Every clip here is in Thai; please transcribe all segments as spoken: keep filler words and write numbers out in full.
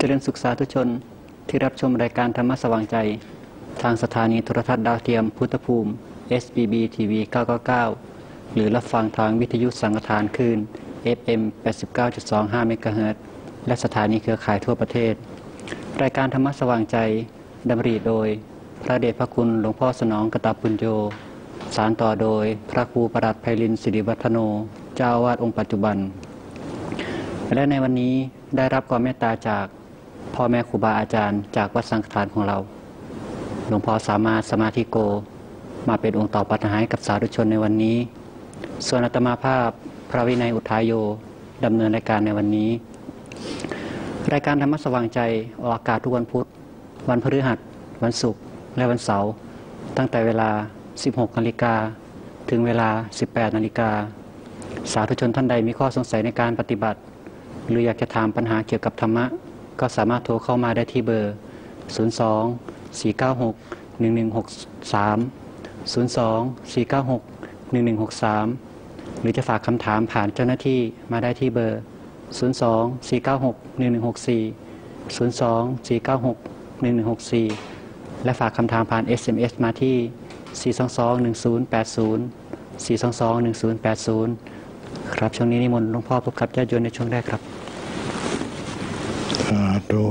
จริญสุขสาธุชนที่รับชมรายการธรรมะสว่างใจทางสถานีโทรทัศน์ดาวเทียมพุทธภูมิ เอส บี บี ที วี เก้า เก้า เก้า หรือรับฟังทางวิทยุสังฆทานคลื่น เอฟ เอ็ม แปดสิบเก้าจุดสองห้า เมกะเฮิรตซ์และสถานีเครือข่ายทั่วประเทศรายการธรรมะสว่างใจดำริโดยพระเดชพระคุณหลวงพ่อสนองกตปุญโญสานต่อโดยพระครูประหลัดไพลินศิริวัฒโนเจ้าอาวาสองค์ปัจจุบันและในวันนี้ได้รับความเมตตาจากพ่อแม่ครูบาอาจารย์จากวัดสังฆทานของเราหลวงพ่อสามารถสมาธิโกมาเป็นองค์ตอบปัญหาให้กับสาธุชนในวันนี้ส่วนอาตมาภาพพระวินัยอุทายโยดำเนินรายการในวันนี้รายการธรรมะสว่างใจออกอากาศทุกวันพุธวันพฤหัสวันศุกร์และวันเสาร์ตั้งแต่เวลา สิบหก นาฬิกาถึงเวลา สิบแปด นาฬิกาสาธุชนท่านใดมีข้อสงสัยในการปฏิบัติหรืออยากจะถามปัญหาเกี่ยวกับธรรมะก็สามารถโทรเข้ามาได้ที่เบอร์ ศูนย์ สอง สี่ เก้า หก หนึ่ง หนึ่ง หก สาม ศูนย์ สอง สี่ เก้า หก หนึ่ง หนึ่ง หก สาม หรือจะฝากคำถามผ่านเจ้าหน้าที่มาได้ที่เบอร์ ศูนย์ สอง สี่ เก้า หก หนึ่ง หนึ่ง หก สี่ ศูนย์ สอง สี่ เก้า หก หนึ่ง หนึ่ง หก สี่ และฝากคำถามผ่าน เอส เอ็ม เอส มาที่ สี่ สอง สอง หนึ่ง ศูนย์ แปด ศูนย์ สี่ สอง สอง หนึ่ง ศูนย์ แปด ศูนย์ ครับช่วงนี้นิมนต์หลวงพ่อพบกับญาติโยมในช่วงแรกครับสาธุ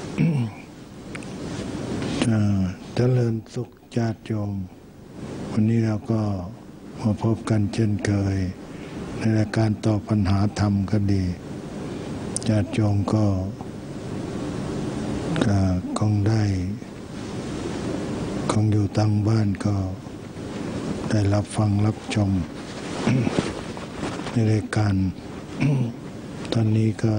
เจริญสุขญาติโยมวันนี้เราก็มาพบกันเช่นเคยในรายการตอบปัญหาธรรมก็ดีญาติโยมก็คงได้คงอยู่ตั้งบ้านก็ได้รับฟังรับชมในรายการตอนนี้ก็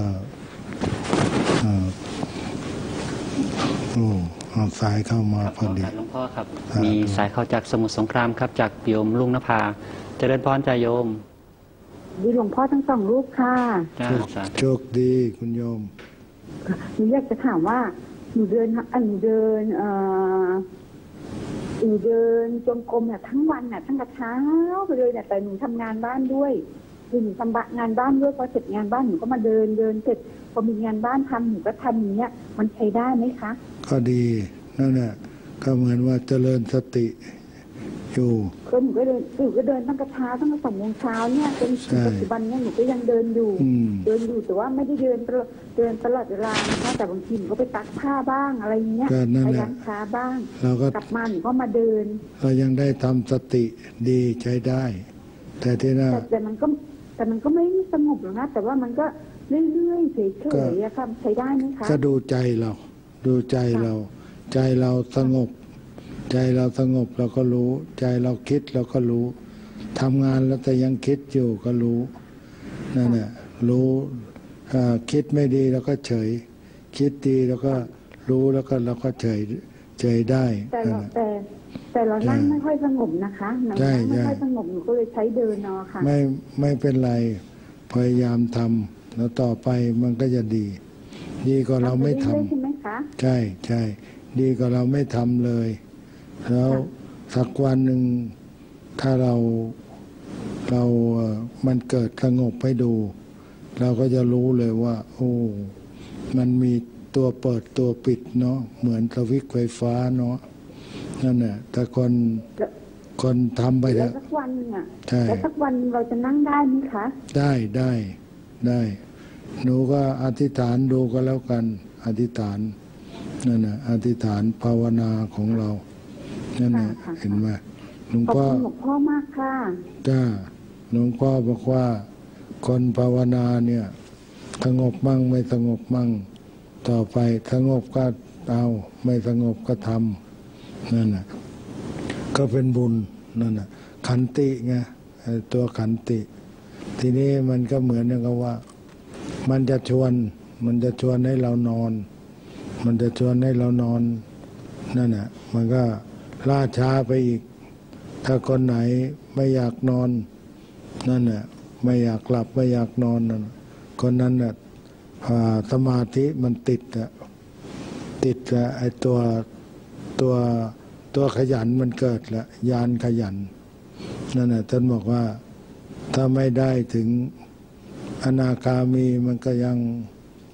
โอ้เอาสายเข้ามาพอดีหลวงพ่อครับมีสายเข้าจากสมุทรสงครามครับจากโยมลุงนภาเจริญพรใจโยมดีหลวงพ่อทั้งสองรูปค่ะโชคดีคุณโยมหนูอยากจะถามว่าหนูเดินหนูเดินเอ่อหนูเดินจงกรมเนี่ยทั้งวันเนี่ยทั้งแต่เช้าไปเลยเนี่ยแต่หนูทำงานบ้านด้วยหนูทำงานบ้านด้วยพอเสร็จงานบ้านหนูก็มาเดินเดินเสร็จพอมีงานบ้านทำหนูก็ทำอย่างเงี้ยมันใช้ได้ไหมคะก็ดีนั่นแหละก็เหมือนว่าเจริญสติอยู่ก็หนูก็เดินหนูก็เดินตั้งแต่เช้าตั้งแต่สองโมงเช้าเนี่ยจนปัจจุบันเนี่ยหนูก็ยังเดินอยู่เดินอยู่แต่ว่าไม่ได้เดินเดินตลอดเวลานะคะแต่บางทีหนูก็ไปตักผ้าบ้างอะไรเงี้ยไปร้านค้าบ้างกลับมาหนูก็มาเดินเรายังได้ทำสติดีใช้ได้แต่ที่น่าแต่มันก็แต่มันก็ไม่สงบหรอกนะแต่ว่ามันก็เรื่อยๆเฉยๆค่ะใช้ได้ไหมคะก็ดูใจเราดูใจเราใจเราสงบใจเราสงบเราก็รู้ใจเราคิดเราก็รู้ทำงานแล้วแต่ยังคิดอยู่ก็รู้นั่นแหละรู้คิดไม่ดีเราก็เฉยคิดดีเราก็รู้แล้วก็เราก็เฉยเฉยได้แต่แต่แต่เรานั่งไม่ค่อยสงบนะคะนั่งไม่ค่อยสงบหนูก็เลยใช้เดินเนาะค่ะไม่ไม่เป็นไรพยายามทำแล้วต่อไปมันก็จะดีดีกว่าเราไม่ทำใช่ไหมคะใช่ใช่ดีกว่าเราไม่ทำเลยแล้วสักวันหนึ่งถ้าเราเรามันเกิดสงบให้ดูเราก็จะรู้เลยว่าโอ้มันมีตัวเปิดตัวปิดเนาะเหมือนสวิตช์ไฟฟ้าเนาะนั่นแหละแต่คนคนทำไปแล้วสักวันอ่ะใช่แล้วสักวันเราจะนั่งได้ไหมคะได้ได้ได้หนูก็อธิษฐานดูก็แล้วกันอธิษฐานนั่นน่ะอธิษฐานภาวนาของเรานั่นน่ะเห็นไหมหลวงพ่อขอบคุณหลวงพ่อมากค่ะจ้าหลวงพ่อบอกว่าคนภาวนาเนี่ยสงบมั่งไม่สงบมั่งต่อไปสงบก็เอาไม่สงบก็ทำนั่นน่ะก็เป็นบุญนั่นน่ะขันติไงตัวขันติทีนี้มันก็เหมือนกับว่ามันจะชวนมันจะชวนให้เรานอนมันจะชวนให้เรานอนนั่นน่ะมันก็ล่าช้าไปอีกถ้าคนไหนไม่อยากนอนนั่นน่ะไม่อยากหลับไม่อยากนอนนั่นคนนั้นน่ะสมาธิมันติดอะติดอะไอตัวตัวตัวขยันมันเกิดละยานขยันนั่นน่ะท่านบอกว่าถ้าไม่ได้ถึงอนาคามีมันก็ยัง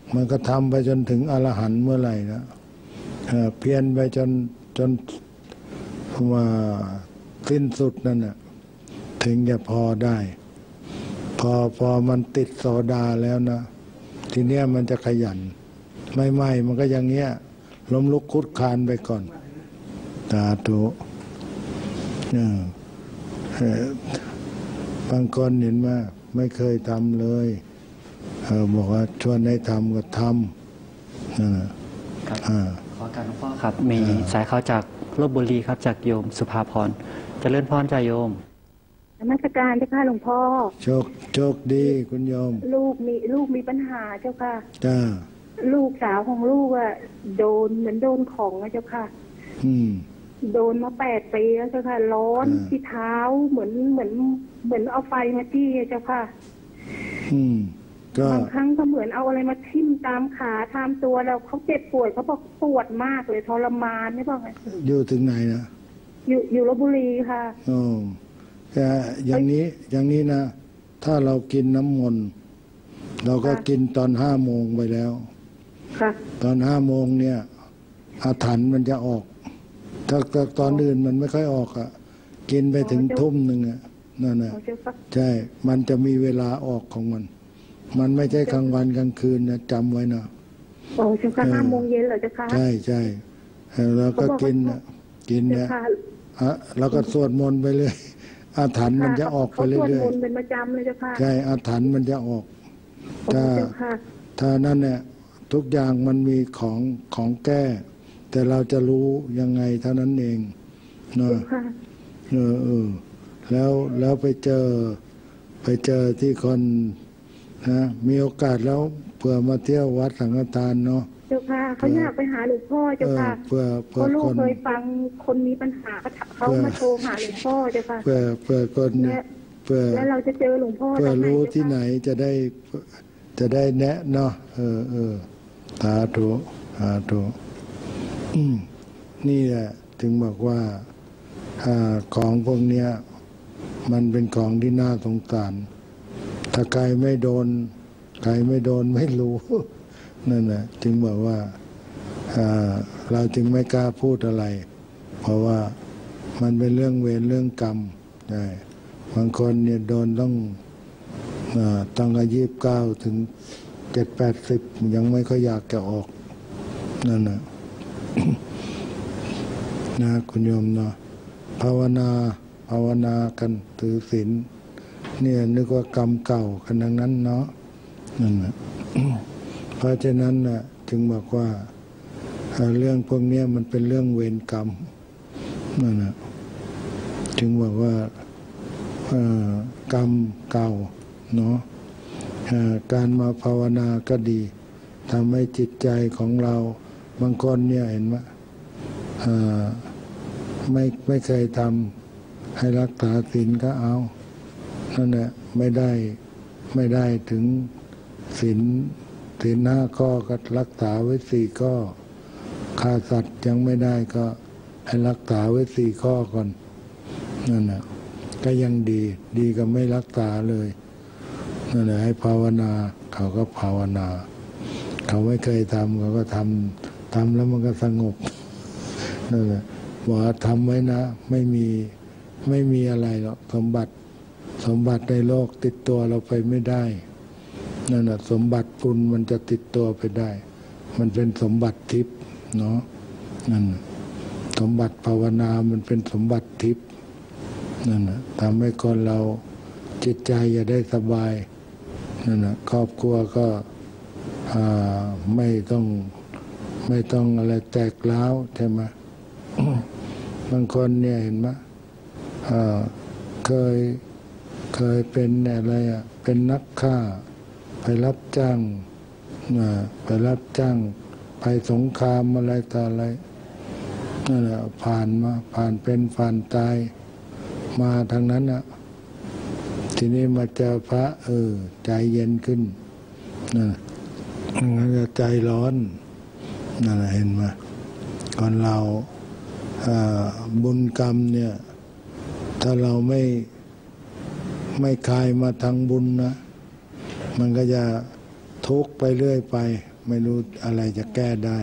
มันก็ทำไปจนถึงอรหันต์เมื่อไหร่นะเพียรไปจนจนว่าสิ้นสุดนั่นน่ะถึงจะพอได้ พอพอมันติดโสดาแล้วนะทีเนี้ยมันจะขยันไม่ไม่มันก็อย่างเงี้ยล้มลุกคลุกคลานไปก่อนสาธุบางคนเห็นว่าไม่เคยทำเลยเออบอกว่าชวนให้ทำก็ทำนั่นแหละขอการหลวงพ่อครับมีสายเข้าจากลพบุรีครับจากโยมสุภาพรเจริญพรจ่าโยมนมัสการเจ้าค่ะหลวงพ่อโชคโชคดีคุณโยมลูกมีลูกมีปัญหาเจ้าค่ะจ้าลูกสาวของลูกอะโดนเหมือนโดนของนะเจ้าค่ะอืมโดนมาแปดปีแล้วเจ้าค่ะร้อนที่เท้าเหมือนเหมือนเหมือนเอาไฟมาจี้เจ้าค่ะอืมบางครั้งก็เหมือนเอาอะไรมาทิ่มตามขาตามตัวแล้วเขาเจ็บปวดเขาบอกปวดมากเลยทรมานไม่บอกไงอยู่ถึงไหนนะอยู่อยู่ลพบุรีค่ะอ๋อแต่อย่างนี้อย่างนี้นะถ้าเรากินน้ำมนต์เราก็กินตอนห้าโมงไปแล้วตอนห้าโมงเนี่ยอาถรรพ์มันจะออกถ้าตอนอื่นมันไม่ค่อยออกอ่ะกินไปถึงทุ่มหนึ่งอ่ะนั่นน่ะใช่มันจะมีเวลาออกของมันมันไม่ใช่กลางวันกลางคืนนะจำไว้นะโอ้ช่วงห้าโมงเย็นเหรอเจ้าค่ะใช่ใช่แล้วก็กินกินเนี่ยแล้วก็สวดมนต์ไปเลยอาถรรพ์มันจะออกไปเรื่อยๆสวดมนต์เป็นประจำเลยเจ้าค่ะใช่อาถรรพ์มันจะออกถ้าถ้านั่นเนี่ยทุกอย่างมันมีของของแก้แต่เราจะรู้ยังไงเท่านั้นเองเนาะเออเออแล้วแล้วไปเจอไปเจอที่คนนะมีโอกาสแล้วเผื่อมาเที่ยววัดสังฆทานเนาะเจ้าค่ะเขาอยากไปหาหลวงพ่อเจ้าค่ะเพื่อเพื่อคนเคยฟังคนมีปัญหาเขามาโทรหาหลวงพ่อเจ้าค่ะเพื่อเพื่อคนเพื่อแล้วเราจะเจอหลวงพ่อเพื่อรู้ที่ไหนจะได้จะได้แนะเนาะเออเออสาธุสาธุนี่แหละถึงบอกว่าของพวกเนี้ยมันเป็นของที่น่าสงสารถ้าใครไม่โดนใครไม่โดนไม่รู้นั่นแหละจึงบอกว่าเราจึงไม่กล้าพูดอะไรเพราะว่ามันเป็นเรื่องเวรเรื่องกรรมใช่บางคนเนี่ยโดนต้องต้องอายุเก้าถึงเจ็ดแปดสิบยังไม่ค่อยอยากจะออกนั่นนะนะคุณโยมเนาะภาวนาภาวนากันถือศีลเนี่ยนึกว่ากรรมเก่ากันทั้งนั้นเนาะนั่นนะเพราะฉะนั้นนะจึงบอกว่าเรื่องพวกนี้มันเป็นเรื่องเวรกรรมนั่นนะจึงบอกว่ากรรมเก่าเนาะการมาภาวนาก็ดีทำให้จิตใจของเราบางคนเนี่ยเห็นไหมไม่ไม่เคยทำให้รักษาศีลก็เอานั่นแหละไม่ได้ไม่ได้ถึงศีลศีลห้าข้อก็รักษาไว้สี่ข้อฆ่าสัตว์ยังไม่ได้ก็ให้รักษาไว้สี่ข้อก่อนนั่นแหละก็ยังดีดีก็ไม่รักษาเลยนั่นแหละให้ภาวนาเขาก็ภาวนาเขาไม่เคยทำเขาก็ทำทำแล้วมันก็สงบนั่นแหละบอกว่าทำไว้นะไม่มีไม่มีอะไรหรอกสมบัติสมบัติในโลกติดตัวเราไปไม่ได้นั่นแหละสมบัติปุณมันจะติดตัวไปได้มันเป็นสมบัติทิพย์เนาะนั่นสมบัติภาวนามันเป็นสมบัติทิพย์นั่นแหละทำให้คนเราจิตใจจะได้สบายนั่นแหละครอบครัวก็ไม่ต้องไม่ต้องอะไรแตกร้าวใช่ไหม บางคนเนี่ยเห็นไหมเคยเคยเป็นอะไรอ่ะเป็นนักฆ่าไปรับจ้างไปรับจ้างไปสงครามอะไรต่ออะไรนั่นแหละผ่านมาผ่านเป็นผ่านตายมาทางนั้นอ่ะทีนี้มาเจอพระเออใจเย็นขึ้นนั่นงั้นจะใจร้อนนั่นแหละเห็นไหมก่อนเราบุญกรรมเนี่ยถ้าเราไม่ไม่คลายมาทางบุญนะมันก็จะทุกข์ไปเรื่อยไปไม่รู้อะไรจะแก้ได้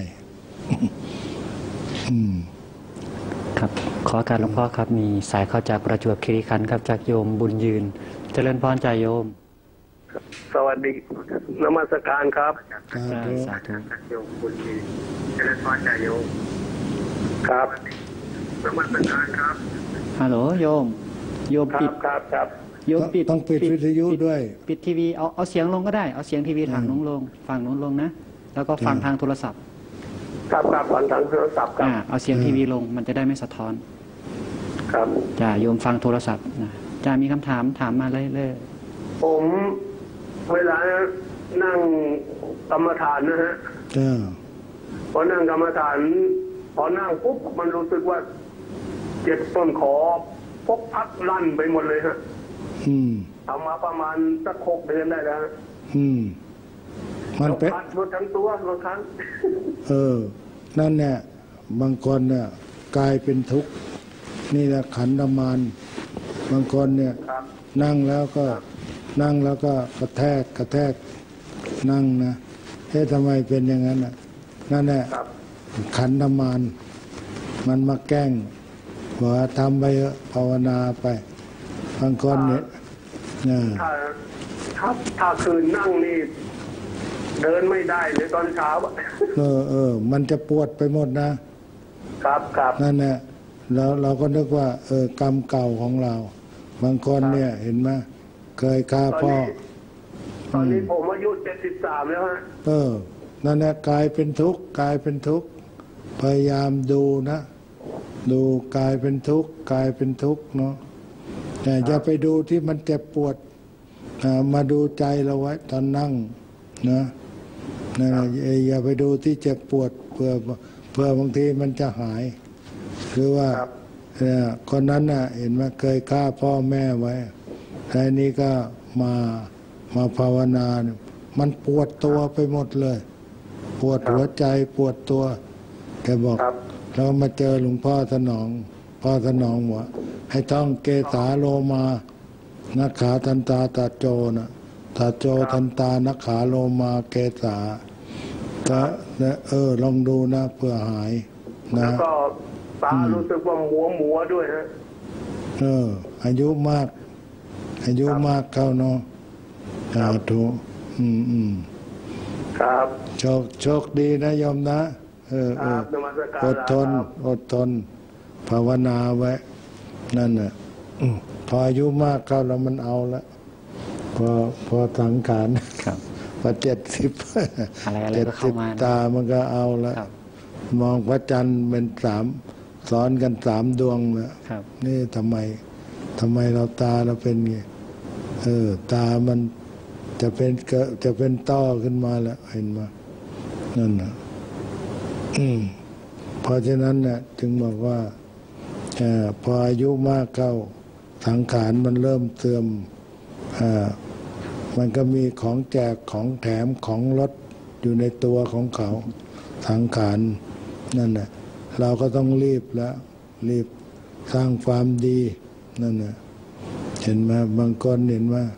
อืมครับขอการหลวงพ่อครับมีสายเข้าจากประจวบคีรีขันธ์ครับจากโยมบุญยืนเจริญพรใจโยมสวัสดีนมัสการครับสาธุสาธุโยมบุญยืนเจริญพรใจโยมครับนมัสการครับฮัลโหลโยมโยมครัปิดบครับครับโยมปิดต้องปิดวิทยุด้วยปิดทีวีเอาเอาเสียงลงก็ได้เอาเสียงทีวีทางนู้นลงฝั่งนู้นลงนะแล้วก็ฟังทางโทรศัพท์ครับครับฟังทางโทรศัพท์ครับอ่าเอาเสียงทีวีลงมันจะได้ไม่สะท้อนครับจ้าโยมฟังโทรศัพท์นะจ้ามีคำถามถามมาเรื่อยผมเวลานั่งกรรมฐานนะฮะเจ้าพอนั่งกรรมฐานพอนั่งปุ๊บมันรู้สึกว่าเจ็บต้นคอพกพักลั่นไปหมดเลยฮะอืมทำมาประมาณสักหกเดือนได้แล้วฮะอืม มันเป็นพัดหมดทั้งตัวบางครั้งเออ นั่นเนี่ยบางคนเนี่ยกลายเป็นทุกข์นี่แหละขันธมารบางคนเนี่ยครับนั่งแล้วก็นั่งแล้วก็กระแทกกระแทกนั่งนะเฮ้ยทำไมเป็นอย่างนั้นอ่ะนั่นแหละครับขันธมารมันมาแกล้งบอกว่าทำไปเถอะภาวนาไปบางคนเนี่ยเนี่ยถ้าถ้าถ้าคืนนั่งนี่เดินไม่ได้เลยตอนเช้าอะเออเออมันจะปวดไปหมดนะครับครับนั่นแหละแล้วเราก็นึกว่า เออกรรมเก่าของเรา บางคนเนี่ยเห็นไหมเคยฆ่าตอนพ่อนี้ตอนนี้ผมอายุเจ็ดสิบสามแล้วฮะเออ นั่นแหละกลายเป็นทุกข์กลายเป็นทุกข์พยายามดูนะ ดูกลายเป็นทุกข์กลายเป็นทุกข์เนาะแต่อย่าไปดูที่มันเจ็บปวดอ่ามาดูใจเราไว้ตอนนั่งนะนะอย่าไปดูที่เจ็บปวดเพื่อเพื่อบางทีมันจะหายหรือว่าเนี่ยคนนั้นน่ะเห็นไหมเคยฆ่าพ่อแม่ไว้แต่นี้ก็มามาภาวนาเนี่ยมันปวดตัวไปหมดเลย ปวดหัวใจปวดตัวแกบอกครับเรามาเจอหลวงพ่อสนอง พ่อสนองบอกให้ท่องเกสาโลมานักขาทันตาตาโจนะตาโจทันตานักขาโลมาเกสาก็เออลองดูนะเพื่อหายนะแล้วก็ตารู้สึกว่าหมัวหมัวๆด้วยฮะเออ อายุมาก อายุมากเข้าเนาะสาธุอืมอืมครับโชคโชคดีนะโยมนะ เออคเอรัอบนมัสการอดทนครับอดทน ภาวนาไว้ นั่นน่ะอืมพออายุมากเข้าแล้วมันเอาละพอพอสังขารครับพอเจ็ดสิบอะไรอะไรเจ็ดก็สิเข้าบมานะตามันก็เอาละครับมองพระจันทร์เป็นสามซ้อนกันสามดวงนะครับ นี่ทำไมทำไมเราตาเราเป็นไงเออ ตามันจะเป็นเกะจะเป็นต้อขึ้นมาแล้วเห็นไหมนั่นนะอืมเพราะฉะนั้นเนี่ยจึงบอกว่าเอ่อพออายุมากเข้าสังขารมันเริ่มเสื่อมอ่ามันก็มีของแจกของแถมของลดอยู่ในตัวของเขาสังขารนั่นแหละเราก็ต้องรีบแล้ว รีบสร้างความดีนั่นแหละเห็นไหมบางคนเห็นว่า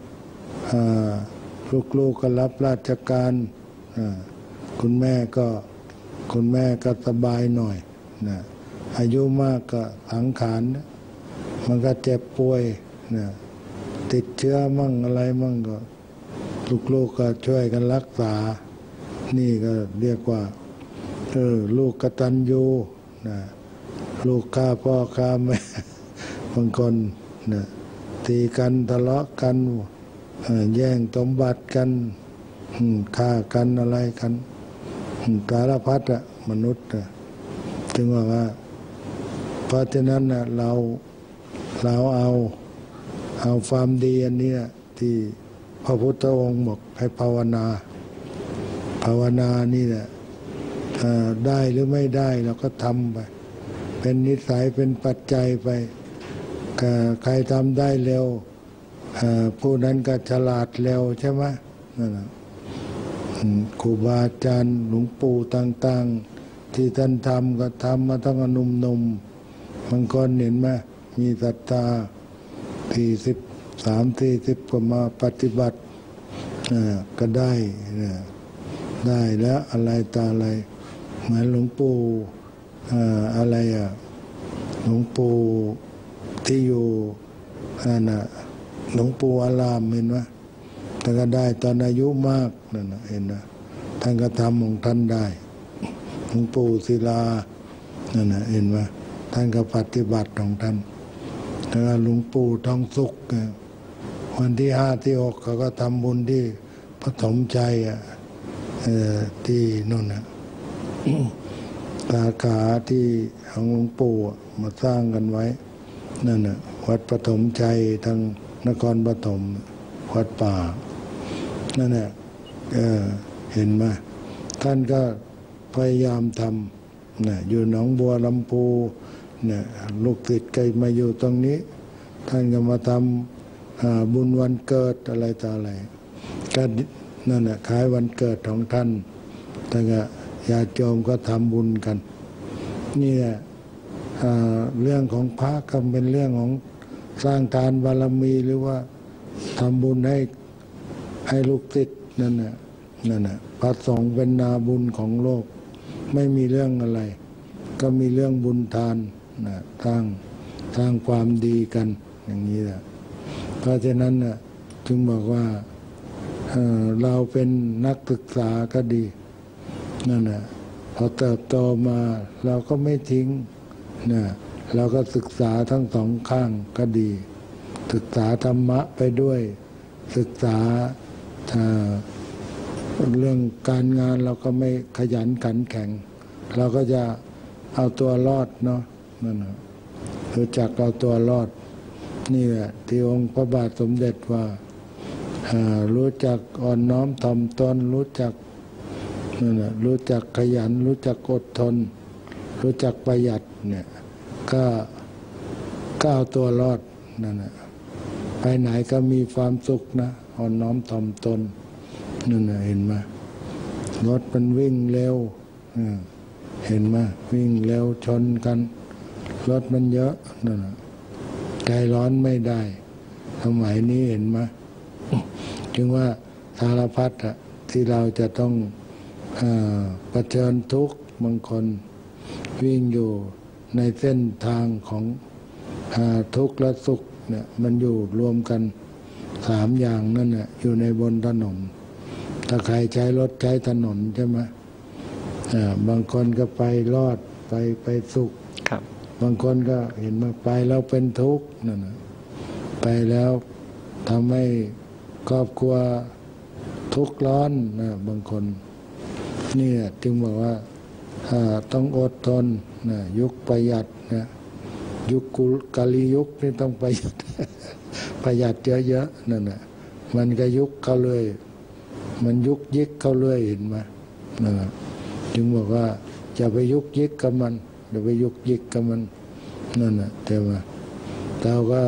ลูกๆก็รับราชการคุณแม่ก็คุณแม่ก็สบายหน่อยนะอายุมากก็สังขารมันก็เจ็บป่วยนะติดเชื้อมั่งอะไรมั่งก็ลูกๆก็ช่วยกันรักษา นี่ก็เรียกว่าเออลูกกตัญญูนะลูกฆ่าพ่อฆ่าแม่บางคนนะตีกันทะเลาะกันแย่งสมบัติกันฆ่ากันอะไรกันสารพัดอะมนุษย์อะจึงว่าว่าเพราะฉะนั้นนะเราเราเอาเอาความดีอันนี้ที่พระพุทธองค์บอกให้ภาวนาภาวนานี่แหละได้หรือไม่ได้เราก็ทำไปเป็นนิสัยเป็นปัจจัยไปใครทำได้เร็วผู้นั้นก็ฉลาดเร็วใช่ไหมนั่นแหละครูบาอาจารย์หลวงปู่ต่างๆที่ท่านทำก็ทำมาตั้งแต่หนุ่มๆบางคนเห็นไหมมีศรัทธาที่สิบสามที่สิบก็มาปฏิบัติก็ได้ได้แล้วอะไรต่ออะไรเหมือนหลวงปู่อะไรอ่ะหลวงปู่ที่อยู่นั่นน่ะหลวงปู่อารามเห็นไหมท่านก็ได้ตอนอายุมากนั่นนะเห็นนะท่านก็ทำของท่านได้หลวงปู่ศิลานั่นนะเห็นไหมท่านก็ปฏิบัติของท่านแล้วก็หลวงปู่ทองสุขวันที่ห้าที่หกเขาก็ทำบุญที่ปฐมชัยอ่ะที่นู่นนะสาขาที่ของหลวงปู่มาสร้างกันไว้นั่นน่ะวัดปฐมชัยทางนครปฐมวัดป่านั่นแหละเออเห็นไหมท่านก็พยายามทำนะอยู่หนองบัวลำพูเนี่ยลูกศิษย์ใครมาอยู่ตรงนี้ ท่านก็มาทำบุญวันเกิดอะไรต่ออะไรก็นั่นแหละคล้ายวันเกิดของท่านแต่ก็ญาติโยมก็ทำบุญกันนี่แหละเรื่องของพระก็เป็นเรื่องของสร้างทานบารมีหรือว่าทำบุญให้ให้ลูกศิษย์นั่นน่ะนั่นน่ะพระสงฆ์เป็นนาบุญของโลกไม่มีเรื่องอะไรก็มีเรื่องบุญทานนะสร้างสร้างความดีกันอย่างนี้แหละเพราะฉะนั้นน่ะจึงบอกว่า เ, เราเป็นนักศึกษาก็ดีนั่นน่ะพอเติบโตมาเราก็ไม่ทิ้งนะเราก็ศึกษาทั้งสองข้างก็ดีศึกษาธรรมะไปด้วยศึกษาเรื่องการงานเราก็ไม่ขยันขันแข็งเราก็จะเอาตัวรอดเนาะนั่นนะรู้จักเอาตัวรอดนี่แหละที่องค์พระบาทสมเด็จว่ารู้จักอ่อนน้อมถ่อมตนรู้จักนั่นนะรู้จักขยันรู้จักอดทนรู้จักประหยัดเนี่ยก็ก้าวตัวรอดนั่นนะไปไหนก็มีความสุขนะอ่อนน้อมถ่อมตนนั่นนะเห็นไหมรถมันวิ่งเร็วเห็นไหมวิ่งเร็วชนกันรถมันเยอะนั่นนะใจร้อนไม่ได้สมัยนี้เห็นไหมจึงว่าสารพัดอะที่เราจะต้องเผชิญทุกข์บางคนวิ่งอยู่ในเส้นทางของทุกข์และสุขเนี่ยมันอยู่รวมกันสามอย่างนั่นน่ะอยู่ในบนถนนถ้าใครใช้รถใช้ถนนใช่ไหมบางคนก็ไปรอดไปไปสุขบางคนก็เห็นมาไปแล้วเป็นทุกข์นั่นน่ะไปแล้วทำให้ครอบครัวทุกข์ร้อนนะบางคนนี่จึงบอกว่าต้องอดทนนะยุคประหยัดนะยุคกาลียุคนี่ต้องประหยัด ประหยัดเยอะๆนั่นน่ะมันก็ยุคเขาเลยมันยุคยิกเขาเลยเห็นไหมนั่นแหละจึงบอกว่าจะไปยุคยิกกับมันจะไปยุคยิกกับมันนั่นน่ะแต่ว่าเราก็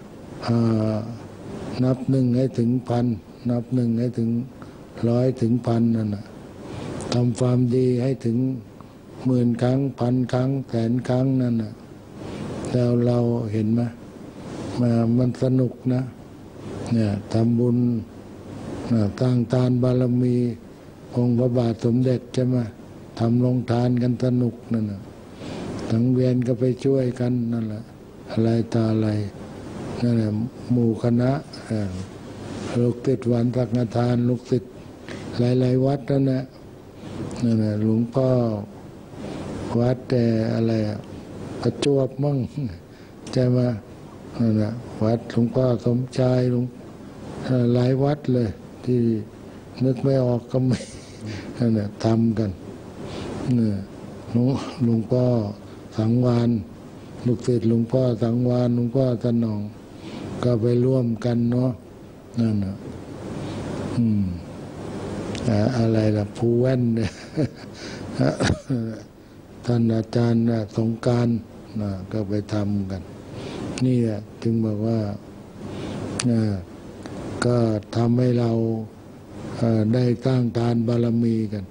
นับหนึ่งให้ถึงพันนับหนึ่งให้ถึงร้อยถึงพันนั่นน่ะทำความดีให้ถึงหมื่นครั้งพันครั้งแสนครั้งนั่นน่ะแล้วเราเห็นไหมมามันสนุกนะเนี่ยทำบุญสร้างทานบารมีองค์พระบาทสมเด็จใช่ไหมทำลงทานกันสนุกนั่นน่ะทั้งเวียนก็ไปช่วยกันนั่นแหละอะไรต่ออะไรนั่นแหละหมู่คณะลูกศิษย์วันสังฆทานลูกศิษย์หลายๆวัดนั่นแหละนั่นแหละหลวงพ่อวัดแต่อะไรประจวบมั่งใช่ไหมนั่นแหละวัดหลวงพ่อสมชายหลวงหลายวัดเลยที่นึกไม่ออกก็ไม่นั่นแหละทำกันเนี่ยหลวงหลวงพ่อสังวานลูกศิษย์หลวงพ่อสังวานหลวงพ่อสนองก็ไปร่วมกันเนาะนั่นน่ะอืมอะไรล่ะภูแว่นเนี่ยท่านอาจารย์สงกรานต์ก็ไปทำกันนี่แหละจึงบอกว่าก็ทำให้เราได้สร้างทานบารมีกัน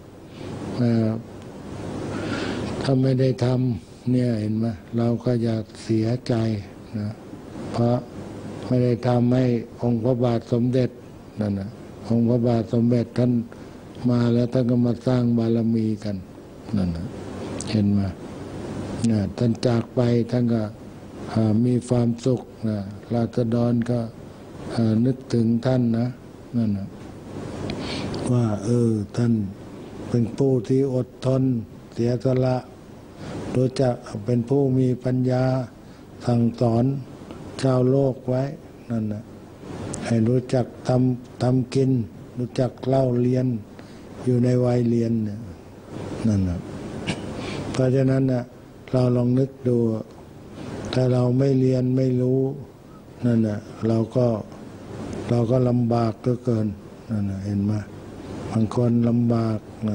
ถ้าไม่ได้ทำเนี่ยเห็นไหมเราก็จะเสียใจนะเพราะไม่ได้ทำให้องค์พระบาทสมเด็จนั่นนะองค์พระบาทสมเด็จท่านมาแล้วท่านก็มาสร้างบารมีกันนั่นนะเห็นไหมเนี่ยท่านจากไปท่านก็มีความสุขนะราษฎรก็นึกถึงท่านนะนั่นนะว่าเออท่านเป็นผู้ที่อดทนเสียสละรู้จักเป็นผู้มีปัญญาสั่งสอนชาวโลกไว้นั่นนะให้รู้จักทำทำกินรู้จักเล่าเรียนอยู่ในวัยเรียนนั่นนะเพราะฉะนั้นนะเราลองนึกดูถ้าเราไม่เรียนไม่รู้นั่นนะเราก็เราก็ลำบากก็เกินนั่นนะเห็นไหมบางคนลำบากนะ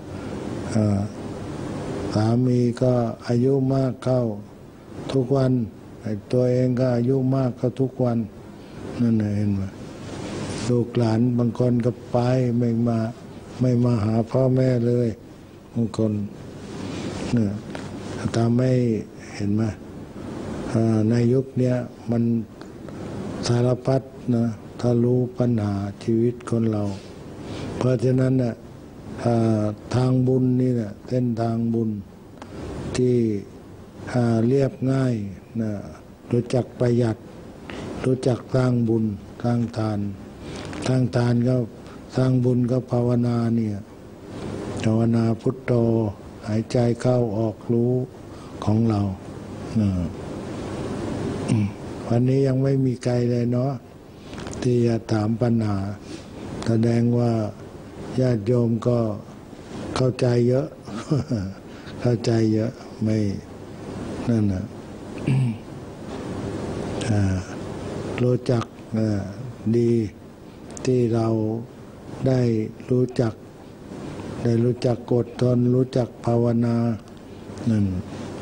สามีก็อายุมากเข้าทุกวันตัวเองก็อายุมากเข้าทุกวันนั่นเห็นไหมลูกหลานบางคนก็ไปไม่มาไม่มาหาพ่อแม่เลยบางคนเนี่ยทำให้เห็นไหมในยุคนี้มันสารพัดนะถ้ารู้ปัญหาชีวิตคนเราเพราะฉะนั้นเนี่ยทางบุญนี่แหละเส้นทางบุญที่เรียบง่ายนะรู้จักประหยัดรู้จักสร้างบุญสร้างทานสร้างทานก็สร้างบุญก็ภาวนาเนี่ยภาวนาพุทโธหายใจเข้าออกรู้ของเราวันนี้ยังไม่มีใครเลยเนาะที่จะถามปัญหาแสดงว่าญาติโยมก็เข้าใจเยอะ เข้าใจเยอะไม่นั่นนะรู้จักดีที่เราได้รู้จักได้รู้จักอดทนรู้จักภาวนานั่น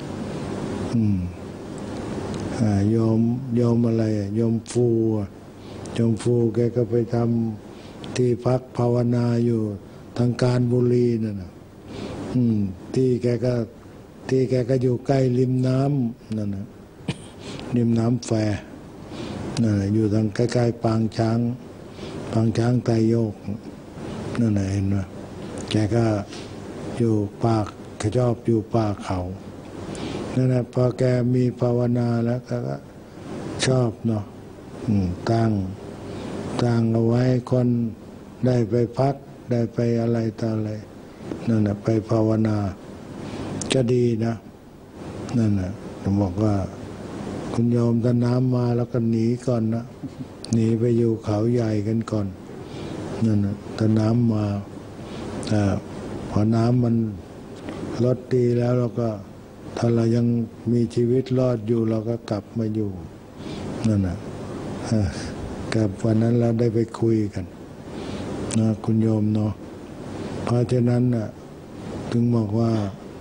โยมโยมอะไรโยมฟูโยมฟูแกก็ไปทำที่พักภาวนาอยู่ทางการบุรีนั่นนะที่แกก็ที่แกก็อยู่ใกล้ริมน้ำนั่นนะริมน้ำแฟนั่นอยู่ทางใกล้ๆปางช้างปางช้างไตโยกนั่นเห็นไหมแกก็อยู่ป่าขชอบอยู่ป่าเขานั่นแหละพอแกมีภาวนาแล้วก็ชอบเนาะตั้งตั้งเอาไว้คนได้ไปพักได้ไปอะไรต่ออะไรนั่นแหละไปภาวนาจะดีนะนั่นแหละผมบอกว่าคุณโยมถ้าน้ำมาแล้วก็หนีก่อนนะหนีไปอยู่เขาใหญ่กันก่อนนั่นนะถ้าน้ำมาแต่พอน้ำมันลดดีแล้วเราก็ถ้าเรายังมีชีวิตรอดอยู่เราก็กลับมาอยู่นั่นนะกับวันนั้นเราได้ไปคุยกันนะคุณโยมเนาะเพราะฉะนั้นน่ะถึงบอกว่า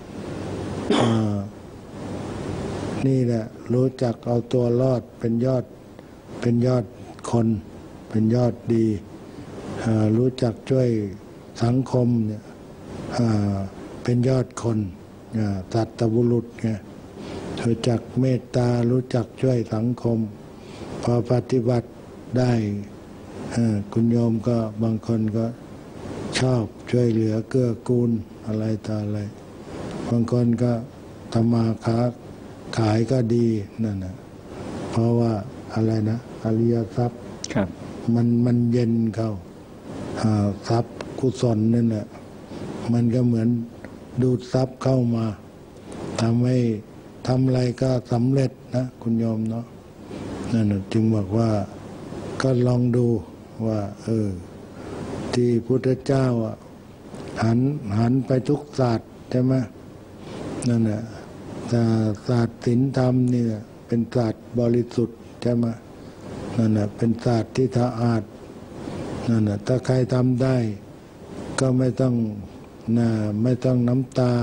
นี่แหละรู้จักเอาตัวรอดเป็นยอดเป็นยอดคนเป็นยอดดีรู้จักช่วยสังคมเนี่ยเป็นยอดคนสัตบุรุษไงรู้จักเมตตารู้จักช่วยสังคมพอปฏิบัติได้คุณโยมก็บางคนก็ชอบช่วยเหลือเกื้อกูลอะไรต่ออะไรบางคนก็ทำมาค้าขายก็ดีนั่นนะเพราะว่าอะไรนะอริยทรัพย์มันมันเย็นเข้าทรัพย์กุศลนั่นแหละมันก็เหมือนดูดทรัพย์เข้ามาทำให้ทำอะไรก็สำเร็จนะคุณโยมเนาะนั่นจึงบอกว่าก็ลองดูว่าเออที่พุทธเจ้าอ่ะหันหันไปทุกศาสตร์ใช่ไหมนั่นแหละแต่ศาสตร์ศีลธรรมนี่เป็นศาสตร์บริสุทธิ์ใช่ไหมนั่นแหละเป็นศาสตร์ที่สะอาดนั่นแหละถ้าใครทำได้ก็ไม่ต้องนะไม่ต้องน้ำตา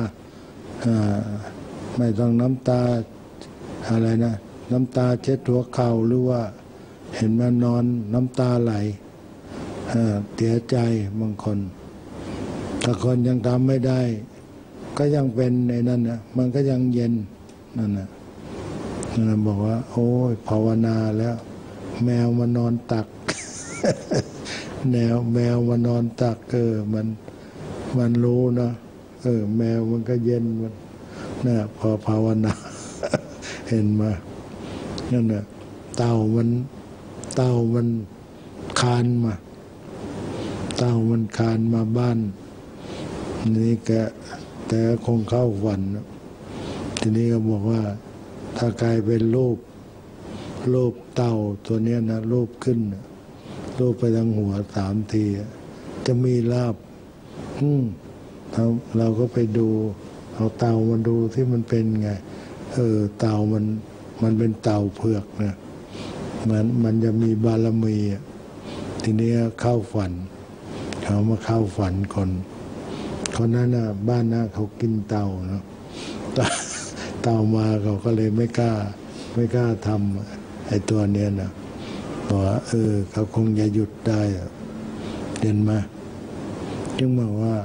ไม่ต้องน้ำตาอะไรนะน้ำตาเช็ดหัวเข่าหรือว่าเห็นมันนอนน้ำตาไหลเสียใจบางคนถ้าคนยังทำไม่ได้ก็ยังเป็นในนั้นนะมันก็ยังเย็นนั่นนะนั่นนะบอกว่าโอ้ยภาวนาแล้วแมวมานอนตัก แนวแมวมานอนตักเออมันมันรู้นะเออแมวมันก็เย็นมันนะพอภาวนา เห็นมานั่นน่ะเต่ามันเต่ามันคานมาเต่ามันคานมาบ้านนี่แกแกคงเข้าฝันทีนี้ก็บอกว่าถ้ากลายเป็นรูปรูปเต่าตัวเนี้ยนะรูปขึ้นรูปไปทางหัวสามทีจะมีลาบอืมเราเราก็ไปดูเอาเต่ามาดูที่มันเป็นไงเออเต่ามันมันเป็นเต่าเผือกนะมันมันจะมีบารมีทีนี้เข้าฝันเขามาเข้าฝันคนคนนั้นน่ะบ้านน่ะเขากินเต่าเนาะเต่ามาเขาก็เลยไม่กล้าไม่กล้าทำไอ้ตัวเนี้ยนะบอกว่าเออเขาคงจะหยุดได้เห็นไหมจึงบอกว่า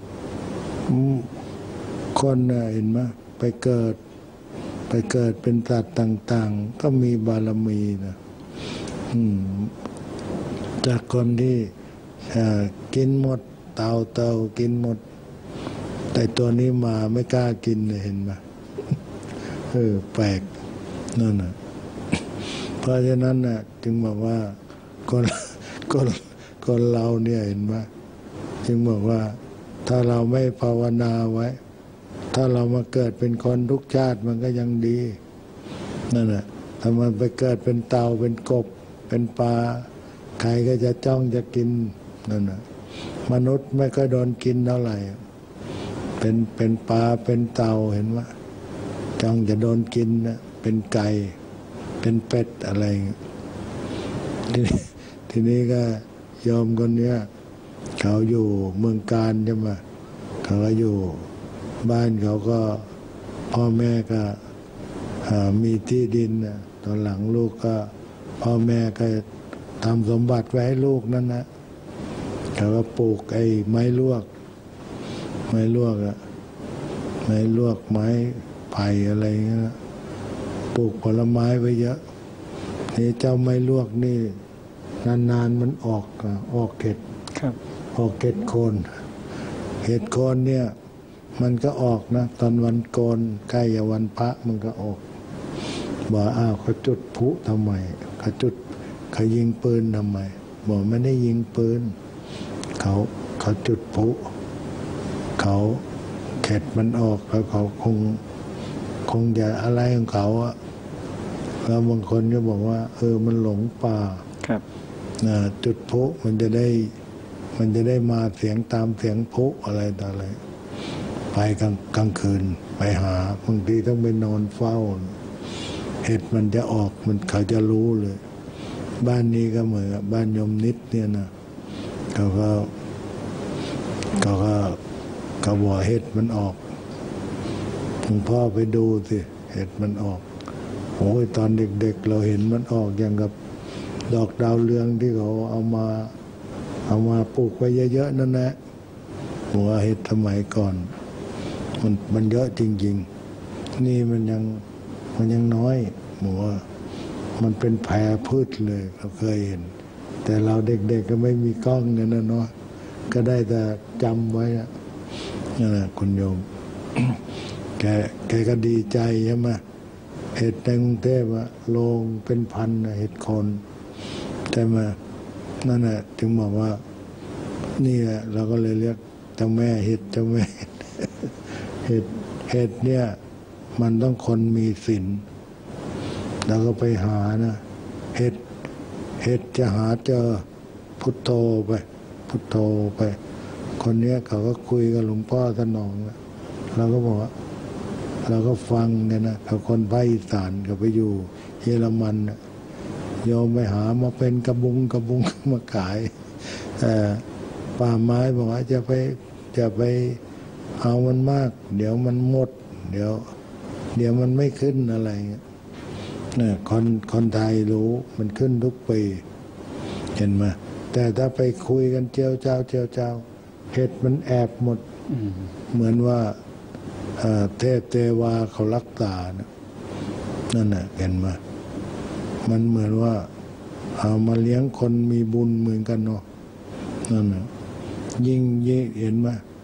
คนน่ะเห็นไหมไปเกิดไปเกิดเป็นสัตว์ต่างๆก็มีบารมีนะอืมจากคนที่กินหมดเต่าเต่ากินหมดแต่ตัวนี้มาไม่กล้ากินเลยเห็นไหมเออแปลกนั่นน่ะเพราะฉะนั้นน่ะจึงบอกว่าคนคนคนเราเนี่ยเห็นไหมจึงบอกว่าถ้าเราไม่ภาวนาไว้ถ้าเรามาเกิดเป็นคนทุกชาติมันก็ยังดีนั่นน่ะถ้ามันไปเกิดเป็นเต่าเป็นกบเป็นปลาใครก็จะจ้องจะกินนั่นน่ะมนุษย์ไม่ค่อยโดนกินเท่าไหร่เป็นเป็นปลาเป็นเต่าเห็นไหมจ้องจะโดนกินนะเป็นไก่เป็นเป็ดอะไรทีนี้ทีนี้ก็ยอมคนเนี้ยเขาอยู่เมืองการใช่ไหมเขาก็อยู่บ้านเขาก็พ่อแม่ก็มีที่ดินนะตอนหลังลูกก็พ่อแม่ก็ทำสมบัติไว้ให้ลูกนั่นนะเขาก็ปลูกไอ้ไม้ลวกไม้ลวกอะไม้ลวกไม้ไผ่อะไรเงี้ยปลูกผลไม้ไว้เยอะนี่เจ้าไม้ลวกนี่นานๆมันออกออกเห็ดออกเห็ดโคนเห็ดโคนเนี่ยมันก็ออกนะตอนวันโกนใกล้วันพระมันก็ออกบอกอ้าวเขาจุดพลุทำไมเขาจุดเขายิงปืนทำไมบอกไม่ได้ยิงปืนเขาเขาจุดพลุเขาเข็ดมันออกแล้วเขาคงคงจะอะไรของเขาอะแล้วบางคนก็บอกว่าเออมันหลงป่าครับนะจุดพลุมันจะได้มันจะได้มาเสียงตามเสียงพลุอะไรต่ออะไรไปกลางกลางคืนไปหาบางทีต้องไปนอนเฝ้าเห็ดมันจะออกมันเขาจะรู้เลยบ้านนี้ก็เหมือนบ้านยมนิดเนี่ยนะเขาก็เขาก็เขาบอกเห็ดมันออกหลวงพ่อไปดูสิเห็ดมันออกโอ้ยตอนเด็กๆเราเห็นมันออกอย่างกับดอกดาวเรืองที่เขาเอามาเอามาปลูกไว้เยอะๆนั่นแหละหัวเห็ดสมัยก่อนมันมันเยอะจริงๆนี่มันยังมันยังน้อยหัวมันเป็นแพร่พืชเลยเราเคยเห็นแต่เราเด็กๆก็ไม่มีกล้องเนี่ยนะเนาะก็ได้แต่จำไว้นะนี่แหละคุณโยม แกแกก็ดีใจใช่ไหมเห็ดในกรุงเทพอะโลงเป็นพันเห็ดคนใช่ไหมนั่นแหละถึงบอกว่านี่แหละเราก็เลยเรียกเจ้าแม่เห็ดเจ้าแม่เห็ดเห็ดเนี่ยมันต้องคนมีศีลแล้วก็ไปหานะเห็ดเห็ดจะหาเจอพุทโธไปพุทโธไปคนเนี้ยเขาก็คุยกับหลวงพ่อสนองนะเราก็บอกว่าเราก็ฟังเนี่ยนะเขาคนภาคอีสานเขาไปอยู่เยอรมันนะโยมไปหามาเป็นกระบุงกระบุงมาขายป่าไม้บอกว่าจะไปจะไปเอามันมากเดี๋ยวมันหมดเดี๋ยวเดี๋ยวมันไม่ขึ้นอะไรเงี้ยเนี่ยคนคนไทยรู้มันขึ้นทุกปีเห็นไหมแต่ถ้าไปคุยกันเจียวเจ้าเจียวเจ้าเห็ดมันแอบหมดเหมือนว่าเทพเทวาเขารักษานะนั่นน่ะเห็นไหมมันเหมือนว่าเอามาเลี้ยงคนมีบุญเหมือนกันเนาะนั่นน่ะยิ่งยิ่งเห็นไหม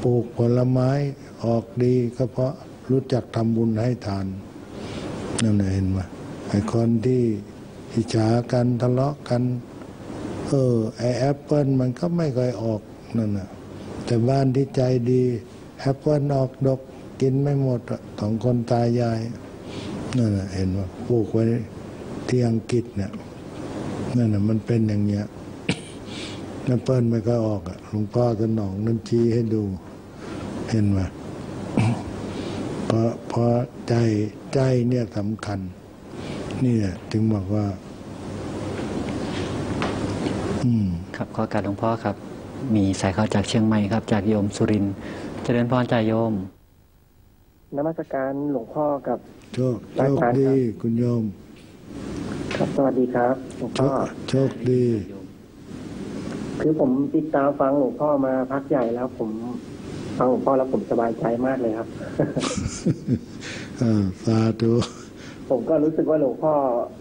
ลูกผลไม้ออกดีก็เพราะรู้จักทำบุญให้ทานนั่นเห็นไหมไอ้คนที่อิจฉากันทะเลาะกันเออไอ้แอปเปิลมันก็ไม่ค่อยออกนั่นน่ะแต่บ้านที่ใจดีแอปเปิลออกดอกกินไม่หมดสองคนตายายนั่นน่ะเห็นว่าปลูกไว้ที่อังกฤษเนี่ยนั่นน่ะมันเป็นอย่างเงี้ยแอปเปิลไม่ค่อยออกอ่ะหลวงพ่อสนองนั่นชี้ให้ดูเห็นไหมเพราะเพราะใจใจเนี่ยสำคัญนี่แหละถึงบอกว่าอืมครับขอการหลวงพ่อครับมีสายข่าวจากเชียงใหม่ครับจากโยมสุรินทร์เจริญพรจากโยมนมัสการหลวงพ่อกับโชคโชคดีคุณโยมครับสวัสดีครับหลวงพ่อโชคดีคือผมติดตามฟังหลวงพ่อมาพักใหญ่แล้วผมฟังหลวงพ่อแล้วผมสบายใจมากเลยครับสาธุผมก็รู้สึกว่าหลวงพ่อ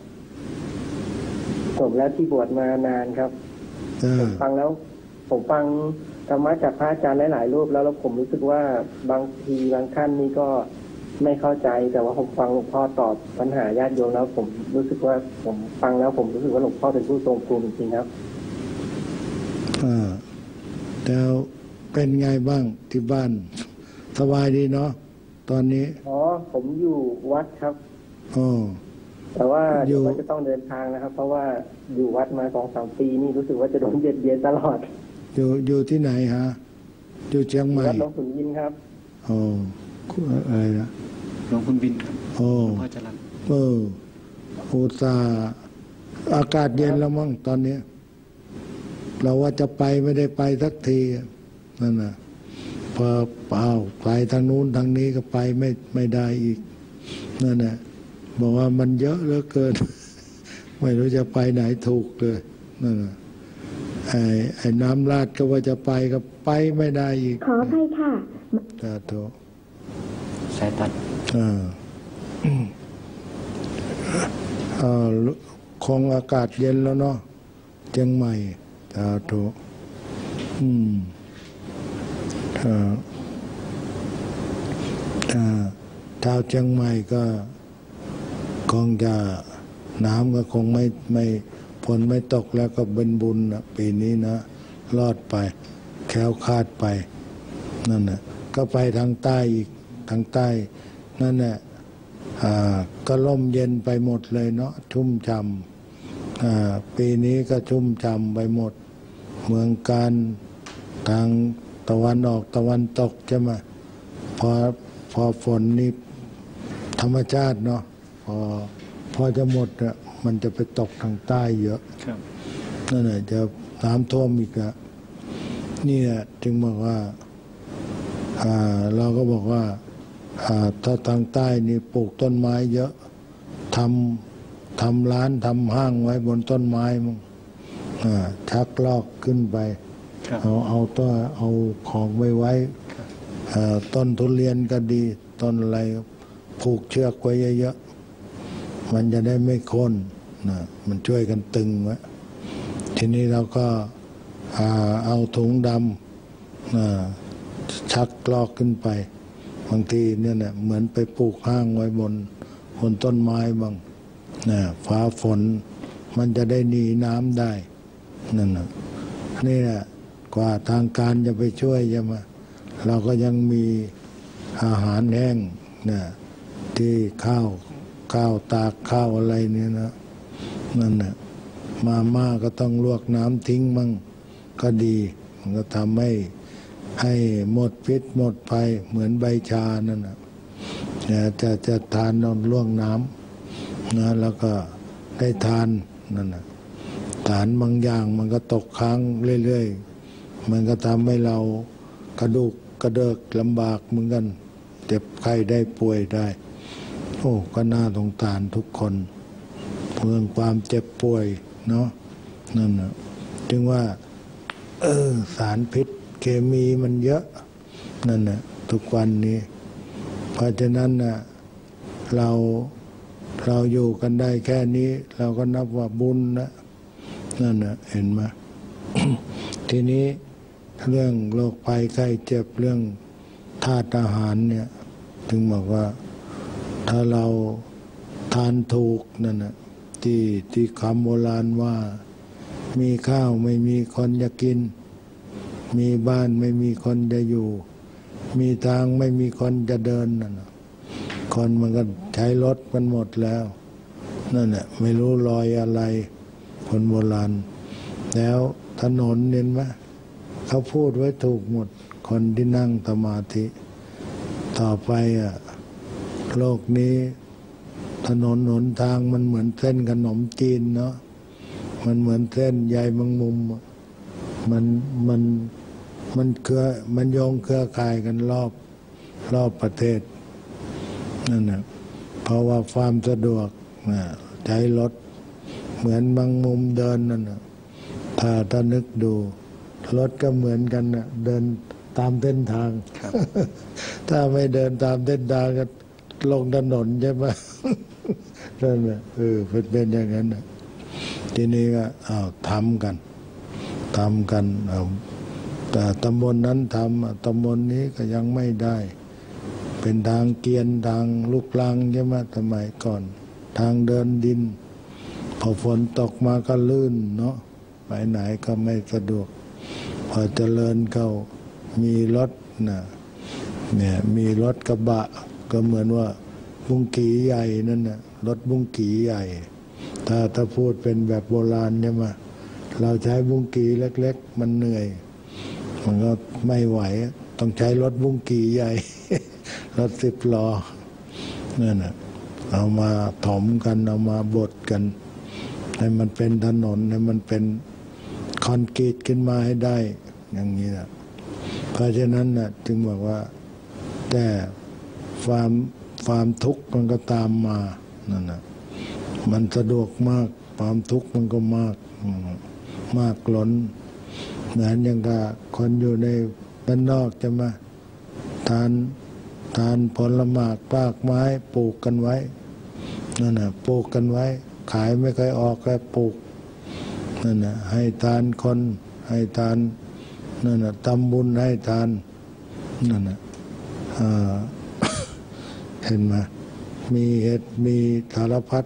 ผมแล้วที่บวชมานานครับผมฟังแล้วผมฟังธรรมะจากพระอาจารย์หลายๆรูปแล้วแล้วผมรู้สึกว่าบางทีบางขั้นนี่ก็ไม่เข้าใจแต่ว่าผมฟังหลวงพ่อตอบปัญหาญาติโยมแล้วผมรู้สึกว่าผมฟังแล้วผมรู้สึกว่าหลวงพ่อเป็นผู้ทรงภูมิจริงๆครับอ่าแล้วเป็นไงบ้างที่บ้านสบายดีเนาะตอนนี้อ๋อผมอยู่วัดครับอ๋อแต่ว่าเดี๋ยวจะต้องเดินทางนะครับเพราะว่าอยู่วัดมาสองสามปีนี่รู้สึกว่าจะโดนเบียดเบียนตลอดอยู่อยู่ที่ไหนฮะอยู่เชียงใหม่วัดหลวงขุนวินครับโอ้อะไรนะหลวงขุนวินครับโอ้พ่อจรัญเอออุตส่าห์อากาศเย็นแล้วมั้งตอนนี้เราว่าจะไปไม่ได้ไปสักทีนั่นน่ะพอเปล่าไปทางนู้นทางนี้ก็ไปไม่ไม่ได้อีกนั่นน่ะบอกว่ามันเยอะเหลือเกินไม่รู้จะไปไหนถูกเลยนั่นน่ะไอ้ไอ้น้ำลาดก็ว่าจะไปก็ไปไม่ได้อีกขออภัยค่ะสาธุสายตัดอ่าอ่าคงอากาศเย็นแล้วเนาะเชียงใหม่สาธุอืมอ่าอ่าชาวเชียงใหม่ก็คงจะน้ำก็คงไม่ไม่ฝนไม่ตกแล้วก็เป็นบุญนะปีนี้นะรอดไปแคล้วคลาดไปนั่นน่ะก็ไปทางใต้อีกทางใต้นั่นแหละอ่าก็ร่มเย็นไปหมดเลยเนาะชุ่มฉ่ำอ่าปีนี้ก็ชุ่มฉ่ำไปหมดเมืองการทางตะวันออกตะวันตกใช่ไหมพอพอฝนนี่ธรรมชาติเนาะพอพอจะหมดอ่ะมันจะไปตกทางใต้เยอะนั่นแหละจะน้ำท่วมอีกอ่ะนี่แหละจึงบอกว่าอ่าเราก็บอกว่าอ่าถ้าทางใต้นี่ปลูกต้นไม้เยอะทำทำร้านทำห้างไว้บนต้นไม้มั้งอ่าชักลอกขึ้นไปเอาเอาต้นเอาของไว้ไว้ต้นทุเรียนก็ดีต้นอะไรผูกเชือกไว้เยอะๆมันจะได้ไม่โค่นนะมันช่วยกันตึงไว้ทีนี้เราก็เอาถุงดำชักลอกขึ้นไปบางทีเนี่ยนะเหมือนไปปลูกห้างไว้บนบนต้นไม้บางนะฟ้าฝนมันจะได้หนีน้ำได้นั่นนะนี่แหละกว่าทางการจะไปช่วยจะมาเราก็ยังมีอาหารแห้งนะที่ข้าวข้าวตากข้าวอะไรเนี่ยนะนั่นนะมาม่าก็ต้องลวกน้ำทิ้งมั่งก็ดีมันก็ทำให้ให้หมดพิษหมดภัยเหมือนใบชานั่นนะจะจะทานนอนล่วงน้ำนะแล้วก็ได้ทานนั่นนะฐานบางอย่างมันก็ตกค้างเรื่อยๆมันก็ทำให้เรากระดูกกระเดิกลำบากเหมือนกันเจ็บไข้ได้ป่วยได้โอ้ก็น่าสงสารทุกคนเรื่องความเจ็บป่วยเนาะนั่นนะจึงว่าเออสารพิษเคมีมันเยอะนั่นนะทุกวันนี้เพราะฉะนั้นนะเราเราอยู่กันได้แค่นี้เราก็นับว่าบุญนะนั่นนะเห็นไหม ทีนี้เรื่องโรคภัยไข้เจ็บเรื่องธาตุอาหารเนี่ยถึงบอกว่าถ้าเราทานถูกนั่นนะที่ที่คำโบราณว่ามีข้าวไม่มีคนจะกินมีบ้านไม่มีคนจะอยู่มีทางไม่มีคนจะเดินนั่นนะคนมันก็ใช้รถกันหมดแล้วนั่นแหละไม่รู้รอยอะไรคนโบราณแล้วถนนเห็นไหมเขาพูดไว้ถูกหมดคนที่นั่งสมาธิต่อไปอ่ะโลกนี้ถนนหนทางมันเหมือนเส้นขนมจีนเนาะมันเหมือนเส้นใยบางมุมมันมันมันเครือมันโยงเครือข่ายกันรอบรอบประเทศนั่นนะเพราะว่าความสะดวกนะใช้รถเหมือนบางมุมเดินนั่นนะถ้าถ้านึกดูรถก็เหมือนกันนะเดินตามเส้นทาง ถ้าไม่เดินตามเส้นทางก็ลงถนนใช่ไหม นั่นแหละเออเป็นเป็นอย่างนั้นนะทีนี้ก็อ้าวทำกันทำกันเอาแต่ตำบลนั้นทำตำบลนี้ก็ยังไม่ได้ เป็นทางเกียนทางลูกลังใช่ไหมสมัยก่อนทางเดินดินพอฝนตกมาก็ลื่นเนาะไปไหนก็ไม่สะดวกพอเจริญเข้ามีรถนะเนี่ยมีรถกระบะก็เหมือนว่าบุ้งกี่ใหญ่นั่นนะรถบุ้งกี่ใหญ่ถ้าถ้าพูดเป็นแบบโบราณใช่ไหมเราใช้บุ้งกี่เล็กๆมันเหนื่อยมันก็ไม่ไหวต้องใช้รถบุ้งกี่ใหญ่ รถสิบล้อนั่นนะเอามาถมกันเอามาบดกันให้มันเป็นถนนให้มันเป็นคอนกรีตขึ้นมาให้ได้อย่างนี้นะเพราะฉะนั้นนะจึงบอกว่าแต่ความความทุกข์มันก็ตามมานั่นนะมันสะดวกมากความทุกข์มันก็มากมากล้นเหมือนอย่างกับคนอยู่ในบ้านนอกจะมาทานทานผลไม้ปากไม้ปลูกกันไว้นั่นนะปลูกกันไว้ขายไม่เคยออกแค่ปลูกนั่นนะให้ทานคนให้ทานนั่นนะทำบุญให้ทานนั่นนะเห็นไหมมีเห็ดมีสารพัด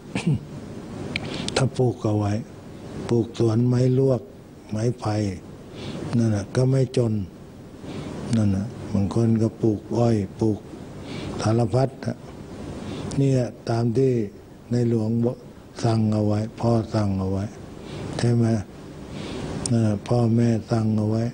ถ้าปลูกเอาไว้ปลูกสวนไม้ลวกไม้ไผ่นั่นนะก็ไม่จนนั่นนะบางคนก็ปลูกอ้อยปลูกสารพัดนี่ตามที่ในหลวงสั่งเอาไว้พ่อสั่งเอาไว้ใช่ไหมพ่อแม่สั่งเอาไว้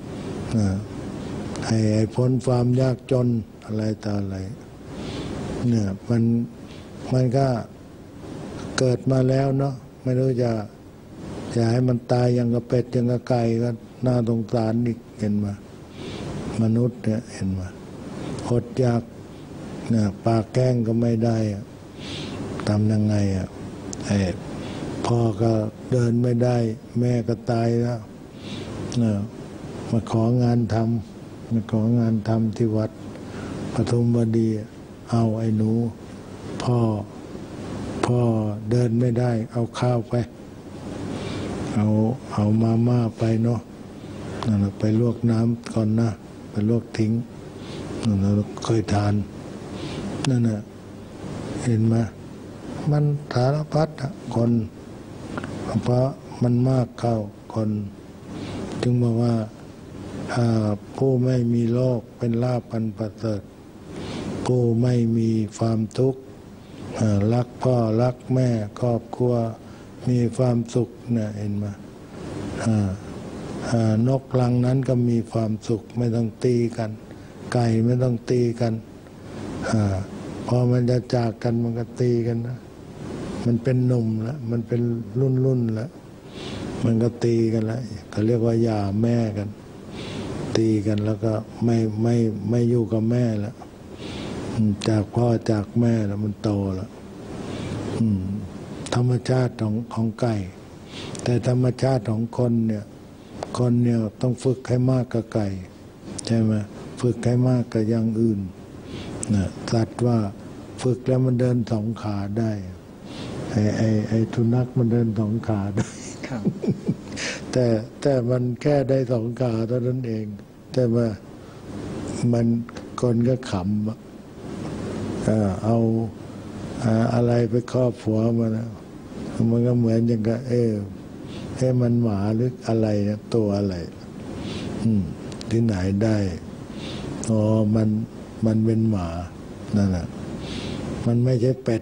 ให้พ้นความยากจนอะไรต่ออะไรเนี่ยมันมันก็เกิดมาแล้วเนาะไม่รู้จะจะให้มันตายอย่างกระเป็ดอย่างกระไก่ก็น่าสงสารอีกเห็นมามนุษย์เนี่ยเห็นมาอดอยากเนี่ยปากแก้งก็ไม่ได้ทำยังไงอ่ะไอ้พ่อก็เดินไม่ได้แม่ก็ตายแล้วเนี่ยมาของานทำมาของานทำที่วัดปทุมวดีเอาไอ้หนูพ่อพ่อเดินไม่ได้เอาข้าวไปเอาเอามาม่าไปเนาะนั่นไปลวกน้ำก่อนนะไปลวกทิ้งนั่นเราเคยทานนั่นน่ะเห็นไหมมันสารพัดคนเพราะมันมากเข้าคนจึงบอกว่าผู้ไม่มีโรคเป็นลาภอันประเสริฐผู้ไม่มีความทุกข์รักพ่อรักแม่ครอบครัวมีความสุขเนี่ยเห็นไหมนกรังนั้นก็มีความสุขไม่ต้องตีกันไก่ไม่ต้องตีกันพอมันจะจากกันมันก็ตีกันนะมันเป็นหนุ่มแล้วมันเป็นรุ่นรุ่นแล้วมันก็ตีกันแล้วเขาเรียกว่าหย่าแม่กันตีกันแล้วก็ไม่ไม่ไม่อยู่กับแม่แล้วจากพ่อจากแม่แล้วมันโตแล้วธรรมชาติของของไก่แต่ธรรมชาติของคนเนี่ยคนเนี่ยต้องฝึกให้มากกับไก่ใช่ไหมฝึกให้มากกับอย่างอื่นนะสัตว์ว่าฝึกแล้วมันเดินสองขาได้ไอ้ไอ้ไอ้สุนัขมันเดินสองขาได้ แต่แต่แต่มันแค่ได้สองขาเท่านั้นเอง แต่ว่ามันคนก็ขำอะเอาอะไรไปครอบหัวมันนะมันก็เหมือนอย่างกับเออให้มันหมาหรืออะไรนะตัวอะไร อืมที่ไหนได้อ๋อมันมันเป็นหมานั่นแหละมันไม่ใช่เป็ด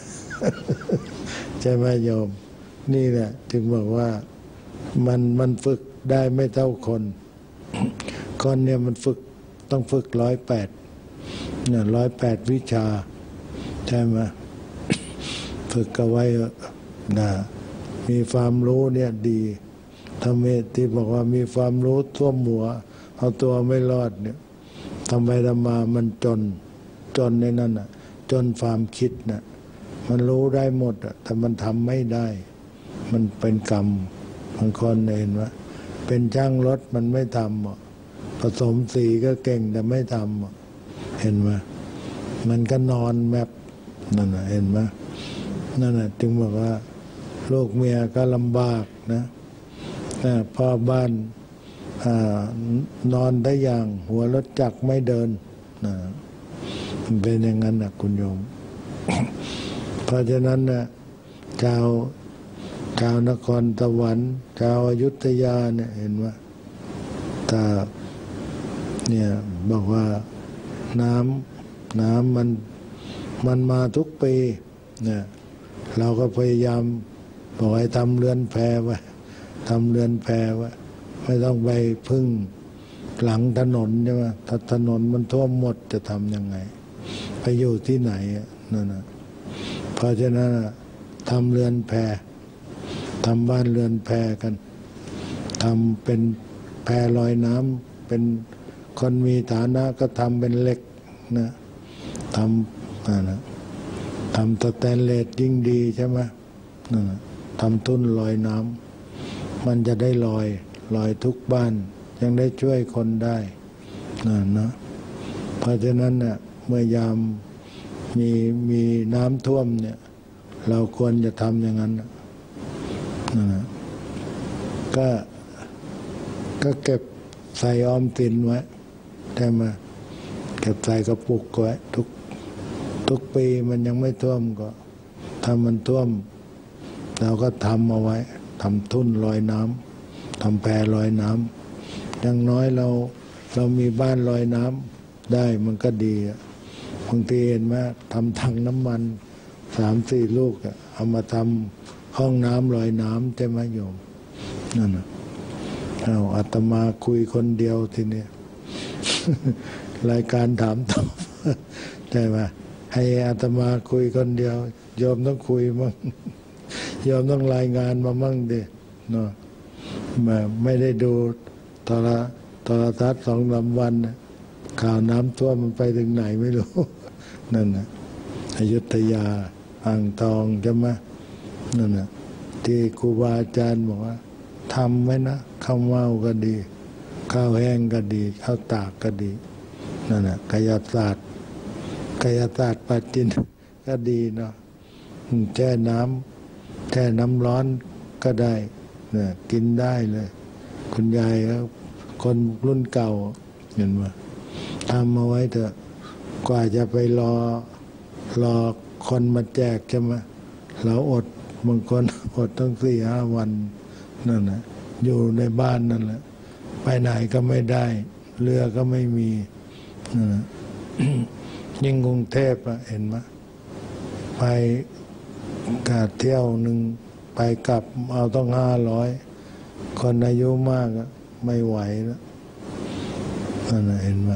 ใช่ไหมโยมนี่แหละจึงบอกว่ามันมันฝึกได้ไม่เท่าคนคนเนี่ยมันฝึกต้องฝึกร้อยแปดเนี่ยร้อยแปดวิชาใช่ไหมฝึกเอาไว้นะมีความรู้เนี่ยดีทำไมที่บอกว่ามีความรู้ท่วมหัวเอาตัวไม่รอดเนี่ยทำไปทำมามันจนจนในนั้นอ่ะจนความคิดน่ะมันรู้ได้หมดอ่ะแต่มันทำไม่ได้มันเป็นกรรมบางคนเห็นว่าเป็นช่างรถมันไม่ทำผสมสีก็เก่งแต่ไม่ทำเห็นไหมมันก็นอนแมปนั่นน่ะเห็นไหมนั่นน่ะจึงบอกว่าลูกเมียก็ลำบากนะพ่อบ้านนอนได้อย่างหัวรถจักรไม่เดินนะเป็นอย่างนั้นนะคุณโยม เพราะฉะนั้นนะชาวชาวนครสวรรค์ชาวอยุธยาเนี่ยเห็นว่าถ้าเนี่ยบอกว่าน้ำน้ำมันมันมาทุกปีเนี่ยเราก็พยายามบอกให้ทำเรือนแพไว้ทำเรือนแพไว้ไม่ต้องไปพึ่งหลังถนนใช่ไหมถ้าถนนมันท่วมหมดจะทำยังไงไปอยู่ที่ไหนนั่นนะเพราะฉะนั้นทำเรือนแพทำบ้านเรือนแพกันทำเป็นแพลอยน้ำเป็นคนมีฐานะก็ทำเป็นเหล็กนะทำนั่นนะทำสแตนเลสยิ่งดีใช่ไหมนั่นนะทำทุ่นลอยน้ำมันจะได้ลอยลอยทุกบ้านยังได้ช่วยคนได้นั่นนะเพราะฉะนั้นเนี่ยเมื่อยามมีมีน้ำท่วมเนี่ยเราควรจะทำอย่างนั้นนั่นนะก็ก็เก็บใส่ออมสินไว้ใช่ไหมเก็บใส่กระปุกไว้ทุกทุกปีมันยังไม่ท่วมก็ถ้ามันท่วมเราก็ทำเอาไว้ทำทุ่นลอยน้ำทำแพลอยน้ำอย่างน้อยเราเรามีบ้านลอยน้ำได้มันก็ดีบางทีเห็นไหมทำถังน้ำมันสามสี่ลูกเอามาทำห้องน้ำลอยน้ำใช่ไหมโยมนั่นน่ะเอาอาตมาคุยคนเดียวทีนี้ รายการถามตอบใช่ไหมให้อาตมาคุยคนเดียวโยมต้องคุยมั่งโยมต้องรายงานมามั่งดิเนาะมาไม่ได้ดูโทรโทรทัศน์สองสามวันข่าวน้ำท่วมมันไปถึงไหนไม่รู้ นั่นน่ะอยุธยาอ่างทองใช่ไหมนั่นน่ะที่ครูบาอาจารย์บอกว่าทำไว้นะข้าวเม่าก็ดีข้าวแห้งก็ดีข้าวตากก็ดีนั่นน่ะกายศาสตร์กายศาสตร์ปัจจินก็ดีเนาะแช่น้ำแช่น้ำร้อนก็ได้เนี่ยกินได้เลยคุณยายคนรุ่นเก่าเห็นไหมทำมาไว้เถอะกว่าจะไปรอรอคนมาแจกใช่ไหมเราอดบางคนอดตั้งสี่ห้าวันนั่นแหละอยู่ในบ้านนั่นแหละไปไหนก็ไม่ได้เรือก็ไม่มีนั่นแหละ ยิ่งกรุงเทพอะเห็นไหมไปกาเที่ยวหนึ่งไปกลับเอาต้องห้าร้อยคนอายุมากอะไม่ไหวแล้วนั่นเห็นไหม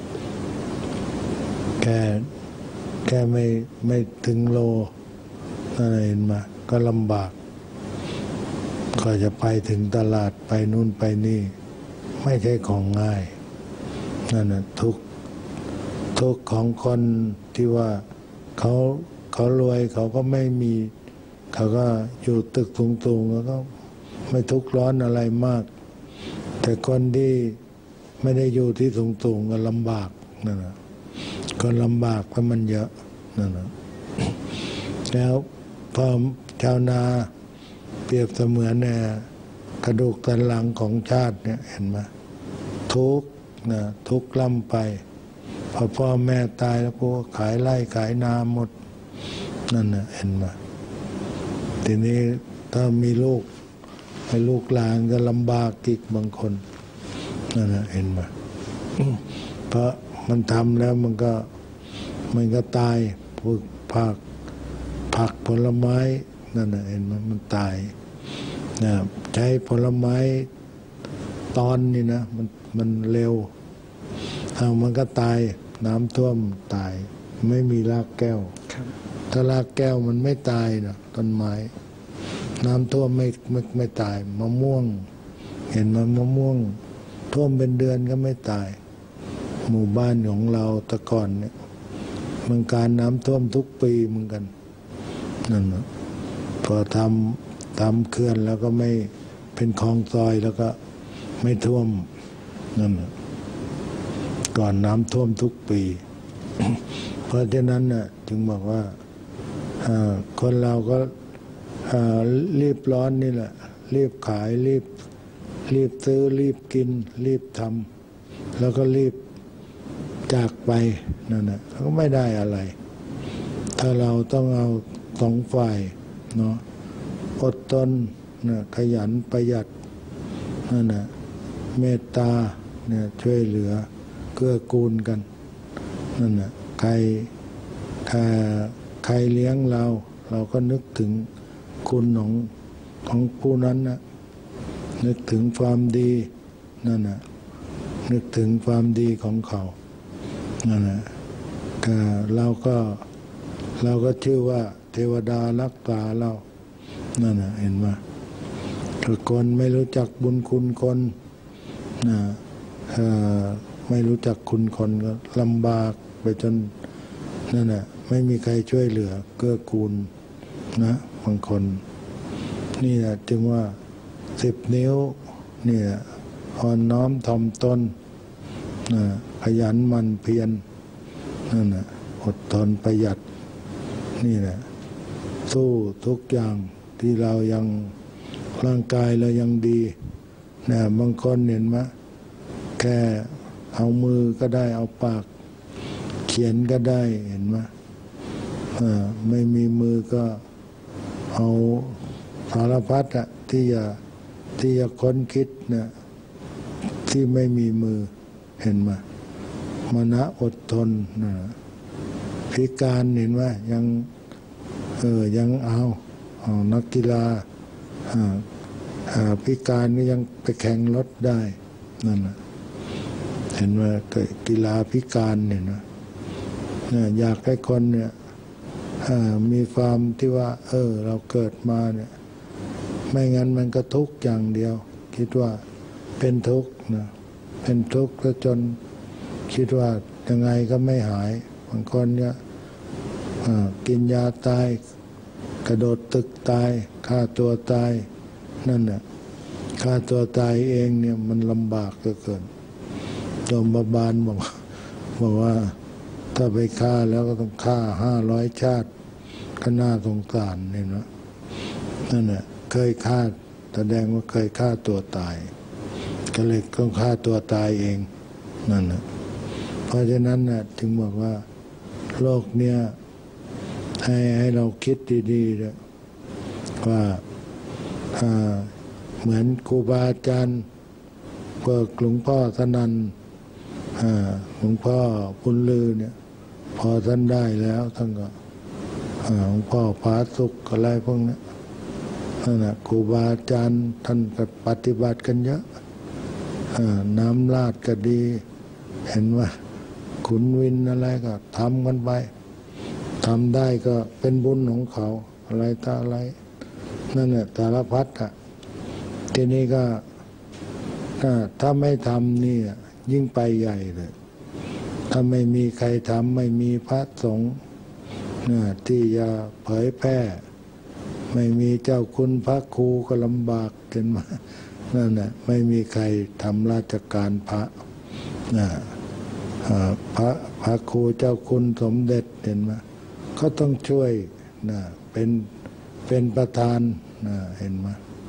แค่แค่ไม่ไม่ถึงโลนั่นเห็นไหมก็ลำบากก็จะไปถึงตลาดไปนู่นไปนี่ไม่ใช่ของง่ายนั่นน่ะทุกทุกของคนที่ว่าเขาเขารวยเขาก็ไม่มีเขาก็อยู่ตึกสูงๆแล้วก็ไม่ทุกข์ร้อนอะไรมากแต่คนที่ไม่ได้อยู่ที่สูงๆก็ลำบากนั่นนะคนลำบากเพราะมันเยอะนั่นนะแล้วพอชาวนาเปรียบเสมือนเนี่ยกระดูกสันหลังของชาติเนี่ยเห็นไหมทุกข์นะทุกข์ล่ำไปพอพ่อแม่ตายแล้วพวกขายไร่ขายนาหมดนั่นนะเห็นไหมทีนี้ถ้ามีลูกให้ลูกหลานก็ลำบากอีกบางคนนั่นนะเห็นไหมเพราะมันทำแล้วมันก็มันก็ตายพวกผักผักผลไม้นั่นนะเห็นไหมมันตายนะใช้ผลไม้ตอนนี่นะมันมันเร็วเอามันก็ตายน้ำท่วมตายไม่มีรากแก้วถ้ารากแก้วมันไม่ตายนะต้นไม้น้ำท่วมไม่ไม่ไม่ตายมะม่วงเห็นมันมะม่วงท่วมเป็นเดือนก็ไม่ตายหมู่บ้านของเราแต่ก่อนเนี่ยเมืองการน้ำท่วมทุกปีเหมือนกันนั่นนะพอทำทำเขื่อนแล้วก็ไม่เป็นคลองซอยแล้วก็ไม่ท่วมนั่นนะก่อนน้ำท่วมทุกปี เพราะฉะนั้นน่ะจึงบอกว่าคนเราก็รีบร้อนนี่แหละรีบขายรีบรีบซื้อรีบกินรีบทำแล้วก็รีบจากไปนั่นน่ะก็ไม่ได้อะไรถ้าเราต้องเอาสองฝ่ายเนาะอดทนนะขยันประหยัดนั่นน่ะเมตตาเนี่ยช่วยเหลือเกื้อกูลกันนั่นน่ะใครถ้าใครเลี้ยงเราเราก็นึกถึงคุณของของผู้นั้นนะนึกถึงความดีนั่นน่ะนึกถึงความดีของเขานั่นน่ะก็เราก็เราก็ชื่อว่าเทวดารักษาเรานั่นน่ะเห็นไหมถ้าคนไม่รู้จักบุญคุณคนนะไม่รู้จักคุณคนก็ลำบากไปจนนั่นน่ะไม่มีใครช่วยเหลือเกื้อกูลนะบางคนนี่แหละจึงว่าสิบนิ้วเนี่ยอ่อนน้อมถ่อมตนนะขยันหมั่นเพียรนั่นน่ะอดทนประหยัดนี่แหละสู้ทุกอย่างที่เรายังร่างกายเรายังดีนะบางคนเห็นไหมแค่เอามือก็ได้เอาปากเขียนก็ได้เห็นไหมไม่มีมือก็เอาสารพัดอะที่จะที่จะค้นคิดนะที่ไม่มีมือเห็นไหมมณะอดทนนะพิการเห็นไหมยังเออยังเอาเอานักกีฬาพิการก็ยังไปแข่งรถได้นั่นนะเห็นว่ากีฬาพิการเนี่ยนะอยากให้คนเนี่ยมีความที่ว่าเออเราเกิดมาเนี่ยไม่งั้นมันก็ทุกข์อย่างเดียวคิดว่าเป็นทุกข์นะเป็นทุกข์แล้วจนคิดว่ายังไงก็ไม่หายบางคนเนี่ยกินยาตายกระโดดตึกตายฆ่าตัวตายนั่นน่ะฆ่าตัวตายเองเนี่ยมันลำบากเกินเกินโยมบาลบอกบอกว่าถ้าไปฆ่าแล้วก็ต้องฆ่าห้าร้อยชาติก็น่าสงสารเนี่ยนะนั่นน่ะเคยฆ่าแสดงว่าเคยฆ่าตัวตายก็เลยต้องฆ่าตัวตายเองนั่นน่ะเพราะฉะนั้นน่ะจึงบอกว่าโลกเนี้ยให้ให้เราคิดดีๆเลยว่าเหมือนครูบาอาจารย์พวกหลวงพ่อสนั่นหลวงพ่อบุญลือเนี่ยพอท่านได้แล้วท่านก็หลวงพ่อผาสุกอะไรพวกนี้นั่นแหละครูบาอาจารย์ท่านก็ปฏิบัติกันเยอะน้ำลาดก็ดีเห็นว่าขุนวินอะไรก็ทำกันไปทำได้ก็เป็นบุญของเขาอะไรต่ออะไรนั่นแหละสารพัดอ่ะทีนี้ก็ถ้าไม่ทำนี่ยิ่งไปใหญ่เลยถ้าไม่มีใครทำไม่มีพระสงฆ์ที่จะเผยแพร่ไม่มีเจ้าคุณพระครูก็ลำบากกันมานั่นแหละไม่มีใครทำราชการพระนะพระพระครูเจ้าคุณสมเด็จเห็นไหมเขาต้องช่วยนะเป็นเป็นประธานนะเห็นไหมพ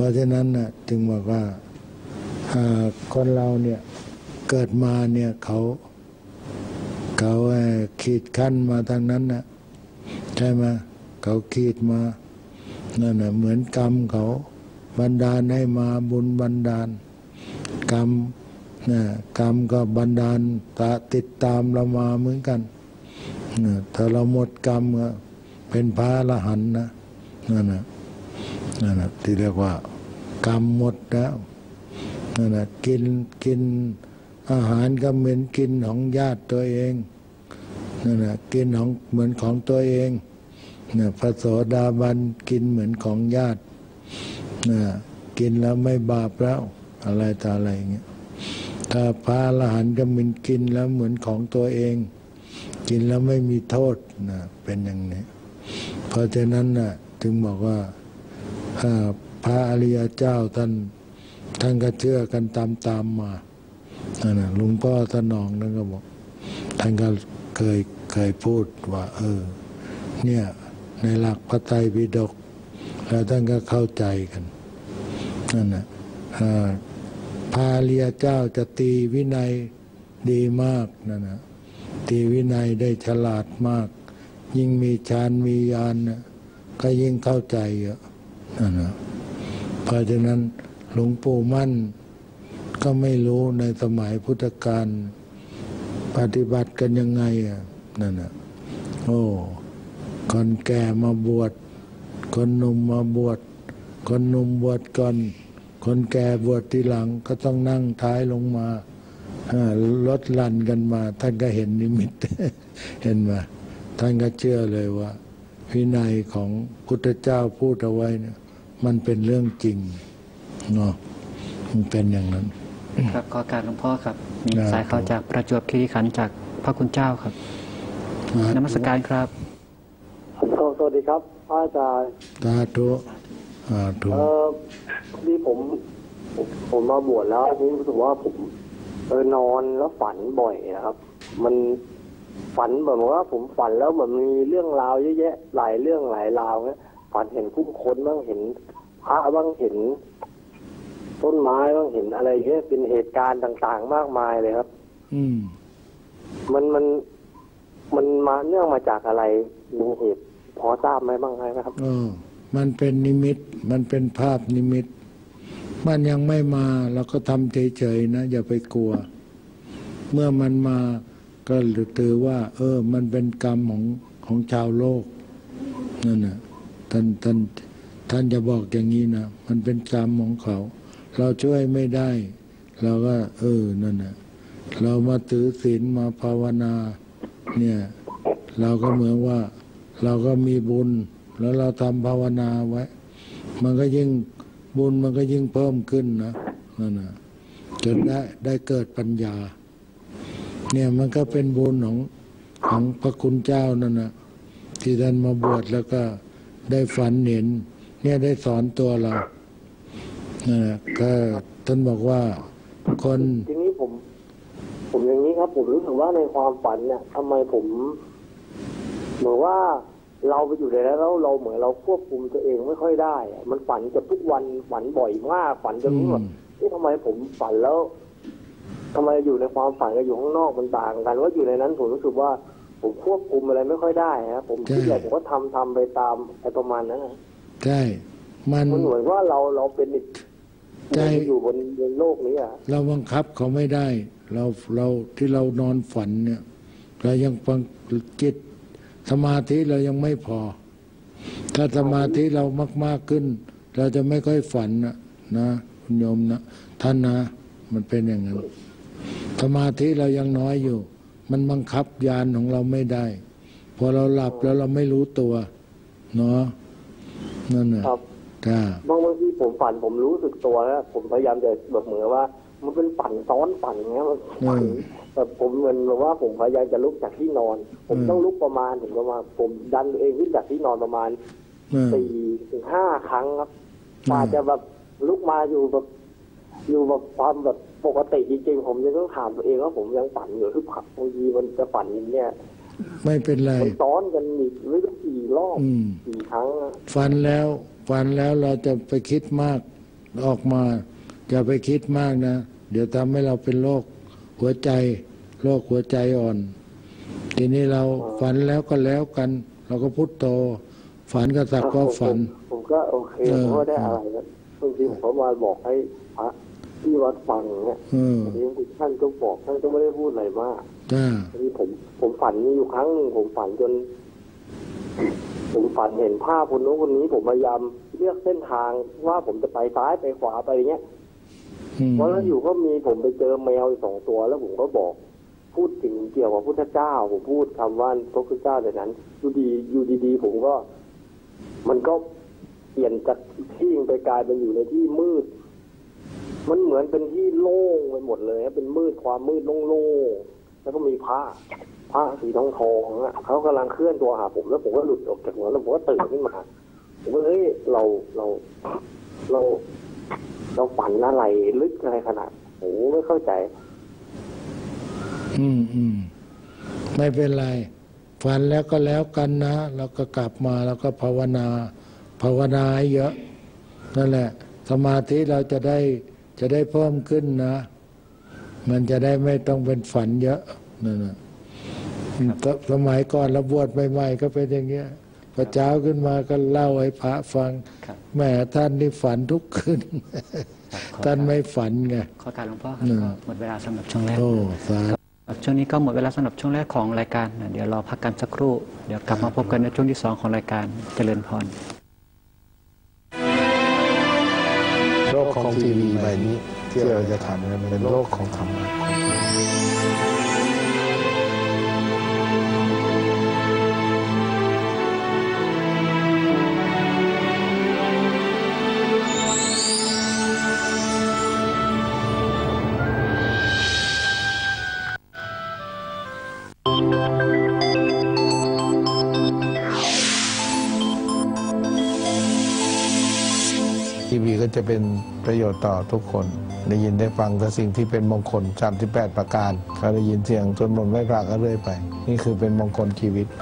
ราะฉะนั้นนะจึงบอกว่าคนเราเนี่ยเกิดมาเนี่ยเขาเขาขีดขั้นมาทางนั้นนะใช่ไหมเขาขีดมานั่นนะเหมือนกรรมเขาบันดาลให้มาบุญบันดาลกรรมนะกรรมก็บันดาลตาติดตามเรามาเหมือนกันนะถ้าเราหมดกรรมก็เป็นพระอรหันต์นะนั่นนะนั่นนะที่เรียกว่ากรรมหมดแล้วนั่นนะกินกินอาหารก็เหมือนกินของญาติตัวเองนั่นนะกินของเหมือนของตัวเองเนี่ยพระโสดาบันกินเหมือนของญาตินะกินแล้วไม่บาปแล้วอะไรต่ออะไรอย่างเงี้ยถ้าพระอรหันต์ก็เหมือนกินแล้วเหมือนของตัวเองกินแล้วไม่มีโทษนะเป็นอย่างนี้เพราะฉะนั้นนะถึงบอกว่าพระอริยเจ้าท่านท่านก็เชื่อกันตามตามมานะหลวงพ่อสนองนั่นก็บอกท่านก็เคยเคยพูดว่าเออเนี่ยในหลักพระไตรปิฎกแล้วท่านก็เข้าใจกันนั่นนะพระอริยเจ้าจะตีวินัยดีมากนั่นนะตีวินัยได้ฉลาดมากยิ่งมีฌานมีญาณก็ยิ่งเข้าใจเยอะนั่นนะเพราะฉะนั้นหลวงปู่มั่นก็ไม่รู้ในสมัยพุทธกาลปฏิบัติกันยังไงอ่ะนั่นนะโอ้คนแก่มาบวชคนหนุ่มมาบวชคนหนุ่มบวชก่อนคนแก่บวชทีหลังก็ต้องนั่งท้ายลงมาลดลันกันมาท่านก็เห็นนิมิต เห็นไหมท่านก็เชื่อเลยว่าวินัยของพุทธเจ้าพูดเอาไว้เนี่ยมันเป็นเรื่องจริงเนาะมันเป็นอย่างนั้นครับขอการหลวงพ่อครับมีสายเข้าจากประจวบคีรีขันธ์จากพระคุณเจ้าครับนมัสการครับสวัสดีครับพระอาจารย์สาธุสาธุเออที่ผมผมมาบวชแล้วนี่รู้สึกว่าผมเออนอนแล้วฝันบ่อยนะครับมันฝันแบบว่าผมฝันแล้วเหมือนมีเรื่องราวเยอะแยะหลายเรื่องหลายราวเนี่ยฝันเห็นผู้คนบ้างเห็นพระบ้างเห็นต้นไม้บ้างเห็นอะไรเงี้ยเป็นเหตุการณ์ต่างๆมากมายเลยครับอืมมันมันมันมาเนื่องมาจากอะไรมีเหตุพอทราบไหมบ้างไหมครับเออมันเป็นนิมิตมันเป็นภาพนิมิตมันยังไม่มาเราก็ทำเฉยๆนะอย่าไปกลัวเมื่อมันมาก็ถือว่าเออมันเป็นกรรมของของชาวโลกนั่นน่ะท่านท่านท่านจะบอกอย่างนี้นะมันเป็นกรรมของเขาเราช่วยไม่ได้เราก็เออนั่นน่ะเรามาถือศีลมาภาวนาเนี่ยเราก็เหมือนว่าเราก็มีบุญแล้วเราทำภาวนาไว้มันก็ยิ่งบุญมันก็ยิ่งเพิ่มขึ้นนะนั่นน่ะจนได้ได้เกิดปัญญาเนี่ยมันก็เป็นบุญของของพระคุณเจ้านั่นนะที่ท่านมาบวชแล้วก็ได้ฝันเห็นเนี่ยได้สอนตัวเรานะก็ท่านบอกว่าคนทีนี้ผมผมอย่างนี้ครับผมรู้สึกว่าในความฝันเนี่ยทำไมผมเหมือนว่าเราไปอยู่ในนั้นแล้วเราเหมือนเราควบคุมตัวเองไม่ค่อยได้มันฝันกับทุกวันฝันบ่อยมากฝันจนรู้ว่าที่ทำไมผมฝันแล้วทำไมอยู่ในความฝันกับอยู่ข้างนอกมันต่างกันว่าอยู่ในนั้นผมรู้สึกว่าผมควบคุมอะไรไม่ค่อยได้ครับผมที่ใหญ่ผมก็ทำทำไปตามไอ้ประมาณนั้นใช่มันมันเหมือนว่าเราเราเป็นใช่อยู่บนบนโลกนี้อ่ะเราบังคับเขาไม่ได้เราเราที่เรานอนฝันเนี่ยเรายังฟังจิตสมาธิเรายังไม่พอถ้าสมาธิเรามากๆขึ้นเราจะไม่ค่อยฝันนะนะคุณโยมนะท่านนะมันเป็นอย่างนั้นสมาธิเรายังน้อยอยู่มันบังคับญาณของเราไม่ได้พอเราหลับแล้วเราไม่รู้ตัวเนาะนั่นแหละครับบางบางทีผมฝันผมรู้สึกตัวแล้วผมพยายามจะแบบเหมือนว่ามันเป็นฝันซ้อนฝันเงี้ยมันแบบผมเหมือนแบบว่าผมพยายามจะลุกจากที่นอนผมต้องลุกประมาณถึงประมาณผมดันตัวเองขึ้นจากที่นอนประมาณสี่ถึงห้าครั้งครับกว่าจะแบบลุกมาอยู่แบบอยู่แบบความแบบปกติจริงๆผมยังต้องถามตัวเองว่าผมยังฝันอยู่ทุกครั้งบางทีมันจะฝันเนี่ยไม่เป็นไรมันซ้อนกันอีกไม่รู้กี่รอบกี่ครั้งฝันแล้วฝันแล้วเราจะไปคิดมากออกมาอย่าไปคิดมากนะเดี๋ยวทำให้เราเป็นโรคหัวใจโรคหัวใจอ่อนทีนี้เราฝันแล้วก็แล้วกันเราก็พุทโธฝันก็สักก็ฝันผมก็โอเคผมก็ได้อะไรนะบางทีผมก็มาบอกให้พระที่วัดฟังเนี่ยทีนี้ท่านก็บอกท่านก็ไม่ได้พูดอะไรมากทีนี้ผมผมฝันมีอยู่ครั้งหนึ่งผมฝันจนผมฝันเห็นภาพคนโน้นคนนี้ผมพยายามเลือกเส้นทางว่าผมจะไปซ้ายไปขวาไปอย่างเงี้ยเพราะแล้วอยู่ก็มีผมไปเจอแมวสองตัวแล้วผมก็บอกพูดถึงเกี่ยวกับพุทธเจ้าผมพูดคำว่าพระพุทธเจ้าในนั้นอยู่ดีอยู่ดีๆผมก็มันก็เปลี่ยนจากที่ไปกลายเป็นอยู่ในที่มืดมันเหมือนเป็นที่โล่งไปหมดเลยเป็นมืดความมืดโล่งๆแล้วก็มีพระพระสีทองทองอ่ะเขากำลังเคลื่อนตัวหาผมแล้วผมก็หลุดออกจากหัวแล้วผมก็ตื่นขึ้นมาผมก็เฮ้ยเราเราเราเราฝันอะไรลึกอะไรขนาดโอ้ไม่เข้าใจอืมอืมไม่เป็นไรฝันแล้วก็แล้วกันนะเราก็กลับมาแล้วก็ภาวนาภาวนาให้เยอะนั่นแหละสมาธิเราจะได้จะได้เพิ่มขึ้นนะมันจะได้ไม่ต้องเป็นฝันเยอะนั่นแหละสมัยก่อนเราบวชใหม่ๆก็เป็นอย่างเงี้ยพอเช้าขึ้นมาก็เล่าให้พระฟังแม่ท่านนี่ฝันทุกคืนท่านไม่ฝันไงขอการหลวงพ่อครับหมดเวลาสำหรับช่วงแรกโอ้สาช่วงนี้ก็หมดเวลาสำหรับช่วงแรกของรายการเดี๋ยวรอพักกันสักครู่เดี๋ยวกลับมาพบกันในช่วงที่สองของรายการเจริญพรโลกของทีวีใบนี้ที่เราจะทำมันเป็นโลกของธรรมะทีวีก็จะเป็นประโยชน์ต่อทุกคนได้ยินได้ฟังแต่สิ่งที่เป็นมงคลสามสิบแปดประการเขาได้ยินเสียงจนหมดไม่พลาดก็เรื่อยไปนี่คือเป็นมงคลชีวิต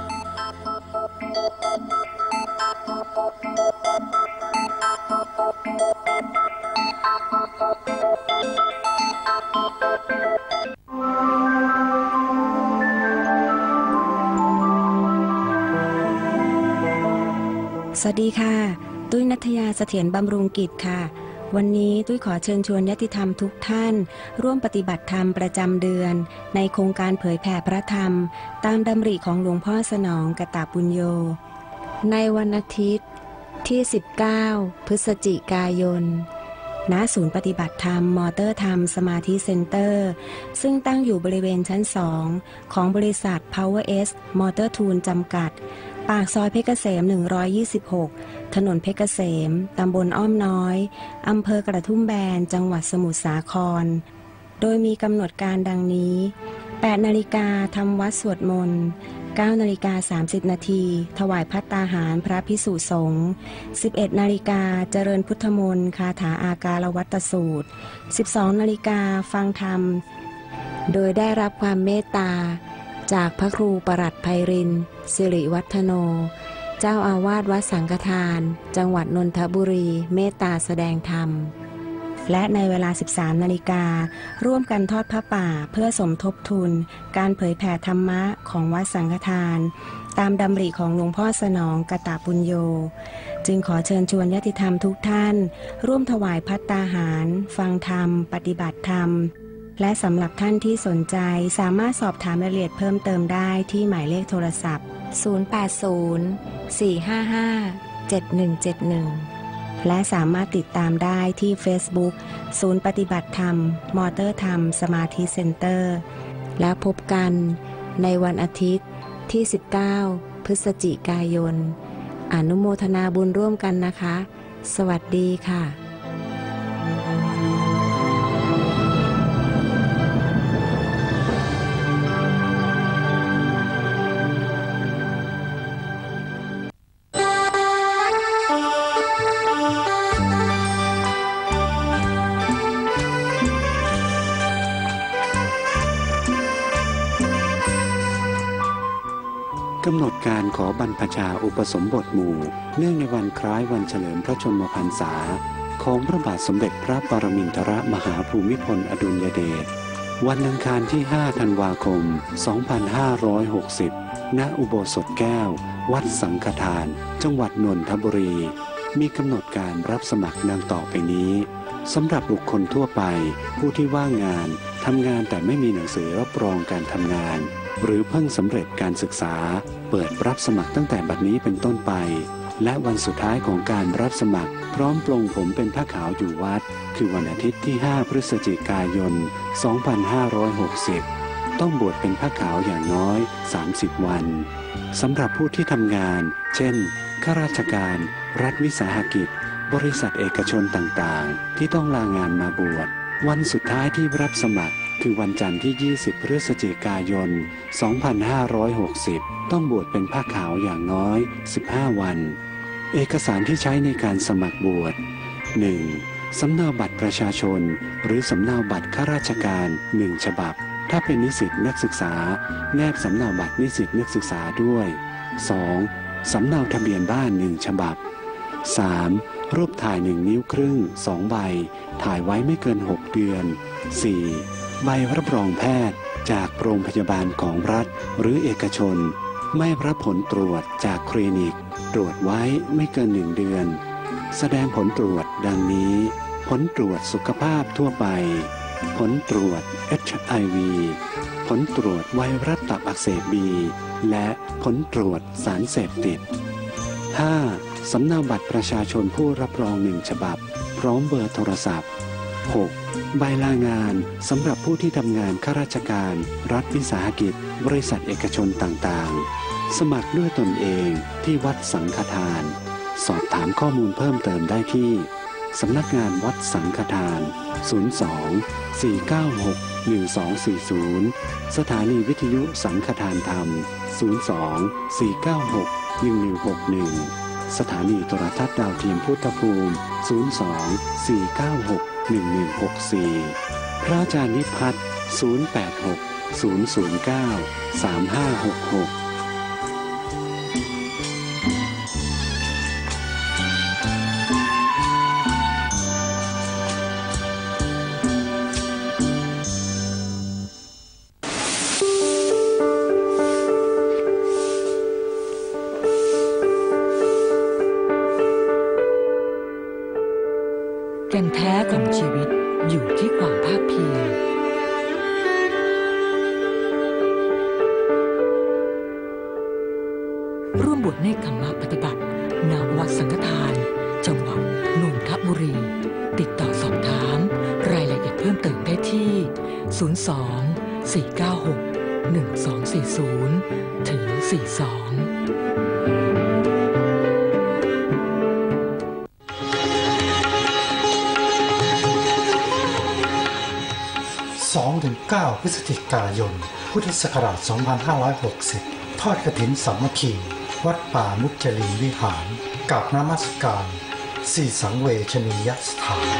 สวัสดีค่ะตุ้ยณัฐยาเสถียรบำรุงกิจค่ะวันนี้ตุ้ยขอเชิญชวนญาติธรรมทุกท่านร่วมปฏิบัติธรรมประจำเดือนในโครงการเผยแผ่พระธรรมตามดำริของหลวงพ่อสนองกตปุญโญในวันอาทิตย์ที่สิบเก้าพฤศจิกายนณศูนย์ปฏิบัติธรรมมอเตอร์ธรรมสมาธิเซ็นเตอร์ซึ่งตั้งอยู่บริเวณชั้นสองของบริษัท Power S Motor Tool จำกัดปากซอยเพชรเกษมหนึ่งร้อยยี่สิบหกถนนเพชรเกษมตำบลอ้อมน้อยอำเภอกระทุ่มแบนจังหวัดสมุทรสาครโดยมีกำหนดการดังนี้แปดนาฬิกาทำวัดสวดมนต์เก้านาฬิกาสามสิบนาทีถวายภัตตาหารพระภิกษุสงฆ์สิบเอ็ดนาฬิกาเจริญพุทธมนต์คาถาอาการวัตสูตรสิบสองนาฬิกาฟังธรรมโดยได้รับความเมตตาจากพระครูปรัตน์ไพรินทร์สิริวัฒโนเจ้าอาวาสวัดสังฆทานจังหวัดนนทบุรีเมตตาแสดงธรรมและในเวลา สิบสามนาฬิการ่วมกันทอดผ้าป่าเพื่อสมทบทุนการเผยแผ่ธรรมะของวัดสังฆทานตามดำริของหลวงพ่อสนองกตปุญโญจึงขอเชิญชวนญาติธรรมทุกท่านร่วมถวายภัตตาหารฟังธรรมปฏิบัติธรรมและสำหรับท่านที่สนใจสามารถสอบถามรายละเอียดเพิ่มเติมได้ที่หมายเลขโทรศัพท์ศูนย์ แปด ศูนย์ สี่ ห้า ห้า เจ็ด หนึ่ง เจ็ด หนึ่งและสามารถติดตามได้ที่ Facebook ศูนย์ปฏิบัติธรรมมอเตอร์ธรรมสมาธิเซ็นเตอร์แล้วพบกันในวันอาทิตย์ที่สิบเก้าพฤศจิกายนอนุโมทนาบุญร่วมกันนะคะสวัสดีค่ะกำหนดการขอบรรพชาอุปสมบทหมู่เนื่องในวันคล้ายวันเฉลิมพระชนมพรรษาของพระบาทสมเด็จพระปรมินทรมหาภูมิพลอดุลยเดชวันอังคารที่ห้าธันวาคมสองพันห้าร้อยหกสิบณอุโบสถแก้ววัดสังฆทานจังหวัดนนทบุรีมีกำหนดการรับสมัครดังต่อไปนี้สำหรับบุคคลทั่วไปผู้ที่ว่างงานทำงานแต่ไม่มีหนังสือรับรองการทำงานหรือเพิ่งสำเร็จการศึกษาเปิดรับสมัครตั้งแต่บัดนี้เป็นต้นไปและวันสุดท้ายของการรับสมัครพร้อมปลงผมเป็นผ้าขาวอยู่วัดคือวันอาทิตย์ที่ห้าพฤศจิกายนสองพันห้าร้อยหกสิบต้องบวชเป็นผ้าขาวอย่างน้อยสามสิบวันสำหรับผู้ที่ทำงานเช่นข้าราชการรัฐวิสาหกิจบริษัทเอกชนต่างๆที่ต้องลางานมาบวชวันสุดท้ายที่รับสมัครคือวันจันทร์ที่ยี่สิบพฤศจิกายนสองพันห้าร้อยหกสิบต้องบวชเป็นผ้าขาวอย่างน้อยสิบห้าวันเอกสารที่ใช้ในการสมัครบวช หนึ่ง. สำเนาบัตรประชาชนหรือสำเนาบัตรข้าราชการหนึ่งฉบับถ้าเป็นนิสิตนักศึกษาแนบสำเนาบัตรนิสิตนักศึกษาด้วย สอง. สำเนาทะเบียนบ้านหนึ่งฉบับ สาม. รูปถ่ายหนึ่งนิ้วครึ่งสองใบถ่ายไว้ไม่เกินหกเดือน สี่. ใบรับรองแพทย์จากโรงพยาบาลของรัฐหรือเอกชนไม่รับผลตรวจจากคลินิกตรวจไว้ไม่เกินหนึ่งเดือนแสดงผลตรวจดังนี้ผลตรวจสุขภาพทั่วไปผลตรวจ เอช ไอ วี ผลตรวจไวรัสตับอักเสบ บี และผลตรวจสารเสพติด ห้า. สำเนาบัตรประชาชนผู้รับรองหนึ่งฉบับพร้อมเบอร์โทรศัพท์ หก. ใบลางานสำหรับผู้ที่ทำงานข้าราชการรัฐวิสาหกิจบริษัทเอกชนต่างๆสมัครด้วยตนเองที่วัดสังฆทานสอบถามข้อมูลเพิ่มเติมได้ที่สำนักงานวัดสังฆทาน ศูนย์ สอง สี่ เก้า หก หนึ่ง สอง สี่ ศูนย์ สถานีวิทยุสังฆทานธรรม ศูนย์ สอง สี่ เก้า หก หนึ่ง หนึ่ง หก หนึ่ง สถานีโทรทัศน์ดาวเทียมพุทธภูมิ ศูนย์ สอง สี่ เก้า หก หนึ่ง หนึ่ง หก สี่ พระอาจารย์นิพัฒน์ ศูนย์ แปด หก ศูนย์ ศูนย์ เก้า สาม ห้า หก หกแก่นแท้ของชีวิตอยู่ที่ความภาคเพียรร่วมบวชเนกขัมมะปฏิบัติณวัดสังฆทานจังหวัดนนทบุรีติดต่อสอบถามรายละเอียดเพิ่มเติมได้ที่ ศูนย์ สอง สี่ เก้า หก หนึ่ง สอง สี่ ศูนย์ ถึง สี่ สองสองถึงเก้า พฤศจิกายน พุทธศักราช สองพันห้าร้อยหกสิบ ทอดกฐินสามัคคี วัดป่ามุจลินวิหารกับนมัสการสี่สังเวชนียสถาน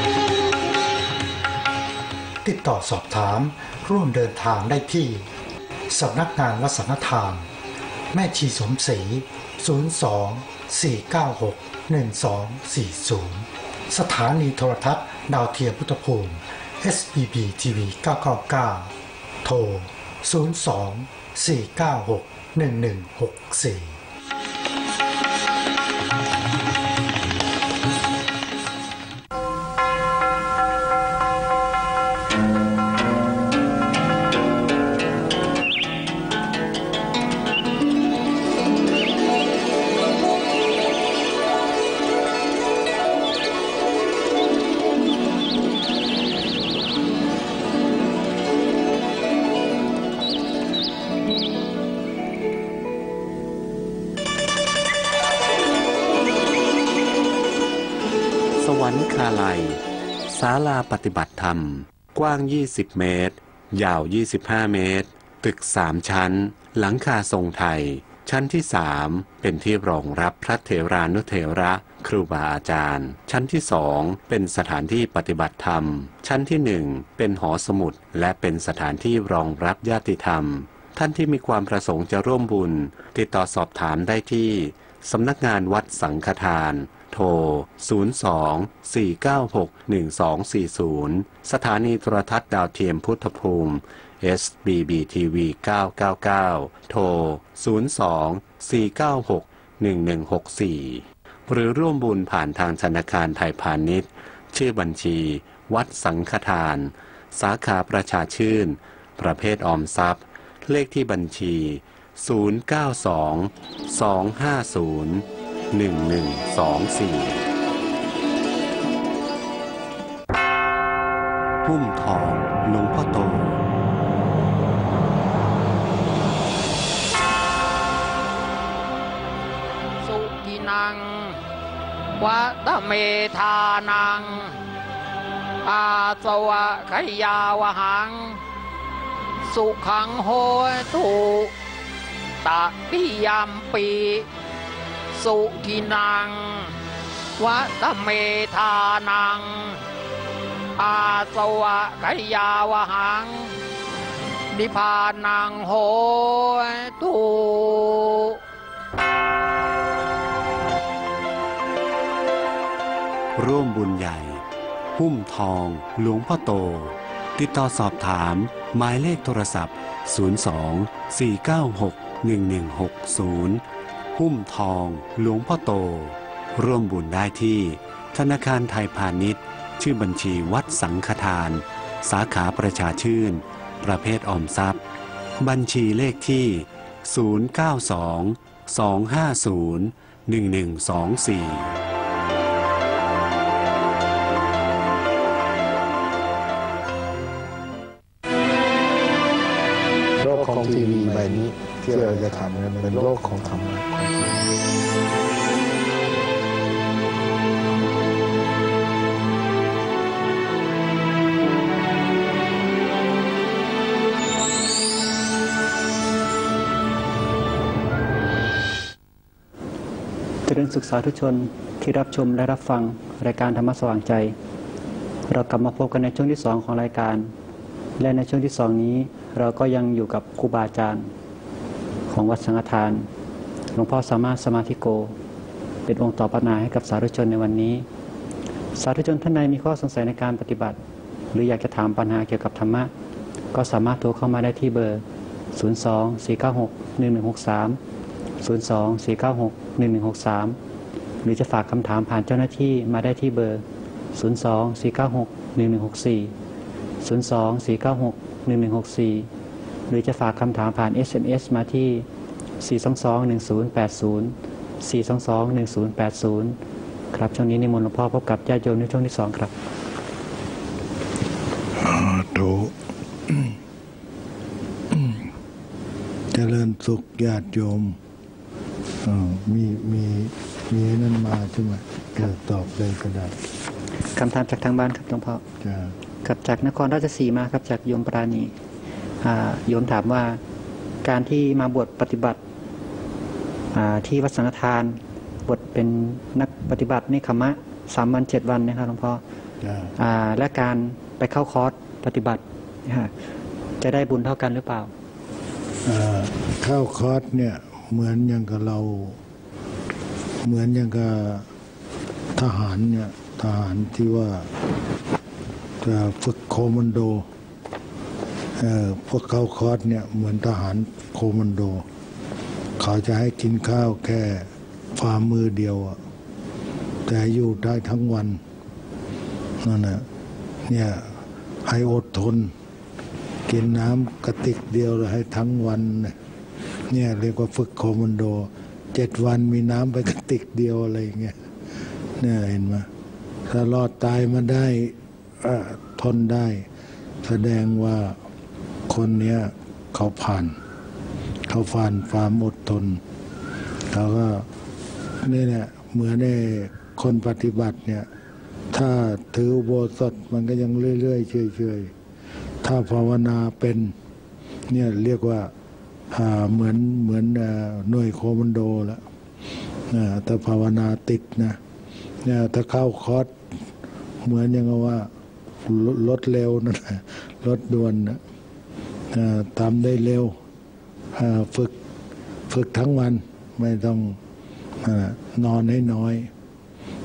ติดต่อสอบถามร่วมเดินทางได้ที่สำนักงานวัดสังฆทานแม่ชีสมศรี ศูนย์ สอง สี่ เก้า หก หนึ่ง สอง สี่ ศูนย์ สถานีโทรทัศน์ดาวเทียมพุทธภูมิ เอส บี บี ที วี เก้า เก้า เก้า โทร ศูนย์ สอง สี่ เก้า หก หนึ่ง หนึ่ง หก สี่สวรรคาลัยศาลาปฏิบัติธรรมกว้างยี่สิบเมตรยาวยี่สิบห้าเมตรตึกสามชั้นหลังคาทรงไทยชั้นที่สามเป็นที่รองรับพระเถรานุเถระครูบาอาจารย์ชั้นที่สองเป็นสถานที่ปฏิบัติธรรมชั้นที่หนึ่งเป็นหอสมุดและเป็นสถานที่รองรับญาติธรรมท่านที่มีความประสงค์จะร่วมบุญติดต่อสอบถามได้ที่สำนักงานวัดสังฆทานโทร ศูนย์ สอง สี่ เก้า หก หนึ่ง สอง สี่ ศูนย์ สถานีโทรทัศน์ดาวเทียมพุทธภูมิ เอส บี บี ที วี เก้า เก้า เก้า โทร ศูนย์ สอง สี่ เก้า หก หนึ่ง หนึ่ง หก สี่ หรือร่วมบุญผ่านทางธนาคารไทยพาณิชย์ชื่อบัญชีวัดสังฆทานสาขาประชาชื่นประเภทออมทรัพย์เลขที่บัญชี ศูนย์ เก้า สอง สอง ห้า ศูนย์ หนึ่ง หนึ่ง สอง สี่ พุ่มทองหลวงพ่อโตสุกินังวัตเมธานังอาสวะขยาวหังสุขังโหตุตะปิยัมปีสุกินังวัตเมธานังอาสวะขยาวหังนิพพานังโหตุร่วมบุญใหญ่หุ้มทองหลวงพ่อโตติดต่อสอบถามหมายเลขโทรศัพท์ ศูนย์ สอง สี่ เก้า หก หนึ่ง หนึ่ง หก ศูนย์ หุ้มทองหลวงพ่อโตร่วมบุญได้ที่ธนาคารไทยพาณิชย์ชื่อบัญชีวัดสังฆทานสาขาประชาชื่นประเภทออมทรัพย์บัญชีเลขที่ ศูนย์ เก้า สอง สอง ห้า ศูนย์ หนึ่ง หนึ่ง สอง สี่โลกของทีวีใบนี้ที่เราจะทำกันเป็นโลกของธรรมะเจริญศึกษาทุกชนที่รับชมและรับฟังรายการธรรมะสว่างใจเรากลับมาพบกันในช่วงที่สองของรายการและในช่วงที่สองนี้เราก็ยังอยู่กับครูบาอาจารย์ของวัดสังฆทานหลวงพ่อสามารถสมาธิโกเป็นองค์ตอบปัญหาให้กับสาธุชนในวันนี้สาธุชนท่านใดมีข้อสงสัยในการปฏิบัติหรืออยากจะถามปัญหาเกี่ยวกับธรรมะก็สามารถโทรเข้ามาได้ที่เบอร์ ศูนย์ สอง สี่ เก้า หก หนึ่ง หนึ่ง หก สาม ศูนย์ สอง สี่ เก้า หก หนึ่ง หนึ่ง หก สาม หรือจะฝากคำถามผ่านเจ้าหน้าที่มาได้ที่เบอร์ ศูนย์ สอง สี่ เก้า หก หนึ่ง หนึ่ง หก สี่ ศูนย์ สอง สี่ เก้า หก หนึ่ง หนึ่ง หก สี่ หรือจะฝากคำถามผ่าน เอส เอ็ม เอส มาที่ สี่ สอง สอง หนึ่ง ศูนย์ แปด ศูนย์ สี่ สอง สอง หนึ่ง ศูนย์ แปด ศูนย์ ครับช่วงนี้นิมนต์หลวงพ่อพบกับญาติโยมในช่วงที่สองครับถูกเจริญสุขญาติโยมมีมีมีนั่นมาใช่ไหมเกิดตอบเลยก็ได้คำถามจากทางบ้านครับหลวงพ่อครับจากนครราชสีมาครับจากโยมปราณีโยมถามว่าการที่มาบวชปฏิบัติที่วัดสังฆทานบวชเป็นนักปฏิบัติในขมะสามวันเจ็ดวันนะครับหลวงพ่อและการไปเข้าคอร์สปฏิบัติจะได้บุญเท่ากันหรือเปล่าเข้าคอร์สเนี่ยเหมือนอย่างกับเราเหมือนอย่างกับทหารเนี่ยทหารที่ว่าจะฝึกโคมานโดเอ่อพวกเข้าคอร์สเนี่ยเหมือนทหารโคมานโดเขาจะให้กินข้าวแค่ฝ่ามือเดียวแต่อยู่ได้ทั้งวันนั่นแหละเนี่ยให้อดทนกินน้ำกระติกเดียวเลยให้ทั้งวันเนี่ยเรียกว่าฝึกโคมานโดเจ็ดวันมีน้ำไปกระติกเดียวอะไรอย่างเงี้ยเนี่ยเห็นไหมถ้ารอดตายมาได้ทนได้แสดงว่าคนเนี้ยเขาผ่านเขาผ่านความอดทนเขาก็นี่เนี่ยเหมือนในคนปฏิบัติเนี่ยถ้าถืออุโบสถมันก็ยังเรื่อยๆเฉยๆถ้าภาวนาเป็นเนี่ยเรียกว่าเหมือนเหมือนหน่วยโคมานโดแล้วแต่ภาวนาติดนะเนี่ยถ้าเข้าคอร์สเหมือนอย่างว่ารถเร็วนะรถด่วนนะทำได้เร็วฝึกฝึกทั้งวันไม่ต้องนอนให้น้อย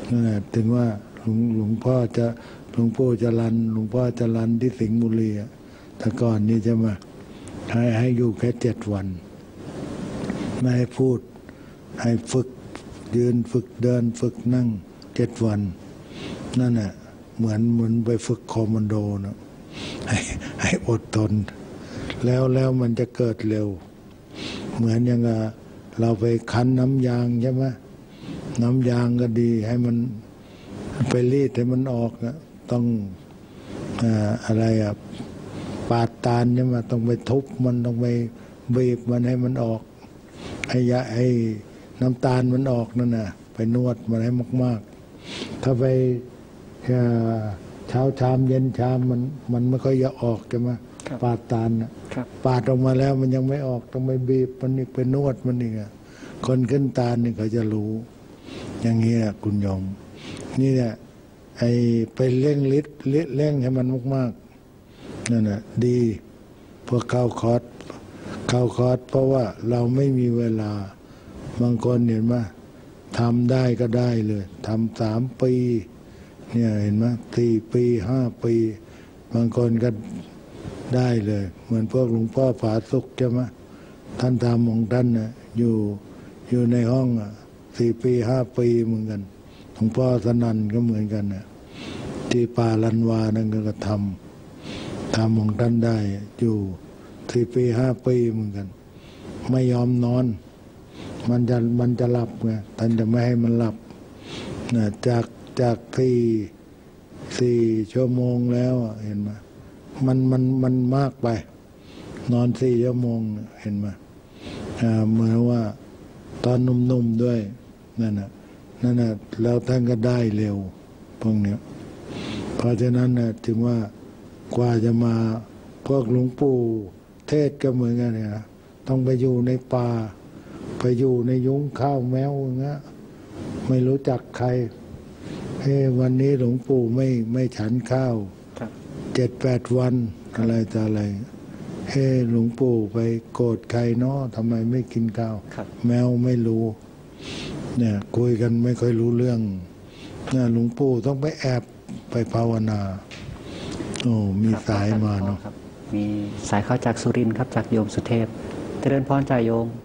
นั่นแหละถึงว่าหลวงหลวงพ่อจะหลวงปู่จรัญหลวงพ่อจรัญที่สิงห์บุรีแต่ก่อนนี้จะมาให้ให้อยู่แค่เจ็ดวันไม่ให้พูดให้ฝึกยืนฝึกเดินฝึกนั่งเจ็ดวันนั่นแหละเหมือนเหมือนไปฝึกคอมมานโดนะให้ให้อดทนแล้วแล้วมันจะเกิดเร็วเหมือนอย่างเราไปคั้นน้ำยางใช่ไหมน้ำยางก็ดีให้มันไปรีดให้มันออกนะต้องอ่าอะไรอ่ะปาดตาลใช่ไหมต้องไปทุบมันต้องไปบีบมันให้มันออกให้ยาให้น้ำตาลมันออกนั่นน่ะไปนวดมันให้มากๆถ้าไปเช้าชามเย็นชามมันมันไม่ค่อยจะออกใช่ไหมปาดตาลนะปาดออกมาแล้วมันยังไม่ออกต้องไปบีบมันอีกไปนวดมันอีกอ่ะคนขึ้นตาลนี่เขาจะรู้อย่างนี้แหละคุณโยมนี่แหละไอ้ไปเร่งฤทธิ์เร่งให้มันมากๆนั่นแหละดีพวกเข้าคอร์สเข้าคอร์สเพราะว่าเราไม่มีเวลาบางคนเห็นไหมทำได้ก็ได้เลยทำสามปีเนี่ยเห็นไหมสี่ปีห้าปีบางคนก็ได้เลยเหมือนพวกหลวงพ่อผาสุกใช่ไหมท่านทำของท่านน่ะอยู่อยู่ในห้องอ่ะสี่ปีห้าปีเหมือนกันหลวงพ่อสนั่นก็เหมือนกันน่ะที่ป่าลันวานั่นก็ทำทำของท่านได้อยู่สี่ปีห้าปีเหมือนกันไม่ยอมนอนมันจะมันจะหลับไงท่านจะไม่ให้มันหลับนะจากจากสี่สี่ชั่วโมงแล้วเห็นไหมมันมันมันมากไปนอนสี่ชั่วโมงเห็นไหมเหมือนว่าตอนนุ่มๆด้วยนั่นน่ะนั่นน่ะแล้วท่านก็ได้เร็วพวกเนี้ยเพราะฉะนั้นน่ะถึงว่ากว่าจะมาพวกหลวงปู่เทศก็เหมือนกันเนี่ยนะต้องไปอยู่ในป่าไปอยู่ในยุ้งข้าวแมวอย่างเงี้ยไม่รู้จักใครเฮ้วันนี้หลวงปู่ไม่ไม่ฉันข้าวเจ็ดแปดวันอะไรต่ออะไรเฮ้หลวงปู่ไปโกรธใครเนาะทำไมไม่กินข้าวแมวไม่รู้เนี่ยคุยกันไม่ค่อยรู้เรื่องเนี่ยหลวงปู่ต้องไปแอบไปภาวนาโอ้มีสายมาเนาะมีสายเข้าจากสุรินทร์ครับจากโยมสุเทพเจริญพรจ่ายโยม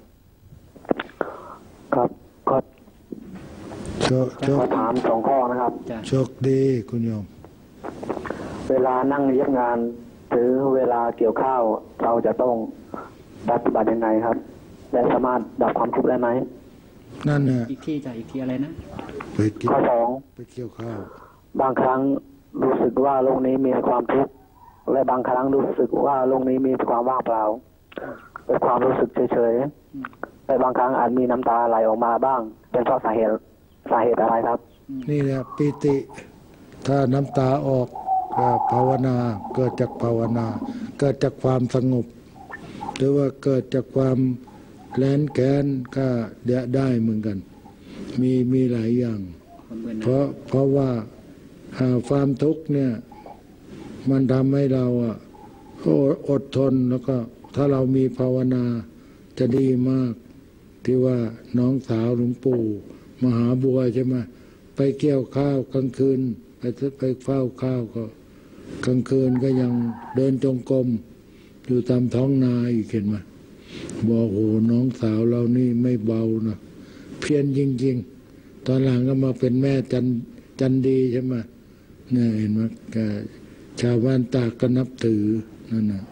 ครับก็โชคโชคถามสองข้อนะครับโชคดีคุณโยมเวลานั่งเย็บงานหรือเวลาเกี่ยวข้าวเราจะต้องปฏิบัติยังไงครับและสามารถดับความทุกข์ได้ไหมนั่นน่ะอีกที่จะอีกที่อะไรนะข้อสองไปเกี่ยวข้าวบางครั้งรู้สึกว่าโลกนี้มีความทุกข์และบางครั้งรู้สึกว่าโลกนี้มีความว่างเปล่าเป็นความรู้สึกเฉยๆแต่บางครั้งอาจมีน้ำตาไหลออกมาบ้างเป็นเพราะสาเหตุสาเหตุอะไรครับนี่แหละปิติถ้าน้ำตาออกก็ภาวนาเกิดจากภาวนาเกิดจากความสงบหรือว่าเกิดจากความแค้นแค้นก็เดะได้เหมือนกันมีมีหลายอย่างเพราะเพราะว่าความทุกข์เนี่ยมันทำให้เราอ่ะอดทนแล้วก็ถ้าเรามีภาวนาจะดีมากที่ว่าน้องสาวหลวงปู่มหาบัวใช่ไหมไปเกี่ยวข้าวกลางคืนไปไปเฝ้าข้าวก็กลางคืนก็ยังเดินจงกรมอยู่ตามท้องนาอีกเห็นไหมบอกโอ้น้องสาวเรานี่ไม่เบานะเพียรจริงๆตอนหลังก็มาเป็นแม่จันจันดีใช่ไหมเนี่ยเห็นไหมแกชาวบ้านตากก็นับถือนั่นนะ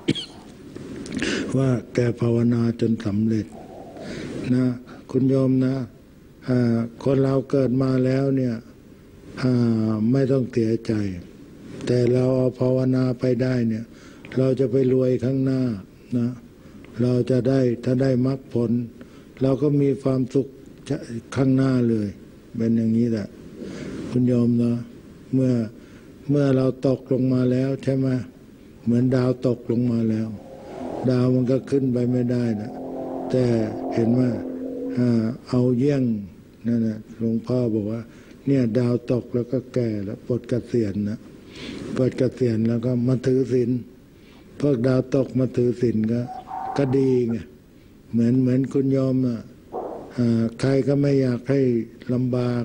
ว่าแกภาวนาจนสำเร็จนะคุณโยมนะคนเราเกิดมาแล้วเนี่ยไม่ต้องเสียใจแต่เราเอาภาวนาไปได้เนี่ยเราจะไปรวยข้างหน้านะเราจะได้ถ้าได้มรรคผลเราก็มีความสุขข้างหน้าเลยเป็นอย่างนี้แหละคุณโยมนะเมื่อเมื่อเราตกลงมาแล้วใช่ไหมเหมือนดาวตกลงมาแล้วดาวมันก็ขึ้นไปไม่ได้นะแต่เห็นว่าเอาเยี่ยงนั่นนะหลวงพ่อบอกว่าเนี่ยดาวตกแล้วก็แก่แล้วปลดเกษียณนะปลดเกษียณแล้วก็มาถือศีลพวกดาวตกมาถือศีลก็ก็ดีไงเหมือนเหมือนคุณโยมอ่ะใครก็ไม่อยากให้ลำบาก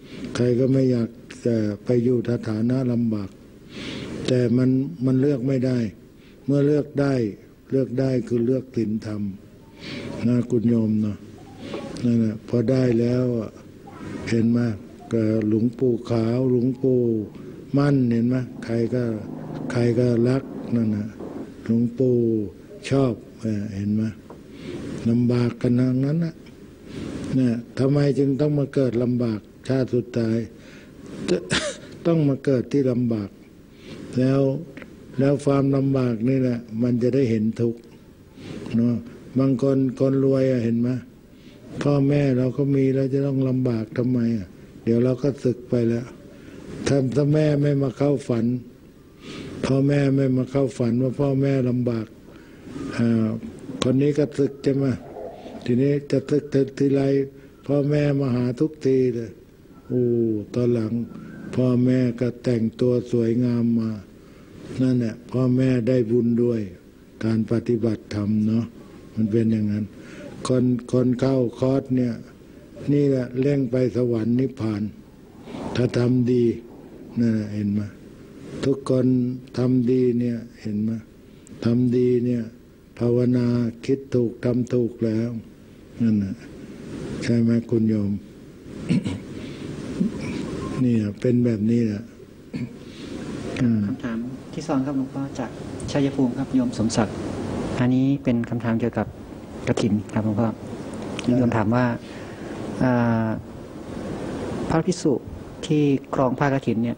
ใครก็ไม่อยากจะไปอยู่สถานะลำบากแต่มันมันเลือกไม่ได้เมื่อเลือกได้เลือกได้คือเลือกศีลธรรมนะคุณโยมเนาะนั่นแหละพอได้แล้วเห็นไหมก็หลวงปู่ขาวหลวงปู่มั่นเห็นไหมใครก็ใครก็รักนั่นนะหลวงปู่ชอบเห็นไหมลำบากกันทางนั้นนะเนี่ยทำไมจึงต้องมาเกิดลำบากชาติสุดท้ายต้องมาเกิดที่ลำบากแล้วแล้วความลำบากนี่แหละมันจะได้เห็นทุกข์เนาะบางคนคนรวยเห็นไหมพ่อแม่เราก็มีเราจะต้องลำบากทำไมอ่ะเดี๋ยวเราก็ศึกไปแล้วถ้าถ้าแม่ไม่มาเข้าฝันพ่อแม่ไม่มาเข้าฝันว่าพ่อแม่ลำบากอ่าคนนี้ก็ศึกใช่ไหมทีนี้จะศึกทีไรพ่อแม่มาหาทุกทีเลยโอ้ตอนหลังพ่อแม่ก็แต่งตัวสวยงามมานั่นแหละพ่อแม่ได้บุญด้วยการปฏิบัติธรรมเนาะมันเป็นอย่างนั้นคนคนเข้าคอร์สเนี่ยนี่แหละเร่งไปสวรรค์นิพพานถ้าทำดีนั่นเห็นไหมทุกคนทำดีเนี่ยเห็นไหมทำดีเนี่ยภาวนาคิดถูกทำถูกแล้วนั่นน่ะใช่ไหมคุณโยม นี่เป็นแบบนี้แหละคำถามที่สองครับหลวงพ่อจากชัยภูมิครับโยมสมศักดิ์อันนี้เป็นคำถามเกี่ยวกับกฐินครับหลวงพ่อโยมถามว่าพระภิกษุที่ครองผ้ากฐินเนี่ย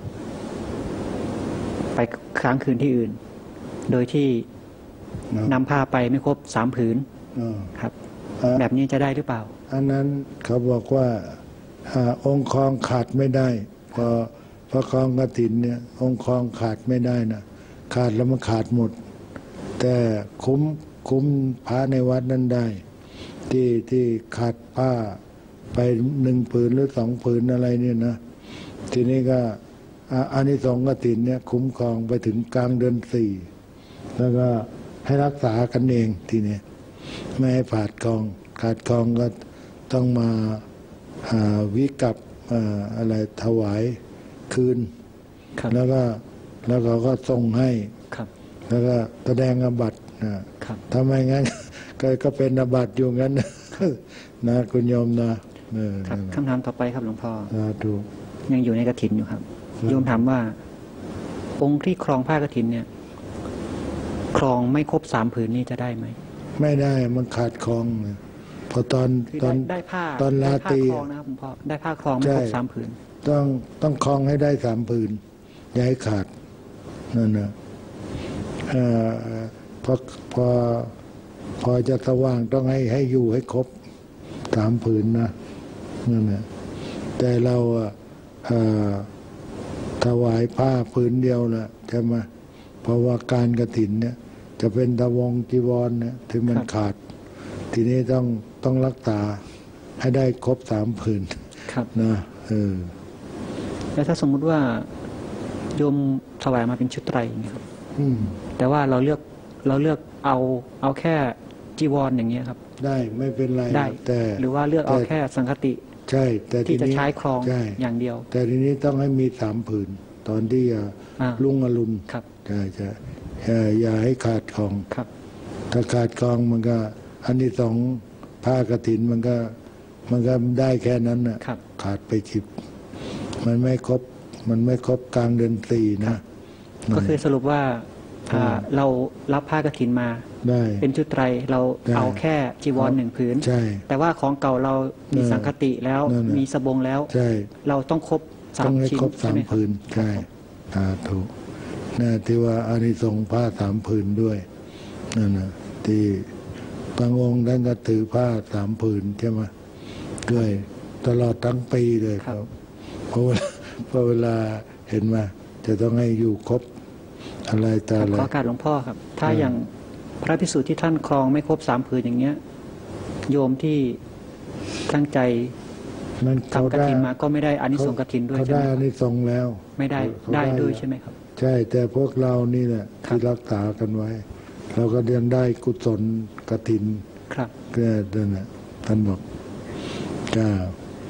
ไปค้างคืนที่อื่นโดยที่นำผ้าไปไม่ครบสามผืนครับแบบนี้จะได้หรือเปล่าอันนั้นเขาบอกว่าองค์ครองขาดไม่ได้พอพอครองกฐินเนี่ยองค์ครองขาดไม่ได้นะขาดแล้วมันขาดหมดแต่คุ้มคุ้มพระในวัดนั้นได้ที่ที่ขาดผ้าไปหนึ่งผืนหรือสองผืนอะไรเนี่ยนะทีนี้ก็อานิสงส์กฐินเนี่ยคุ้มครองไปถึงกลางเดือนสี่แล้วก็ให้รักษากันเองทีนี้ไม่ให้ขาดคลองขาดคลองก็ต้องมาวิกับอะไรถวายคืนแล้วก็แล้วเขาก็ส่งให้แล้วก็แสดงอาบัติทำไมงั้นก็เป็นอาบัติอยู่งั้นนะคุณโยมนะคำถามต่อไปครับหลวงพ่อถูกยังอยู่ในกฐินอยู่ครับโยมถามว่าองค์ที่ครองผ้ากฐินเนี่ยครองไม่ครบสามผืนนี่จะได้ไหมไม่ได้มันขาดคลองพอตอนตอนได้ผ้าตอนลาตีนะครับหลวงพ่อได้ผ้าครองไม่ครบสามผืนต้องต้องคลองให้ได้สามผืนอย่าให้ขาดนั่นนะพอพอพอจะสว่างต้องให้ให้อยู่ให้ครบสามผืนนะนั่นแหละแต่เราถวายผ้าผืนเดียวแหละใช่ไหมเพราะว่าการกฐินเนี่ยจะเป็นตะวงจีวรเนี่ยถึงมันขาดทีนี้ต้องต้องรักษาให้ได้ครบสามผืนนะเออแล้วถ้าสมมุติว่าโยมถวายมาเป็นชุดไตรอย่างเงี้ยครับแต่ว่าเราเลือกเราเลือกเอาเอาแค่จีวรอย่างเงี้ยครับได้ไม่เป็นไรได้แต่หรือว่าเลือกเอาแค่สังฆติใช่แต่ที่จะใช้ครองอย่างเดียวแต่ทีนี้ต้องให้มีสามผืนตอนที่ลุ่งอรุณใช่ใช่อย่าให้ขาดคลองถ้าขาดคลองมันก็อันที่สองผ้ากฐินมันก็มันก็ได้แค่นั้นน่ะขาดไปฉิบมันไม่ครบมันไม่ครบกลางเดือนสี่นะก็คือสรุปว่าเรารับผ้ากฐินมาเป็นชุดไตรเราเอาแค่จีวรหนึ่งผืนแต่ว่าของเก่าเรามีสังฆติแล้วมีสบงแล้วเราต้องครบสามชิ้นใช่ไหมผืนใช่ถูกน่ที่ว่าอานิสงส์ผ้าสามผืนด้วยนั่นนะที่บางองค์ท่านก็ถือผ้าสามผืนใช่ไหมด้วยตลอดทั้งปีเลยครับเพราะเพราะเวลาเห็นว่าจะต้องให้อยู่ครบอะไรแต่อะไรขอการหลวงพ่อครับถ้าอย่างพระภิกษุที่ท่านครองไม่ครบสามผืนอย่างเงี้ยโยมที่ตั้งใจทำกฐินมาก็ไม่ได้อานิสงส์กฐินด้วยใช่ไหมเขาได้อานิสงส์แล้วไม่ได้ได้ด้วยใช่ไหมครับใช่แต่พวกเรานี่แหละที่รักษากันไว้เราก็ยังได้กุศลกฐินครับก็นั่นแหละท่านบอกจ้า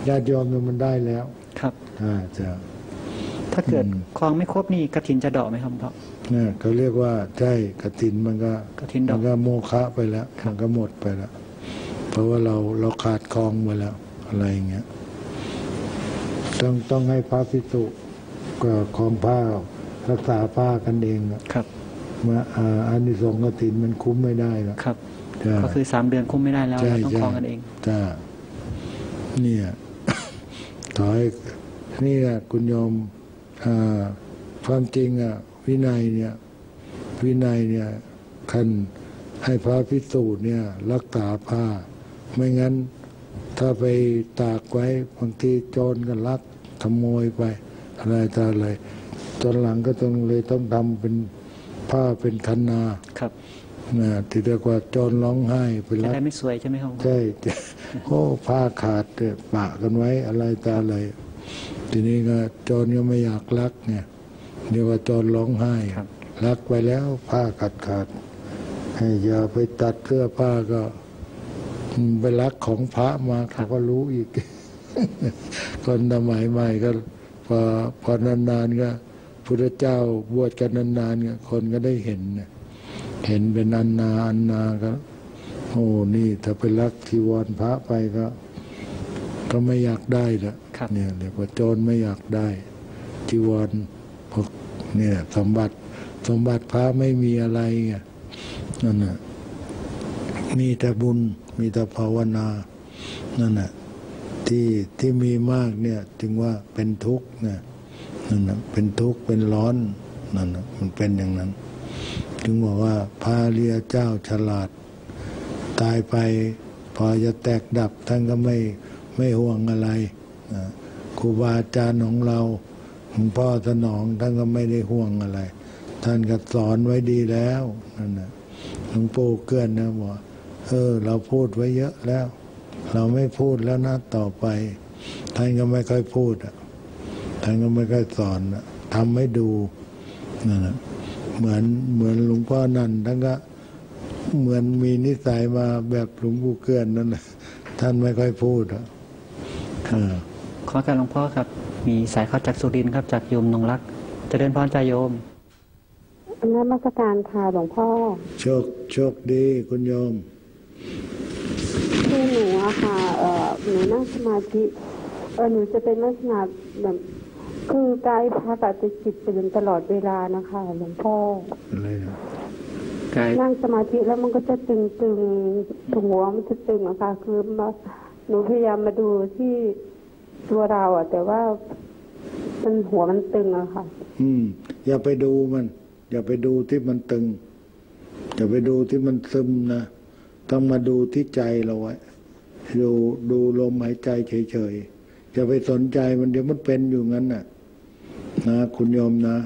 ญาติโยมเนี่ยมันได้แล้วครับอ่าจะถ้าเกิดคลองไม่ครบนี่กฐินจะดอกไหมครับพ่อเนี่ยเขาเรียกว่าใช่กฐินมันก็กฐินดอกมันก็โมฆะไปแล้วมันก็หมดไปแล้วเพราะว่าเราเราขาดคลองไปแล้วอะไรอย่างเงี้ยต้องต้องให้พระภิกษุก็คลองผ้ารักษาผ้ากันเองครับมาอานิสงส์กฐินมันคุ้มไม่ได้แล้วครับก็คือสามเดือนคุ้มไม่ได้แล้วต้องคลองกันเองจ้าเนี่ยถอยนี่แหละคุณโยมความจริงอ่ะวินัยเนี่ยวินัยเนี่ยคันให้พระภิกษุเนี่ยรักษาผ้าไม่งั้นถ้าไปตากไว้บางทีโจรก็ลักขโมยไปอะไรต่ออะไรตอนหลังก็ต้องเลยต้องทำเป็นผ้าเป็นคันนาครับนะที่เรียกว่าโจรร้องไห้ไปลักจะได้ไม่สวยใช่ไหมครับใช่โอ้ผ้าขาดปะกันไว้อะไรต่ออะไรทีนี้ก็โจรก็ไม่อยากลักเนี่ยเรียกว่าโจรร้องไห้ลักไปแล้วผ้าขาดขาดให้อย่าไปตัดเสื้อผ้าก็ไปลักของพระมาเขาก็รู้อีกคนสมัยใหม่ก็พอพอนานๆก็พุทธเจ้าบวชกันนานๆก็คนก็ได้เห็นเห็นเป็นอันนาอันนาก็โอ้นี่ถ้าไปลักจีวรพระไปก็ก็ไม่อยากได้ละเนี่ยเรียกว่าโจรไม่อยากได้จีวรพวกเนี่ยสมบัติสมบัติพระไม่มีอะไรไงนั่นน่ะมีแต่บุญมีแต่ภาวนานั่นน่ะที่ที่มีมากเนี่ยจึงว่าเป็นทุกข์เนี่ยนั่นน่ะเป็นทุกข์เป็นร้อนนั่นน่ะมันเป็นอย่างนั้นจึงบอกว่าพระอริยเจ้าฉลาดตายไปพอจะแตกดับท่านก็ไม่ไม่ห่วงอะไรครูบาอาจารย์ของเราหลวงพ่อสนองท่านก็ไม่ได้ห่วงอะไรท่านก็สอนไว้ดีแล้วนั่นน่ะหลวงปู่เกื้อนนะบอกเออเราพูดไว้เยอะแล้วเราไม่พูดแล้วนะต่อไปท่านก็ไม่ค่อยพูดอ่ะท่านก็ไม่ค่อยสอนทำให้ดูนั่นน่ะเหมือนเหมือนหลวงพ่อนั่นท่านก็เหมือนมีนิสัยมาแบบหลวงปู่เกื้อนนั่นนะท่านไม่ค่อยพูดอ่ะขอการหลวงพ่อครับมีสายเข้าจากสุรินทร์ครับจากโยมนงรักจะเดินพรใจโยมนมัสการค่ะหลวงพ่อโชคโชคดีคุณโยมคือหนูอะค่ะเอ่อหนูนั่งสมาธิเออหนูจะเป็นลักษณะแบบคือกายพักจะจิตตื่นตลอดเวลานะคะหลวงพ่ออะไรนะนั่งสมาธิแล้วมันก็จะตึงตึงหัวมันจะตึงอะค่ะคือมาหนูพยายามมาดูที่ตัวเราอะแต่ว่ามันหัวมันตึงอะค่ะอืมอย่าไปดูมันอย่าไปดูที่มันตึงอย่าไปดูที่มันซึมนะต้องมาดูที่ใจเราไว้ดูดูลมหายใจเฉยๆอย่าไปสนใจมันเดี๋ยวมันเป็นอยู่งั้นน่ะนะคุณโยมนะ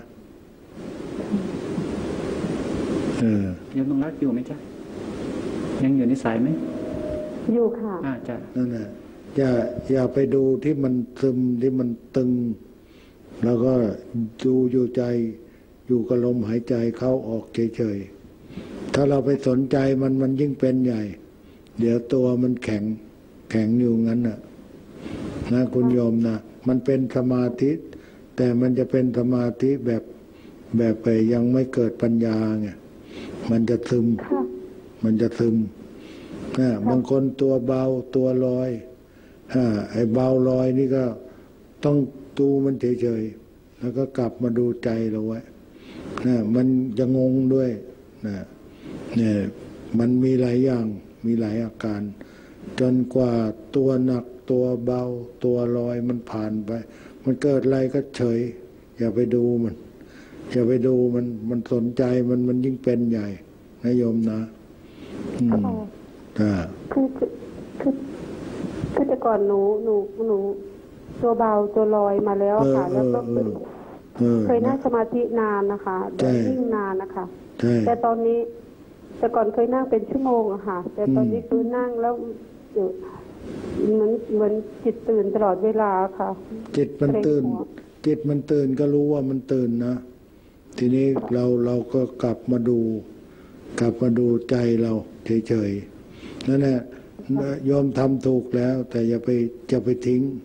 เออโยมต้องรักอยู่ไหมจ๊ะยังอยู่ในสายไหมอยู่ค่ะอ่าจ้ะนั่นแหละอย่าอย่าไปดูที่มันซึมที่มันตึงแล้วก็ดูอยู่ใจอยู่กับลมหายใจเข้าออกเฉยๆถ้าเราไปสนใจมันมันยิ่งเป็นใหญ่เดี๋ยวตัวมันแข็งแข็งอยู่งั้นน่ะนะคุณโยมนะมันเป็นสมาธิแต่มันจะเป็นสมาธิแบบแบบไปยังไม่เกิดปัญญาไงมันจะซึมมันจะซึมนะบางคนตัวเบาตัวลอยอ่าไอ้เบาลอยนี่ก็ต้องดูมันเฉยๆแล้วก็กลับมาดูใจเราไว้นะมันจะงงด้วยนะเนี่ยมันมีหลายอย่างมีหลายอาการจนกว่าตัวหนักตัวเบาตัวลอยมันผ่านไปมันเกิดอะไรก็เฉยอย่าไปดูมันอย่าไปดูมันมันสนใจมันมันยิ่งเป็นใหญ่นะโยมนะอืมอ่าคือคือคือแต่ก่อนหนูหนูหนูตัวเบาตัวลอยมาแล้วค่ะแล้วก็เคยนั่งสมาธินานนะคะแบบนิ่งนานนะคะแต่ตอนนี้แต่ก่อนเคยนั่งเป็นชั่วโมงอะค่ะแต่ตอนนี้คือนั่งแล้วเหมือนเหมือนจิตตื่นตลอดเวลาค่ะจิตมันตื่นจิตมันตื่นก็รู้ว่ามันตื่นนะทีนี้เราเราก็กลับมาดูกลับมาดูใจเราเฉยๆนั่นแหละยอมทำถูกแล้วแต่อย่าไปจะไปทิ้ง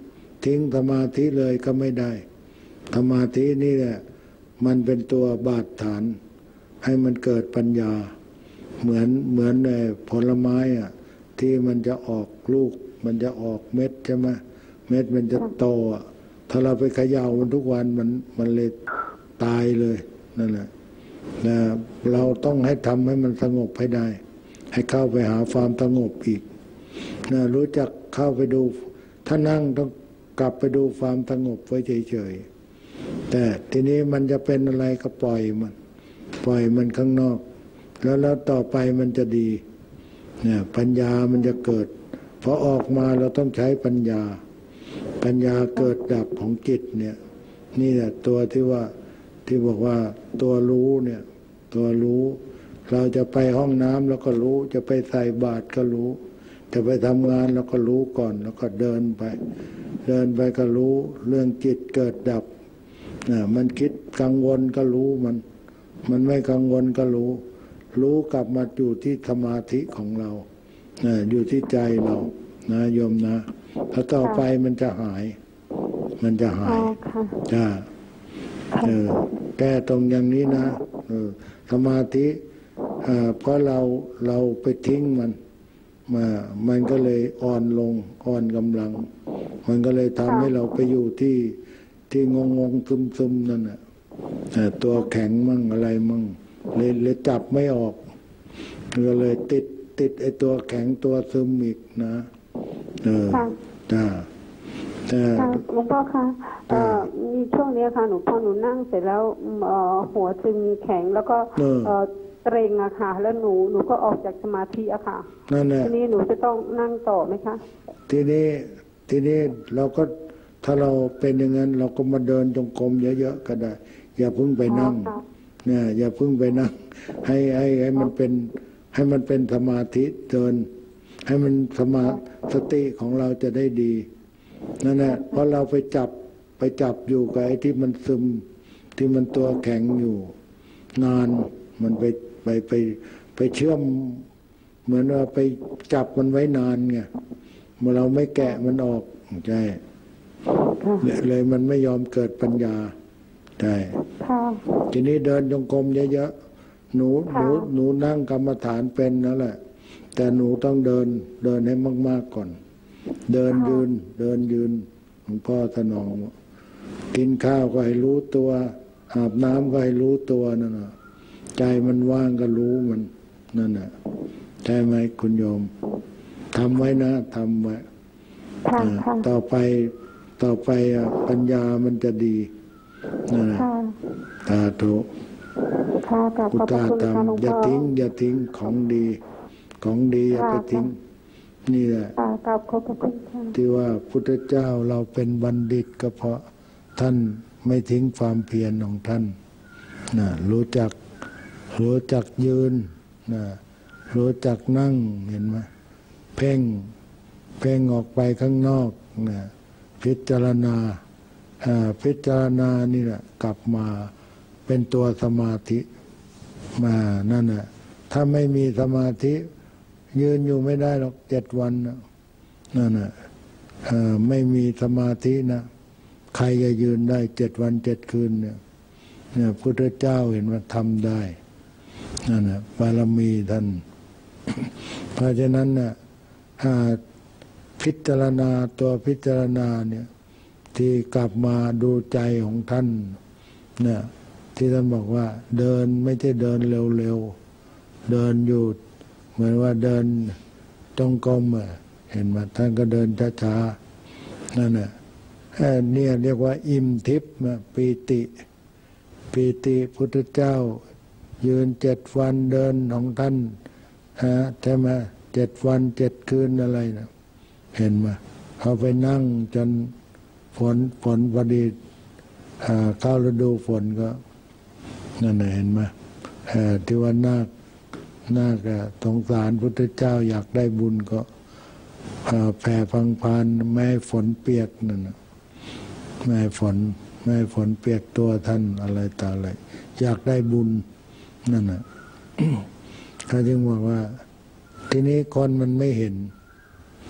ทิ้งสมาธิเลยก็ไม่ได้สมาธินี่แหละมันเป็นตัวบาดฐานให้มันเกิดปัญญาเหมือนเหมือนในผลไม้อ่ะที่มันจะออกลูกมันจะออกเม็ดใช่ไหมเม็ดมันจะโตอ่ะถ้าเราไปเขย่ามันทุกวันมันมันเลยตายเลยนั่นแหละนะเราต้องให้ทำให้มันสงบให้ได้ให้เข้าไปหาความสงบอีกนะรู้จักเข้าไปดูถ้านั่งต้องกลับไปดูความสงบไว้เฉยๆแต่ทีนี้มันจะเป็นอะไรก็ปล่อยมันปล่อยมันข้างนอกแล้วแล้วต่อไปมันจะดีเนี่ยปัญญามันจะเกิดพอออกมาเราต้องใช้ปัญญาปัญญาเกิดดับของจิตเนี่ยนี่แหละตัวที่ว่าที่บอกว่าตัวรู้เนี่ยตัวรู้เราจะไปห้องน้ำแล้วก็รู้จะไปใส่บาตรก็รู้จะไปทำงานแล้วก็รู้ก่อนแล้วก็เดินไปเดินไปก็รู้เรื่องจิตเกิดดับนะมันคิดกังวลก็รู้มันมันไม่กังวลก็รู้รู้กลับมาอยู่ที่สมาธิของเรานะอยู่ที่ใจเรานะโยมนะถ้าต่อไปมันจะหายมันจะหายจ้าเออแก้ตรงอย่างนี้นะเออสมาธิเพราะเราเราไปทิ้งมันมามันก็เลยอ่อนลงอ่อนกำลังมันก็เลยทำให้เราไปอยู่ที่ที่งงงซึมซึมนั่นแหละตัวแข็งมั่งอะไรมั่งเลยเลยจับไม่ออกก็เลยติดติดไอ้ตัวแข็งตัวซึมอีกนะเออจ้าแต่หลวงพ่อคะมีช่วงนี้ค่ะหนูพอหนูนั่งเสร็จแล้วหัวซึมแข็งแล้วก็เกรงอะค่ะแล้วหนูหนูก็ออกจากสมาธิอะค่ะนั่นแหละทีนี้หนูจะต้องนั่งต่อไหมคะทีนี้ทีนี้เราก็ถ้าเราเป็นอย่างนั้นเราก็มาเดินจงกรมเยอะๆก็ได้อย่าเพิ่งไปนั่งเนี่ยอย่าเพิ่งไปนั่งให้ให้ให้มันเป็นให้มันเป็นสมาธิเดินให้มันสมาสติของเราจะได้ดีนั่นแหละเพราะเราไปจับไปจับอยู่กับไอ้ที่มันซึมที่มันตัวแข็งอยู่นานมันไปไปไปไปเชื่อมเหมือนว่าไปจับมันไว้นานไงเมื่อเราไม่แกะมันออกใช่เลยมันไม่ยอมเกิดปัญญาใช่ทีนี้เดินจงกรมเยอะๆหนูหนูหนูนั่งกรรมฐานเป็นนั่นแหละแต่หนูต้องเดินเดินให้มากๆก่อนเดินยืนเดินยืนหลวงพ่อถนอมกินข้าวก็ให้รู้ตัวอาบน้ำก็ให้รู้ตัวนั่นน่ะใจมันว่างก็รู้มันนั่นน่ะใช่ไหมคุณโยมทำไว้นะทำไว้ต่อไปต่อไปปัญญามันจะดีนั่นแหละสาธุพุทธธรรมอย่าทิ้งอย่าทิ้งของดีของดีอย่าไปทิ้งนี่แหละที่ว่าพุทธเจ้าเราเป็นบัณฑิตก็เพราะท่านไม่ทิ้งความเพียรของท่านนะรู้จักรู้จักยืนนะรู้จักนั่งเห็นไหมเพ่งเพ่งออกไปข้างนอกนะพิจารณาพิจารณานี่แหละกลับมาเป็นตัวสมาธิมานั่นแหละถ้าไม่มีสมาธิยืนอยู่ไม่ได้หรอกเจ็ดวันนั่นน่ะไม่มีสมาธินะใครจะยืนได้เจ็ดวันเจ็ดคืนเนี่ยเนี่ยพุทธเจ้าเห็นว่าทำได้นั่นน่ะบารมีท่านเพราะฉะนั้นน่ะพิจารณาตัวพิจารณาเนี่ยที่กลับมาดูใจของท่านเนี่ยที่ท่านบอกว่าเดินไม่ใช่เดินเร็วๆเดินอยู่เหมือนว่าเดินจงกรมเห็นไหมท่านก็เดินช้าๆนั่นน่ะเนี่ยเรียกว่าอิ่มทิพย์ปีติปีติพุทธเจ้ายืนเจ็ดวันเดินของท่านฮะใช่ไหมเจ็ดวันเจ็ดคืนอะไรนะเห็นไหมเขาไปนั่งจนฝนฝนพอดีเข้าฤดูฝนก็นั่นเห็นไหมที่ว่านาคนาคสงสารพุทธเจ้าอยากได้บุญก็แผ่พังพานไม่ให้ฝนเปียกนั่นไม่ให้ฝนไม่ให้ฝนเปียกตัวท่านอะไรต่ออะไรอยากได้บุญนั่นน่ะ เขาจึงบอกว่าทีนี้คนมันไม่เห็น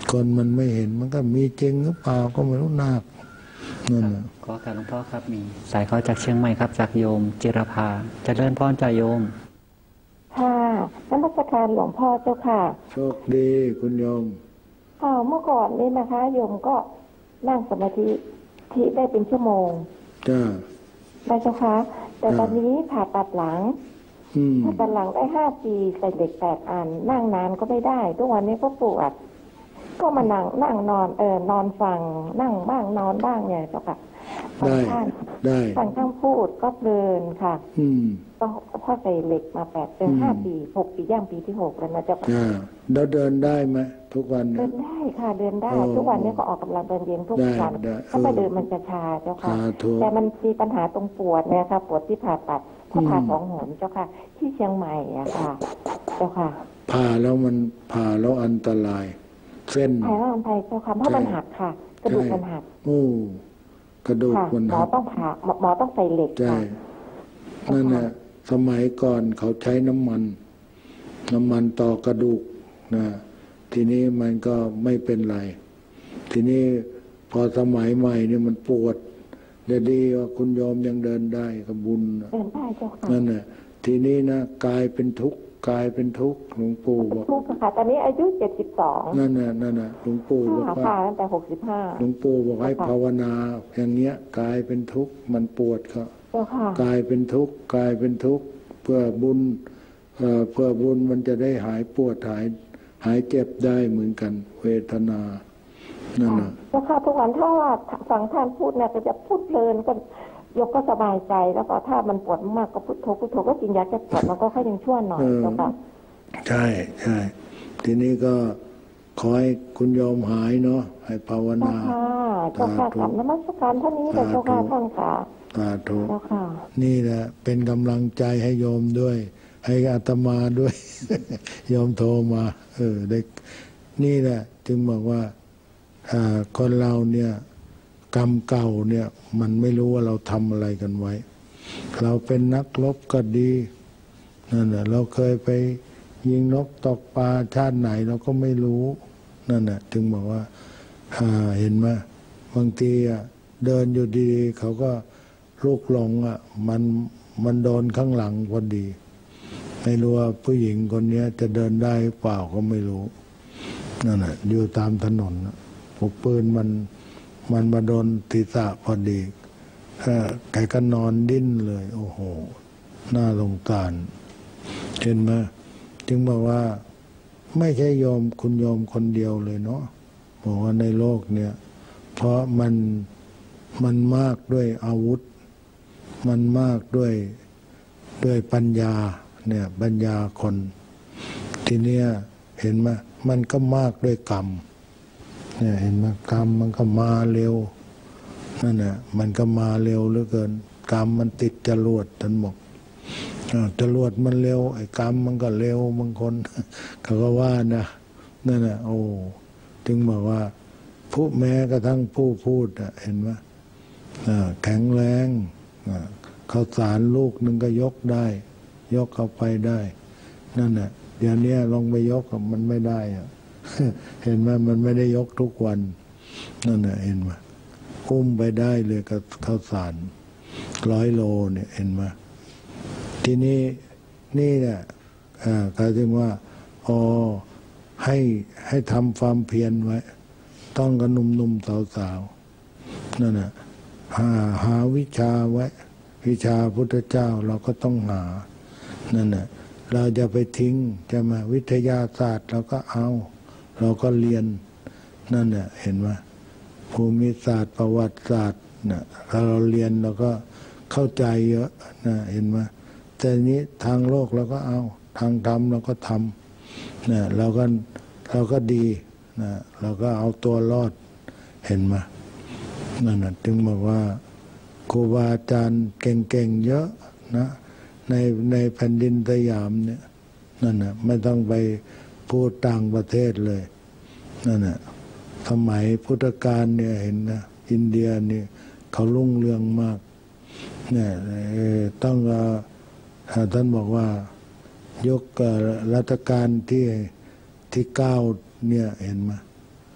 คนมันไม่เห็นมันก็มีจริงหรือเปล่าก็ไม่รู้นาคนั่นนะขอการหลวงพ่อครับมีสายเข้าจากเชียงใหม่ครับจากโยมจิรภาเจริญพรจ่าโยมค่ะนมัสการหลวงพ่อเจ้าค่ะโชคดีคุณโยมค่ะเมื่อก่อนนี่นะคะโยมก็นั่งสมาธิที่ได้เป็นชั่วโมงจ้าได้เจ้าค่ะแต่ตอนนี้ผ่าตัดหลังผ่าตัดหลังได้ห้าปีใส่เหล็กแปดอันนั่งนานก็ไม่ได้ทุกวันนี้ก็ปวดก็มานั่งนั่งนอนเออนอนฟังนั่งบ้างนอนบ้างเนี่ยเจ้าค่ะได้ได้ฟังข้างพูดก็เพลินค่ะอืมก็พ่อใส่เหล็กมาแปดเดือนห้าปีหกปีย่างปีที่หกแล้วนะเจ้าค่ะแล้วเดินได้ไหมทุกวันเดินได้ค่ะเดินได้ทุกวันนี้ก็ออกกำลังเดินเย็นทุกวันถ้าไปเดินมันจะชาเจ้าค่ะแต่มันมีปัญหาตรงปวดเนี่ยค่ะปวดที่ผ่าตัดก็ผ่าสองหนเจ้าค่ะที่เชียงใหม่อะค่ะเจ้าค่ะผ่าแล้วมันผ่าแล้วอันตรายเส้นผ่าแล้วอันตรายเจ้าค่ะเพราะมันหักค่ะกระดูกมันหักโอ้กระดูกมันหมอต้องผ่าหมอต้องใส่เหล็กค่ะนั่นแหละสมัยก่อนเขาใช้น้ำมันน้ำมันต่อกระดูกนะทีนี้มันก็ไม่เป็นไรทีนี้พอสมัยใหม่เนี่ยมันปวดเดี๋ยวดีว่าคุณโยมยังเดินได้ก็บุญเดินได้เจ้าค่ะนั่นแหละทีนี้นะกลายเป็นทุกข์กลายเป็นทุกข์หลวงปู่บอกทุกข์ค่ะตอนนี้อายุเจ็ดสิบสองนั่นน่ะนั่นน่ะหลวงปู่บอกว่าผ่าตั้งแต่หกสิบห้าหลวงปู่บอกให้ภาวนาอย่างเงี้ยกลายเป็นทุกข์มันปวดก็กลายเป็นทุกข์กลายเป็นทุกข์เพื่อบุญเอ่อเพื่อบุญมันจะได้หายปวดหายหายเจ็บได้เหมือนกันเวทนานั่นน่ะเจ้าค่ะทุกวันถ้าว่าฟังท่านพูดเนี่ยก็จะพูดเพลินก็ยกก็สบายใจแล้วก็ถ้ามันปวดมากก็พุทโธพุทโธก็กินยาแก้ปวดมันก็ค่อยยังชั่วหน่อยเจ้าค่ะใช่ใช่ทีนี้ก็ขอให้คุณโยมหายเนาะให้ภาวนาเจ้าค่ะกลับนมัสการท่านนี้เลยเจ้าค่ะท่านค่ะสาธุนี่แหละเป็นกำลังใจให้โยมด้วยให้อาตมาด้วย โยมโทรมาเออเด็กนี่แหละจึงบอกว่าคนเราเนี่ยกรรมเก่าเนี่ยมันไม่รู้ว่าเราทำอะไรกันไว้เราเป็นนักรบก็ดีนั่นแหละเราเคยไปยิงนกตกปลาชาติไหนเราก็ไม่รู้นั่นแหละจึงบอกว่าเห็นไหมบางทีเดินอยู่ดีๆเขาก็ลูกหลงอ่ะมันมันโดนข้างหลังพอดีไม่รู้ว่าผู้หญิงคนนี้จะเดินได้เปล่าก็ไม่รู้นั่นแหละอยู่ตามถนนพวกปืนมันมันมาโดนศีรษะพอดีแกก็นอนดิ้นเลยโอ้โหน่าสงสารเห็นไหมจึงบอกว่าไม่ใช่โยมคุณโยมคนเดียวเลยเนาะบอกว่าในโลกเนี่ยเพราะมันมันมากด้วยอาวุธมันมากด้วยด้วยปัญญาเนี่ยปัญญาคนทีเนี้ยเห็นไหมมันก็มากด้วยกรรมเนี่ยเห็นไหมกรรมมันก็มาเร็วนั่นแหละมันก็มาเร็วเหลือเกินกรรมมันติดจรวดท่านบอกจรวดมันเร็วไอ้กรรมมันก็เร็วบางคนเขาก็ว่านะนั่นแหละโอ้จึงบอกว่าผู้แม้กระทั่งผู้พูดเห็นไหมแข็งแรงข้าวสารลูกนึงก็ยกได้ยกเข้าไปได้นั่นแหละเดี๋ยวนี้ลองไปยกมันไม่ได้เห็นไหมมันไม่ได้ยกทุกวันนั่นแหละเห็นไหมอุ้มไปได้เลยกับข้าวสารร้อยโลเนี่ยเห็นไหมทีนี้นี่เนี่ยเขาจึงว่าอ๋อให้ให้ทำความเพียรไว้ต้องกับหนุ่มๆสาวๆนั่นแหละหาหาวิชาไว้วิชาพุทธเจ้าเราก็ต้องหานั่นแหละเราจะไปทิ้งจะมาวิทยาศาสตร์เราก็เอาเราก็เรียนนั่นแหละเห็นไหมภูมิศาสตร์ประวัติศาสตร์นะถ้าเราเรียนเราก็เข้าใจเยอะนะเห็นไหมแต่นี้ทางโลกเราก็เอาทางธรรมเราก็ทำนะเราก็เราก็ดีนะเราก็เอาตัวรอดเห็นไหมนั่นนะจึงบอกว่าครูบาอาจารย์เก่งๆเยอะนะในในแผ่นดินสยามเนี่ยนั่นนะไม่ต้องไปพูดต่างประเทศเลยนั่นนะสมัยพุทธกาลเนี่ยเห็นนะอินเดียนี่เขารุ่งเรืองมากเนี่ยต้องท่านบอกว่ายกรัชกาลที่ที่เก้าเนี่ยเห็นไหม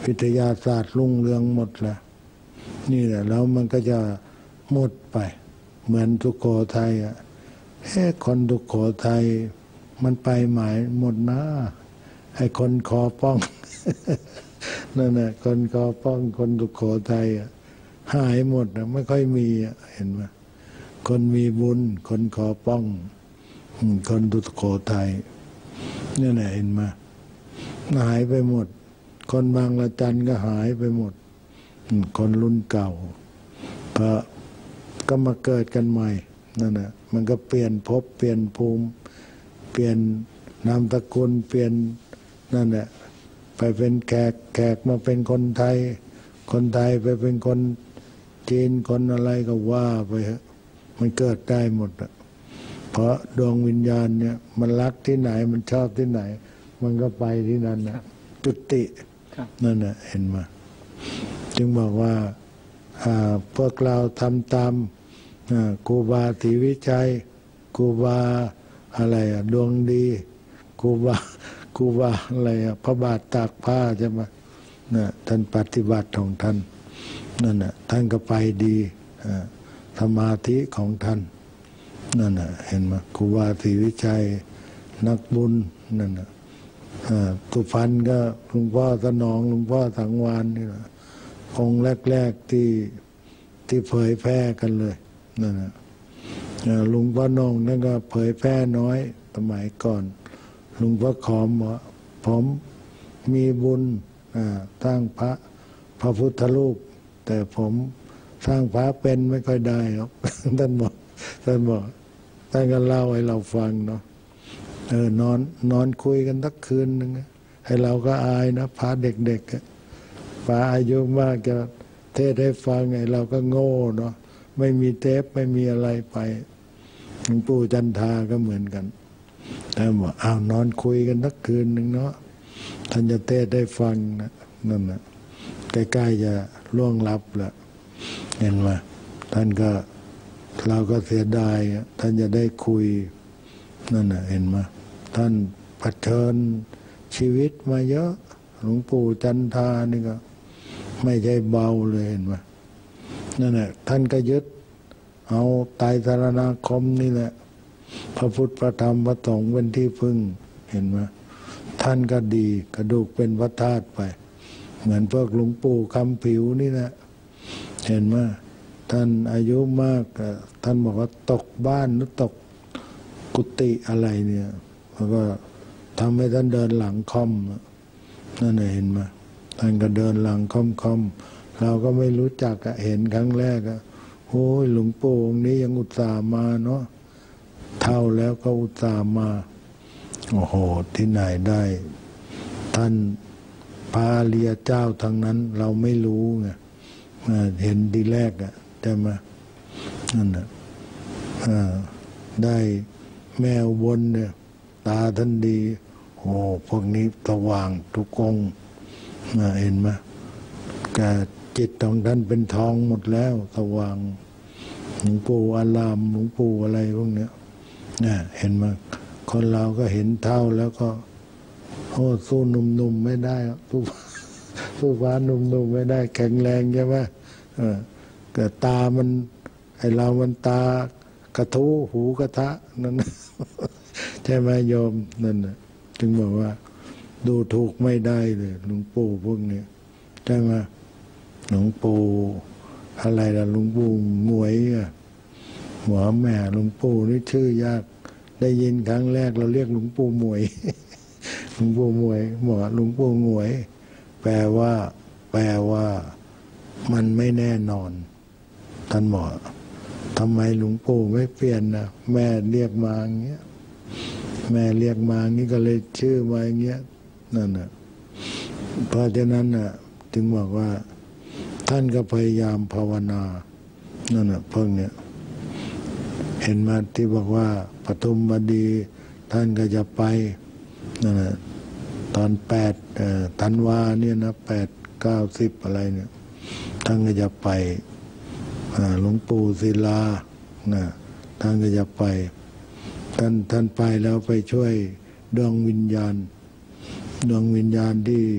วิทยาศาสตร์รุ่งเรืองหมดแล้วนี่แหละแล้วมันก็จะหมดไปเหมือนสุโขทัยอ่ะเฮ้คนสุโขทัยมันไปหมายหมดนะไอ้คนคอป้อง นั่นแหละคนคอป้องคนสุโขทัยอ่ะหายหมดนะไม่ค่อยมีอ่ะเห็นไหมคนมีบุญคนคอป้องคนสุโขทัยนี่แหละเห็นไหมหายไปหมดคนบางละจันก็หายไปหมดคนรุ่นเก่าพระก็มาเกิดกันใหม่นั่นแหละมันก็เปลี่ยนภพเปลี่ยนภูมิเปลี่ยนนามตระกูลเปลี่ยนนั่นแหละไปเป็นแขกแขกมาเป็นคนไทยคนไทยไปเป็นคนจีนคนอะไรก็ว่าไปเถอะมันเกิดได้หมดอะเพราะดวงวิญญาณเนี่ยมันรักที่ไหนมันชอบที่ไหนมันก็ไปที่นั่นนะจุตินั่นน่ะเห็นมาจึงบอกว่าพวกเราทำตามครูบาศรีวิชัยครูบาอะไรอะดวงดีครูบาครูบาอะไรอะพระบาทตากผ้าใช่ไหมน่ะท่านปฏิบัติของท่านนั่นน่ะท่านก็ไปดีสมาธิของท่านนั่นน่ะเห็นไหมครูบาศรีวิชัยนักบุญนั่นน่ะสุพรรณก็หลวงพ่อสนองหลวงพ่อสังวานนี่แหละองค์แรกๆที่ที่เผยแพร่กันเลยนั่นนะหลวงพ่อนงนั่นก็เผยแพร่น้อยสมัยก่อนหลวงพ่อขอมว่าผมมีบุญสร้างพระพระพุทธรูปแต่ผมสร้างพระเป็นไม่ค่อยได้ครับ ท่านบอกท่านบอกท่านก็เล่าให้เราฟังเนาะเออนอนนอนคุยกันสักคืนหนึ่งให้เราก็อายนะพระเด็กๆพระอายุมากจะเทศให้ฟังไงเราก็โง่เนาะไม่มีเทปไม่มีอะไรไปหลวงปู่จันทาก็เหมือนกันท่านบอกอ้าวนอนคุยกันสักคืนหนึ่งเนาะท่านจะเทศได้ฟังนะนั่นนะใกล้ๆจะล่วงลับแล้วเห็นไหมท่านก็เราก็เสียดายท่านจะได้คุยนั่นน่ะเห็นไหมท่านเผชิญชีวิตมาเยอะหลวงปู่จันทานี่ก็ไม่ใช่เบาเลยเห็นไหมนั่นแหละท่านก็ยึดเอาไตรสรณคมนี่แหละพระพุทธพระธรรมพระสงฆ์เป็นที่พึ่งเห็นไหมท่านก็ดีกระดูกเป็นพระธาตุไปเหมือนพวกหลวงปู่คำผิวนี่แหละเห็นไหมท่านอายุมากท่านบอกว่าตกบ้านหรือตกกุฏิอะไรเนี่ยแล้วก็ทำให้ท่านเดินหลังค่อมนั่นเห็นไหมท่านก็เดินหลังค่อมค่อมเราก็ไม่รู้จักเห็นครั้งแรกอะโอ้ยหลวงปู่องค์นี้ยังอุตส่าห์มาเนาะเท่าแล้วก็อุตส่าห์มาโอ้โหที่ไหนได้ท่านพาเลียเจ้าทางนั้นเราไม่รู้ไงเห็นดีแรกอะใช่ไหมนั่นน่ะได้แมวบนเนี่ยตาท่านดีโอ้พวกนี้สว่างทุกองค์เห็นไหมแต่จิตของท่านเป็นทองหมดแล้วสว่างหลวงปู่อารามหลวงปู่อะไรพวกเนี้ยเนี่ยเห็นไหมคนเราก็เห็นเท่าแล้วก็โอ้สู้หนุ่มๆไม่ได้สู้สู้ฟ้าหนุ่มๆไม่ได้แข็งแรงใช่ไหมเออแต่ตามันไอเรามันตากระทู้หูกระทะนั่นใช่ไหมโยมนั่นน่ะจึงบอกว่าดูถูกไม่ได้เลยหลวงปู่พวกนี้ใช่ไหมหลวงปู่อะไรล่ะหลวงปู่งวยอ่ะหัวแม่หลวงปู่นี่ชื่อยากได้ยินครั้งแรกเราเรียกหลวงปู่มวยหลวงปู่มวยหมอหลวงปู่งวยแปลว่าแปลว่ามันไม่แน่นอนท่านหมอทำไมหลวงปู่ไม่เปลี่ยนนะแม่เรียกมาอย่างเงี้ยแม่เรียกมาอย่างนี้ก็เลยชื่อมาอย่างเงี้ยนั่นน่ะเพราะฉะนั้นน่ะถึงบอกว่าท่านก็พยายามภาวนานั่นน่ะเพิ่งเนี่ยเห็นมาที่บอกว่าปฐุมบดีท่านก็จะไปนั่นน่ะตอนแปดธันวาเนี่ยนะแปดเก้าสิบอะไรเนี่ยท่านก็จะไปหลวงปู่ศิลานะท่านก็จะไปท่านท่านไปแล้วไปช่วยดวงวิญญาณดวงวิญญาณที่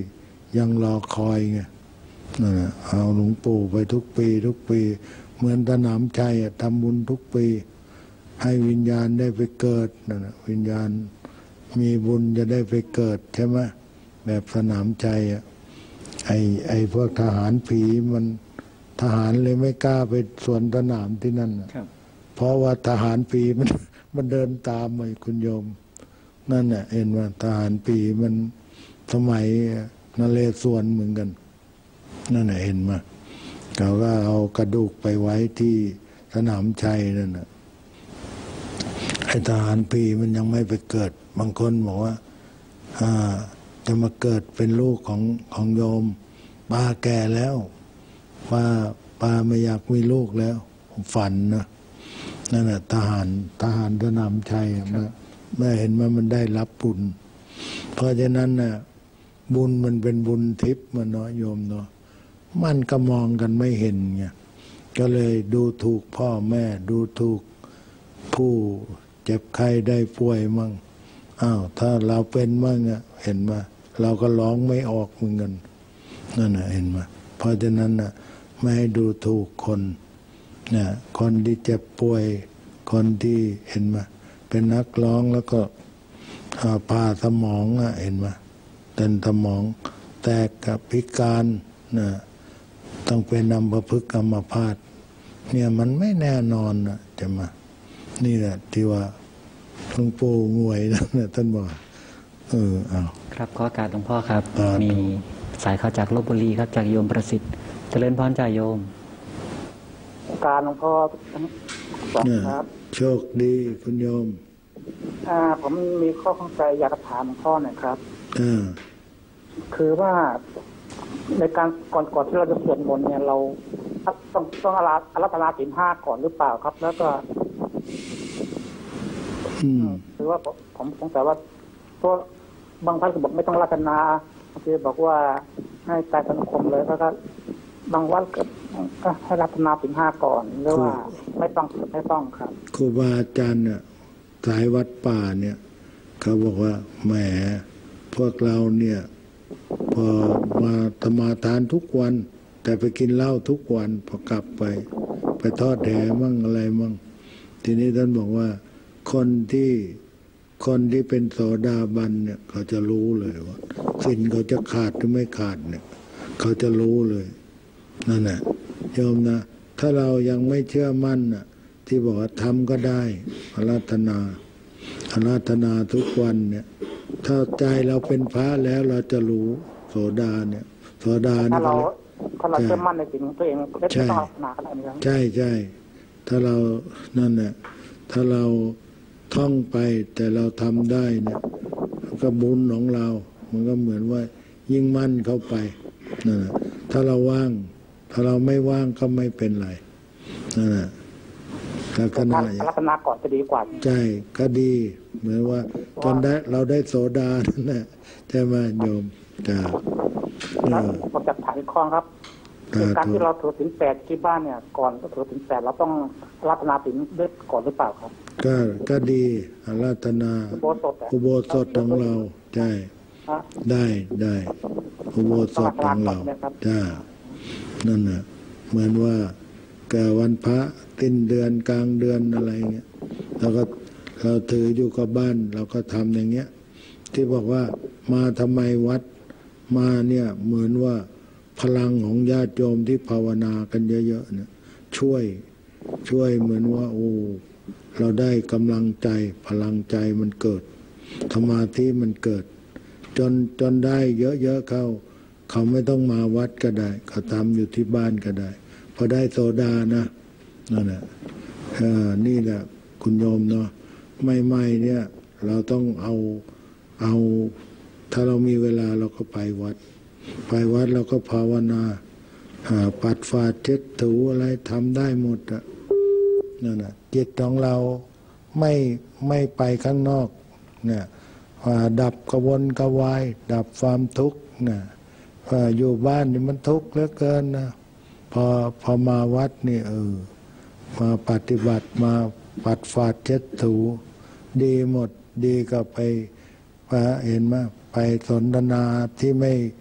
ยังรอคอยไงนั่นน่ะเอาหลวงปู่ไปทุกปีทุกปีเหมือนสนามชัยทำบุญทุกปีให้วิญญาณได้ไปเกิดนั่นน่ะวิญญาณมีบุญจะได้ไปเกิดใช่ไหมแบบสนามชัยอ่ะไอไอพวกทหารผีมันทหารเลยไม่กล้าไปสวนสนามที่นั่นเพราะว่าทหารผีมันมันเดินตามไปคุณโยมนั่นน่ะเห็นว่าทหารผีมันสมัยนเรศวรเหมือนกันนั่นน่ะเห็นมาเขาก็เอากระดูกไปไว้ที่สนามชัยนั่นน่ะไอ้ทหารผีมันยังไม่ไปเกิดบางคนบอกว่าจะมาเกิดเป็นลูกของของโยมป้าแก่แล้วป้าป้าไม่อยากมีลูกแล้วฝันนะนั่นน่ะทหารทหารสนามชัยแม่เห็นว่ามันได้รับบุญเพราะฉะนั้นน่ะบุญมันเป็นบุญทิพย์มันเนาะโยมเนาะมันก็มองกันไม่เห็นไงก็เลยดูถูกพ่อแม่ดูถูกผู้เจ็บไข้ได้ป่วยมั่งอ้าวถ้าเราเป็นมั่งอ่ะเห็นมาเราก็ร้องไม่ออกเหมือนกันนั่นน่ะเห็นมาเพราะฉะนั้นน่ะไม่ให้ดูถูกคนเนี่ยคนที่เจ็บป่วยคนที่เห็นมาเป็นนักร้องแล้วก็ผ่าสมองอ่ะเห็นมาเป็นสมองแตกกับพิการนะต้องเป็นอัมพฤกษ์อัมพาตเนี่ยมันไม่แน่นอนนะจะมานี่แหละที่ว่าหลวงปู่งวยนะท่านบอกเออเอาครับขอการหลวงพ่อครับมีสายเข้าจากลพบุรีครับจากโยมประสิทธิ์เจริญพรจ่าโยมการหลวงพ่อครับโชคดีคุณโยมอ่าผมมีข้อข้องใจอยากถามหลวงพ่อหน่อยครับอ่าคือว่าในการก่อนก่อนที่เราจะสวดมนต์เนี่ยเราต้องต้องอาราอาราธนาศีลห้าก่อนหรือเปล่าครับแล้วก็คือว่าผมสงสัยว่าเพราะบางท่านก็บอกไม่ต้องอาราธนาบางทีบอกว่าให้ใจสังคมเลยแล้วก็บางวัดก็ให้อาราธนาศีลห้าก่อนหรือว่าไม่ต้องไม่ต้องครับครูบาอาจารย์เนี่ยสายวัดป่าเนี่ยเขาบอกว่าแหมพวกเราเนี่ยพอมาธรรมาทานทุกวันแต่ไปกินเหล้าทุกวันพอกลับไปไปทอดแหมั่งอะไรมั่งทีนี้ท่านบอกว่าคนที่คนที่เป็นโสดาบันเนี่ยเขาจะรู้เลยว่าศีลเขาจะขาดหรือไม่ขาดเนี่ยเขาจะรู้เลยนั่นแหละโยมนะถ้าเรายังไม่เชื่อมั่นน่ะที่บอกว่าทำก็ได้อาราธนาอาราธนาทุกวันเนี่ยถ้าใจเราเป็นพระแล้วเราจะรู้โสดาเนี่ยโสดาเนี่ยถ้าเราถ้าเราเชื่อมั่นในสิ่งของตัวเองไม่ต้องอาราธนาก็ได้นะครับใช่ใช่ถ้าเรานั่นแหละถ้าเราท่องไปแต่เราทำได้เนี่ยก็บุญของเรามันก็เหมือนว่ายิ่งมั่นเข้าไปนั่นแหละถ้าเราว่างถ้าเราไม่ว่างก็ไม่เป็นไรนั่นแหละลักษณะลักษณะก่อนจะดีกว่าใช่ก็ดีเหมือนว่าจนได้เราได้โสดานั่นแหละใช่ไหมโยมจ้าผมจะถามอีกข้อครับการที่เราถือศีลแปดที่บ้านเนี่ยก่อนก็ถือศีลแปดเราต้องอาราธนาศีลด้วยก่อนหรือเปล่าครับก็ก็ดีอาราธนาอุโบสถของเราใช่ได้ได้อุโบสถของเราจ้านั่นน่ะเหมือนว่าเกิดวันพระสิ้นเดือนกลางเดือนอะไรเงี้ยเราก็เราถืออยู่กับบ้านเราก็ทำอย่างเงี้ยที่บอกว่ามาทำไมวัดมาเนี่ยเหมือนว่าพลังของญาติโยมที่ภาวนากันเยอะๆเนี่ยช่วยช่วยเหมือนว่าโอ้เราได้กำลังใจพลังใจมันเกิดสมาธิมันเกิดจนจนได้เยอะๆเข้าเขาไม่ต้องมาวัดก็ได้เขาทำอยู่ที่บ้านก็ได้พอได้โสดานะนั่นแหละนี่แหละคุณโยมเนาะไม่ๆเนี่ยเราต้องเอาเอาถ้าเรามีเวลาเราก็ไปวัดไปวัดเราก็ภาวนาปัดฝาดเช็ดถูอะไรทำได้หมดอ่ะนั่นแหละจิตของเราไม่ไม่ไปข้างนอกเนี่ยดับกระวนกระวายดับความทุกข์เนี่ยอยู่บ้านนี่มันทุกข์เหลือเกินนะพอพอมาวัดนี่เออมาปฏิบัติมาปัดฝาดเช็ดถูดีหมดดีก็ไปเห็นไหมไปสนทนาที่ไม่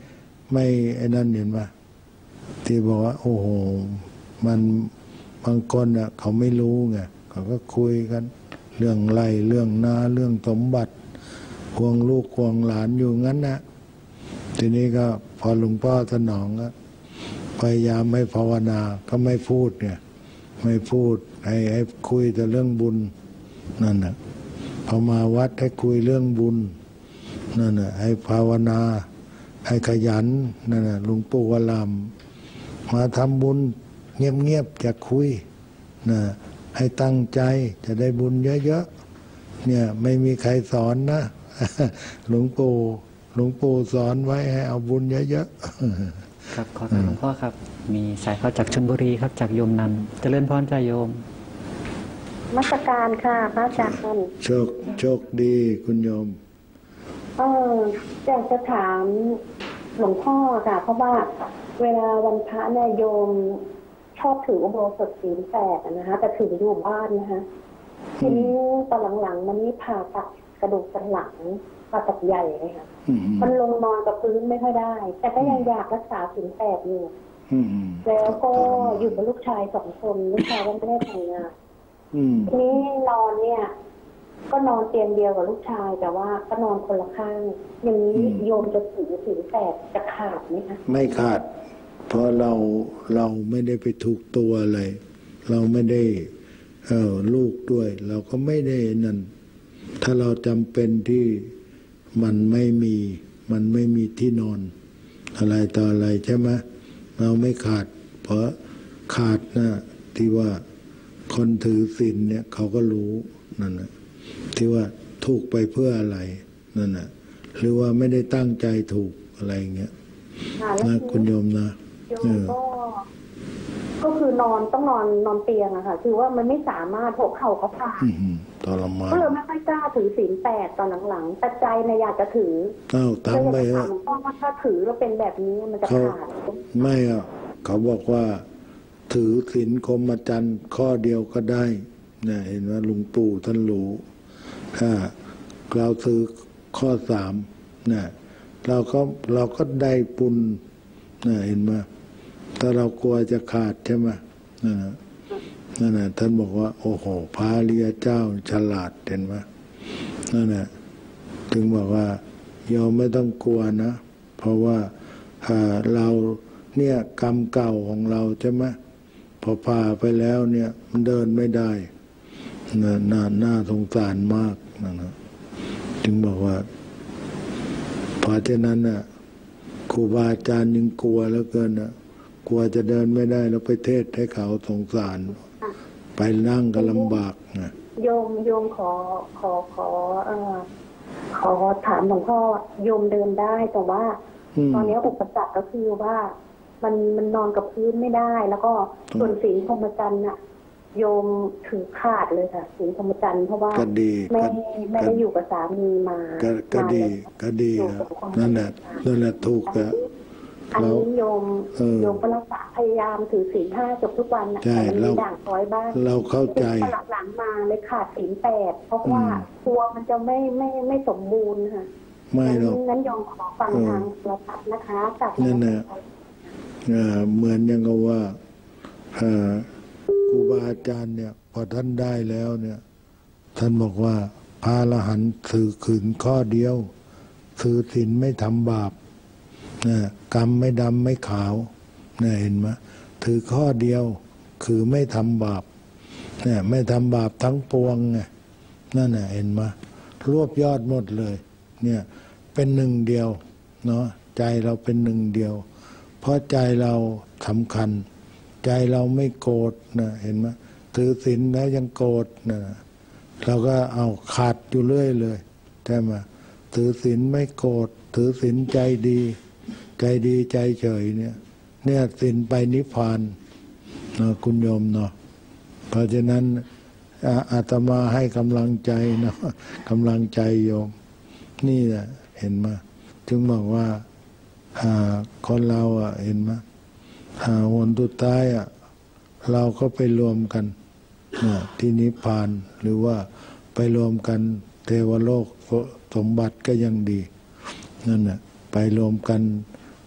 ไม่ไอ้นั่นเห็นไหมที่บอกว่าโอ้โหมันบางคนอ่ะเขาไม่รู้ไงเขาก็คุยกันเรื่องไร่เรื่องนาเรื่องสมบัติควงลูกควงหลานอยู่งั้นนะทีนี้ก็พอหลวงพ่อสนองก็พยายามไม่ภาวนาก็ไม่พูดเนี่ยไม่พูดให้ให้คุยแต่เรื่องบุญนั่นน่ะพอมาวัดให้คุยเรื่องบุญนั่นน่ะให้ภาวนาให้ขยันนั่นน่ะหลวงปู่วรามมาทำบุญเงียบๆจะคุยนะให้ตั้งใจจะได้บุญเยอะๆเนี่ยไม่มีใครสอนนะหลวงปู่หลวงปู่สอนไว้ให้เอาบุญเยอะๆครับขอถามหลวงพ่อครับมีสายเข้าจากชลบุรีครับจากโยมนันเจริญพรจ้าโยมมัสการค่ะพระอาจารย์โชคโชคดีคุณโยมเอออยากจะถามหลวงพ่อค่ะเพราะว่าเวลาวันพระเนี่ยโยมชอบถืออุโบสถศีลแปดนะคะแต่ถืออยู่บ้านนะคะทีนี้ตอนหลังๆมันนี่ผ่าตัดกระดูกสันหลังผ่าตัดใหญ่เลยค่ะมันลงนอนกับพื้นไม่ค่อยได้แต่ก็ยังอยากรักษาศีลแปดอยู่แล้วก็อยู่กับลูกชายสองคนลูกชายก็ไม่ได้ทำงานทีนี้นอนเนี่ยก็นอนเตียงเดียวกับลูกชายแต่ว่าก็นอนคนละข้างอย่างนี้โยมจะถือศีลแปดจะขาดไหมคะไม่ขาดเพราะเราเราไม่ได้ไปถูกตัวอะไรเราไม่ได้เออลูกด้วยเราก็ไม่ได้นั่นถ้าเราจำเป็นที่มันไม่มีมันไม่มีที่นอนอะไรต่ออะไรใช่ไหมเราไม่ขาดเพราะขาดนะที่ว่าคนถือศีลเนี่ยเขาก็รู้นั่นนะที่ว่าถูกไปเพื่ออะไรนั่นนะหรือว่าไม่ได้ตั้งใจถูกอะไรเงี้ยนะคุณโยมนะโยมก็ก็คือนอนต้องนอนนอนเตียงอะค่ะคือว่ามันไม่สามารถหัวเข่าก็ผ่าทรมานก็เลยไม่ค่อยกล้าถือศีลแปดตอนหลังๆแต่ใจเนี่ยอยากจะถืออ้าวตามไปว่าว่าถ้าถือแล้วเป็นแบบนี้มันจะขาดไม่อะเขาบอกว่าถือศีลคมจันทร์ข้อเดียวก็ได้เนี่ยเห็นว่าหลวงปู่ท่านรู้ถ้าเราถือข้อสามเนี่ยเราก็เราก็ได้ปุญเนี่ยเห็นไหมถ้าเรากลัวจะขาดใช่ไหมนั่นนะนั่นนะท่านบอกว่าโอ้โหพระอริยเจ้าฉลาดเห็นไหมนั่นนะถึงบอกว่าโยมไม่ต้องกลัวนะเพราะว่าเราเนี่ยกรรมเก่าของเราใช่ไหมพอพาไปแล้วเนี่ยมันเดินไม่ได้น่าน่าน่าสงสารมากนะนะจึงบอกว่าเพราะฉะนั้นน่ะครูบาอาจารย์ยังกลัวแล้วเกินน่ะกลัวจะเดินไม่ได้แล้วไปเทศให้เขาสงสารไปนั่งก็ลำบากนะโยมโยมขอขอขอเอ่อขอถามหลวงพ่อโยมเดินได้แต่ว่าตอนนี้อุปสรรคก็คือว่ามันมันนอนกับพื้นไม่ได้แล้วก็ส่วนศีลพรหมจรรย์น่ะโยมถือขาดเลยค่ะศีลพรหมจรรย์เพราะว่าไม่ไม่ได้อยู่กับสามีมาก็ดีก็ดีนั่นแหละนั่นแหละถูกแล้วอันนี้โยมโยมก็รักษาพยายามถือศีลห้าจบทุกวันนะแต่มันมีด่างพร้อยบ้างเราเข้าใจหลังมาเลยขาดศีลแปดเพราะว่าตัวมันจะไม่ไม่ไม่สมบูรณ์ค่ะไม่หรอกงั้นโยมขอฟังทางเราตัดนะคะกับนั่นแหละเหมือนอย่างกับว่าครูบาอาจารย์เนี่ยพอท่านได้แล้วเนี่ยท่านบอกว่าพระอรหันต์ถือขืนข้อเดียวถือศีลไม่ทำบาปนะกรรมไม่ดำไม่ขาวเนี่ยเห็นไหมถือข้อเดียวคือไม่ทำบาปเนี่ยไม่ทำบาปทั้งปวงไงนั่นน่ะเห็นไหมรวบยอดหมดเลยเนี่ยเป็นหนึ่งเดียวเนาะใจเราเป็นหนึ่งเดียวเพราะใจเราสำคัญใจเราไม่โกรธนะเห็นไหมถือศีลแล้วยังโกรธนะเราก็เอาขาดอยู่เรื่อยเลยใช่ไหมถือศีลไม่โกรธถือศีลใจดีใจดีใจเฉยเนี่ยเนี่ยศีลไปนิพพานนะคุณโยมเนาะเพราะฉะนั้นอาตมาให้กำลังใจนะกำลังใจโยมนี่แหละเห็นไหมจึงบอกว่าคนเราอ่ะเห็นไหมวันสุดท้ายอ่ะเราก็ไปรวมกันนะที่นิพพานหรือว่าไปรวมกันเทวโลกสมบัติก็ยังดีนั่นน่ะไปรวมกัน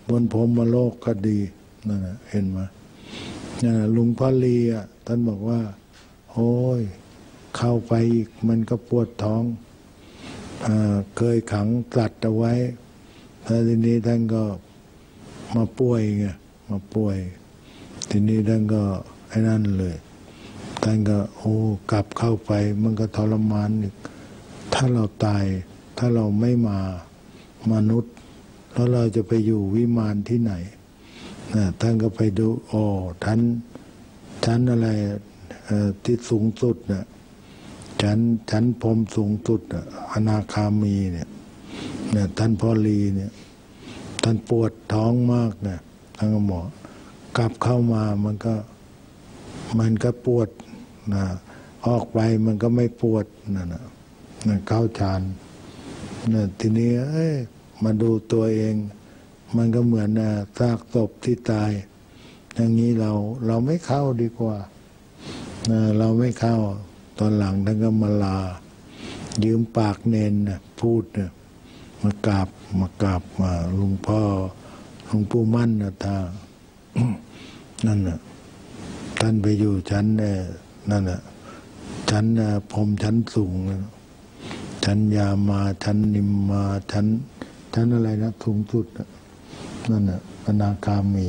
บนพรหมโลกก็ดีนั่นนะเห็นไหมหลวงพ่อลีอ่ะท่านบอกว่าโอ้ยเข้าไปอีกมันก็ปวดท้องอ่าเคยขังสัตว์เอาไว้แล้วทีนี้ท่านก็มาป่วยไงมาป่วยทีนี้ท่านก็ไอ้นั่นเลยท่านก็โอ้กลับเข้าไปมันก็ทรมานอีกถ้าเราตายถ้าเราไม่มามนุษย์แล้วเราจะไปอยู่วิมานที่ไหนนะท่านก็ไปดูโอ้ท่านชั้นอะไรที่สูงสุดนะชั้นชั้นพรหมสูงสุดอนาคามีเนี่ยเนี่ยท่านพ่อลีเนี่ยท่านปวดท้องมากนะท่านก็หมอกลับเข้ามามันก็มันก็ปวดนะออกไปมันก็ไม่ปวดนั่นนะนั่นเข้าฌานนะทีนี้เอ้ยมาดูตัวเองมันก็เหมือนนะซากศพที่ตายอย่างนี้เราเราไม่เข้าดีกว่านะเราไม่เข้าตอนหลังท่านก็มาลายืมปากเนนนะพูดนะมากราบมากราบมาหลวงพ่อหลวงปู่มั่นนะท่า นั่นน่ะท่านไปอยู่ชั้นนั่นน่ะชั้นพรหมชั้นสูงชั้นยามาชั้นนิมมาชั้นชั้นอะไรนะสูงสุดนั่นน่ะอนาคามี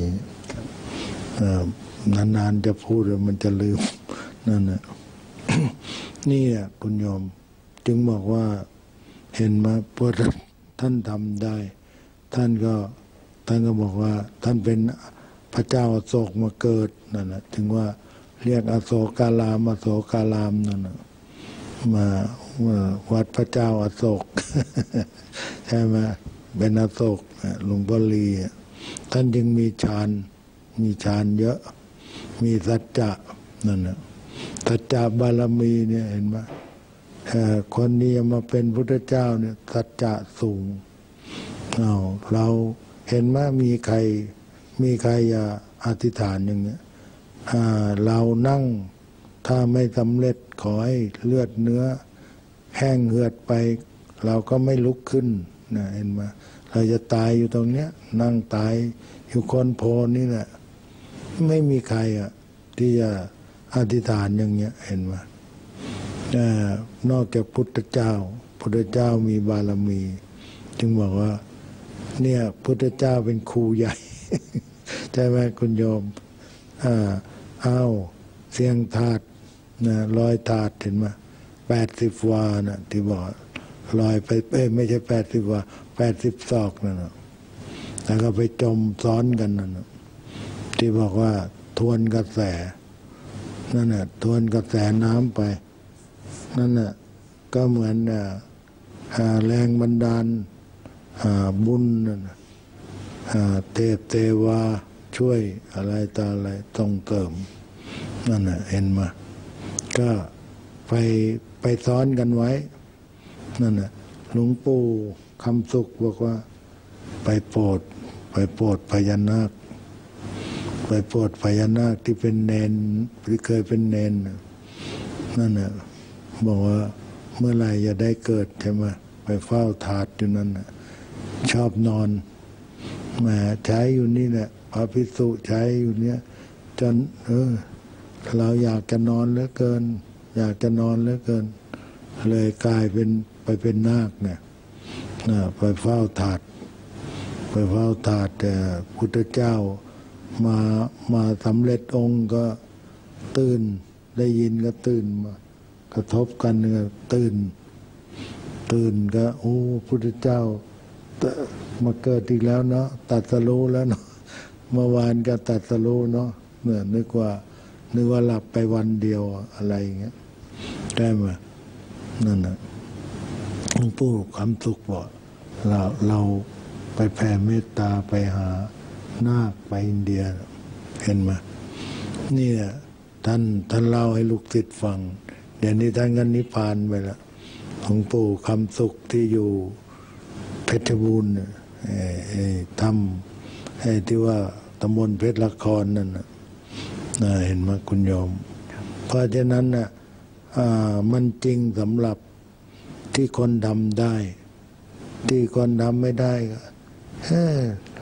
นานๆจะพูดแล้วมันจะลืมนั่นน่ะ นี่อ่ะคุณโยมจึงบอกว่าเห็นมาพวกท่านทำได้ท่านก็ท่านก็บอกว่าท่านเป็นพระเจ้าอโศกมาเกิดนั่นนะถึงว่าเรียกอโศการามอโศการามนั่นนะมาวัดพระเจ้าอโศก ใช่ไหมเป็นอโศกหลวงพ่อลีท่านจึงมีฌานมีฌานเยอะมีสัจจะนั่นนะสัจจะบารมีเนี่ยเห็นไหมคนนี้มาเป็นพุทธเจ้าเนี่ยสัจจะสูงเอาเราเห็นไหมมีใครมีใครอย่าอธิษฐานอย่างเนี้ยเรานั่งถ้าไม่สำเร็จขอให้เลือดเนื้อแห้งเหือดไปเราก็ไม่ลุกขึ้นนะเห็นไหมเราจะตายอยู่ตรงเนี้ยนั่งตายอยู่คนโพนี่แหละไม่มีใครอ่ะที่จะอธิษฐานอย่างเงี้ยเห็นไหมนอกจากพุทธเจ้าพุทธเจ้ามีบารมีจึงบอกว่าเนี่ยพุทธเจ้าเป็นครูใหญ่ ใช่ไหมคุณโยมอ่าอ้าวเสียงถาดนะลอยถาดเห็นไหมแปดสิบวานะที่บอกลอยไปเอ้ยไม่ใช่แปดสิบวาแปดสิบศอกนั่นนะแล้วก็ไปจมซ้อนกันนั่นนะที่บอกว่าทวนกระแสนั่นน่ะทวนกระแสน้ำไปนั่นน่ะก็เหมือนแรงบันดาลบุญนั่นเทพเทวาช่วยอะไรต่ออะไรต้องเติมนั่นน่ะเห็นมาก็ไปไปซ้อนกันไว้นั่นน่ะหลวงปู่คำสุขบอกว่าไปโปรดไปโปรดพญานาคไปโปรดพญานาคที่เป็นเนนที่เคยเป็นเนนนั่นน่ะบอกว่าเมื่อไหร่จะได้เกิดใช่ไหมไปเฝ้าถาดอยู่นั่นน่ะชอบนอนแหมใช้อยู่นี่แหละพระภิกษุใช้อยู่เนี้ยจนเออเราอยากจะนอนเหลือเกินอยากจะนอนเหลือเกินเลยกลายเป็นไปเป็นนาคเนี่ยนะไปเฝ้าถาดไปเฝ้าถาดแต่พุทธเจ้ามามาสำเร็จองค์ก็ตื่นได้ยินก็ตื่นมากระทบกันก็ตื่นตื่นก็โอ้พุทธเจ้ามาเกิดอีกแล้วเนาะตรัสรู้แล้วเนาะเมื่อวานก็ตรัสรู้เนาะเนี่ยนึกว่านึกว่าหลับไปวันเดียวอะไรอย่างเงี้ยได้ไหมนั่นน่ะหลวงปู่คำสุขบอกเราเราไปแผ่เมตตาไปหานาคไปอินเดียเห็นไหมนี่แหละท่านท่านเล่าให้ลูกศิษย์ฟังเดี๋ยวนี้ท่านก็นิพพานไปแล้วหลวงปู่คำสุขที่อยู่เพชรบูรณ์ทำให้ที่ว่าตำบลเพชรละครนั่นนะเห็นไหมคุณโยมเพราะฉะนั้นน่ะมันจริงสำหรับที่คนทำได้ที่คนทำไม่ได้ก็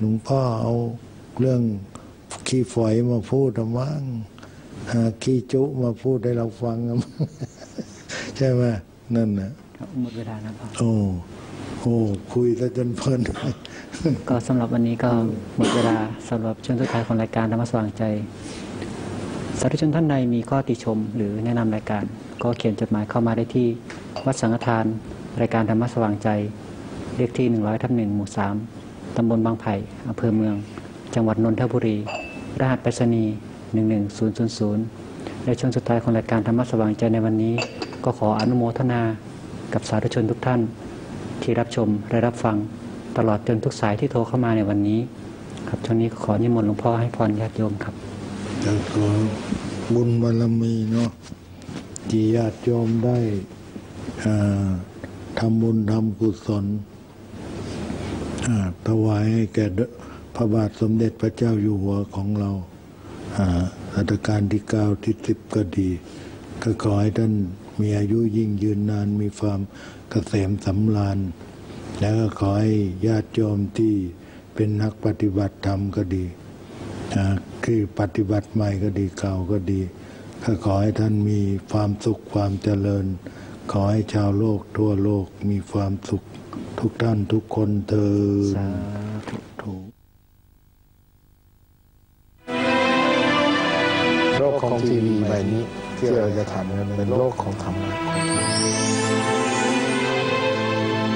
หลวงพ่อเอาเรื่องขี้ฝอยมาพูดมั้งหาขี้จุมาพูดให้เราฟังใช่ไหมนั่นนะหมดเวลาแล้วพ่อโอ้โอ้คุยซะจนเพลินก็สำหรับวันนี้ก็หมดเวลาสำหรับช่วงสุดท้ายของรายการธรรมสว่างใจสาธุชนท่านใดมีข้อติชมหรือแนะนำรายการก็เขียนจดหมายเข้ามาได้ที่วัดสังฆทานรายการธรรมสว่างใจเลขที่หนึ่งร้อยทับหนึ่งหมู่สามตำบลบางไผ่อำเภอเมืองจังหวัดนนทบุรีรหัสไปรษณีย์หนึ่งหนึ่งศูนย์ศูนย์ศูนย์ในช่วงสุดท้ายของรายการธรรมสว่างใจในวันนี้ก็ขออนุโมทนากับสาธุชนทุกท่านที่รับชมและรับฟังตลอดจนทุกสายที่โทรเข้ามาในวันนี้ครับช่วงนี้ขอนิมนต์หลวงพ่อให้พรญาติโยมครับแล้วก็บุญบารมีเนาะที่ญาติโยมได้ทำบุญทำกุศลถวายให้แก่พระบาทสมเด็จพระเจ้าอยู่หัวของเรารัชกาลที่เก้าที่สิบก็ดีก็ขอให้ท่านมีอายุยิ่งยืนนานมีความเกษมสำราญแล้วก็ขอให้ญาติโยมที่เป็นนักปฏิบัติธรรมก็ดีคือปฏิบัติใหม่ก็ดีเก่าก็ดีก็ขอให้ท่านมีความสุขความเจริญขอให้ชาวโลกทั่วโลกมีความสุขทุกท่านทุกคนเถิดโลกของทีวีใบนี้ที่เราจะทำเป็นโลกของธรรมะ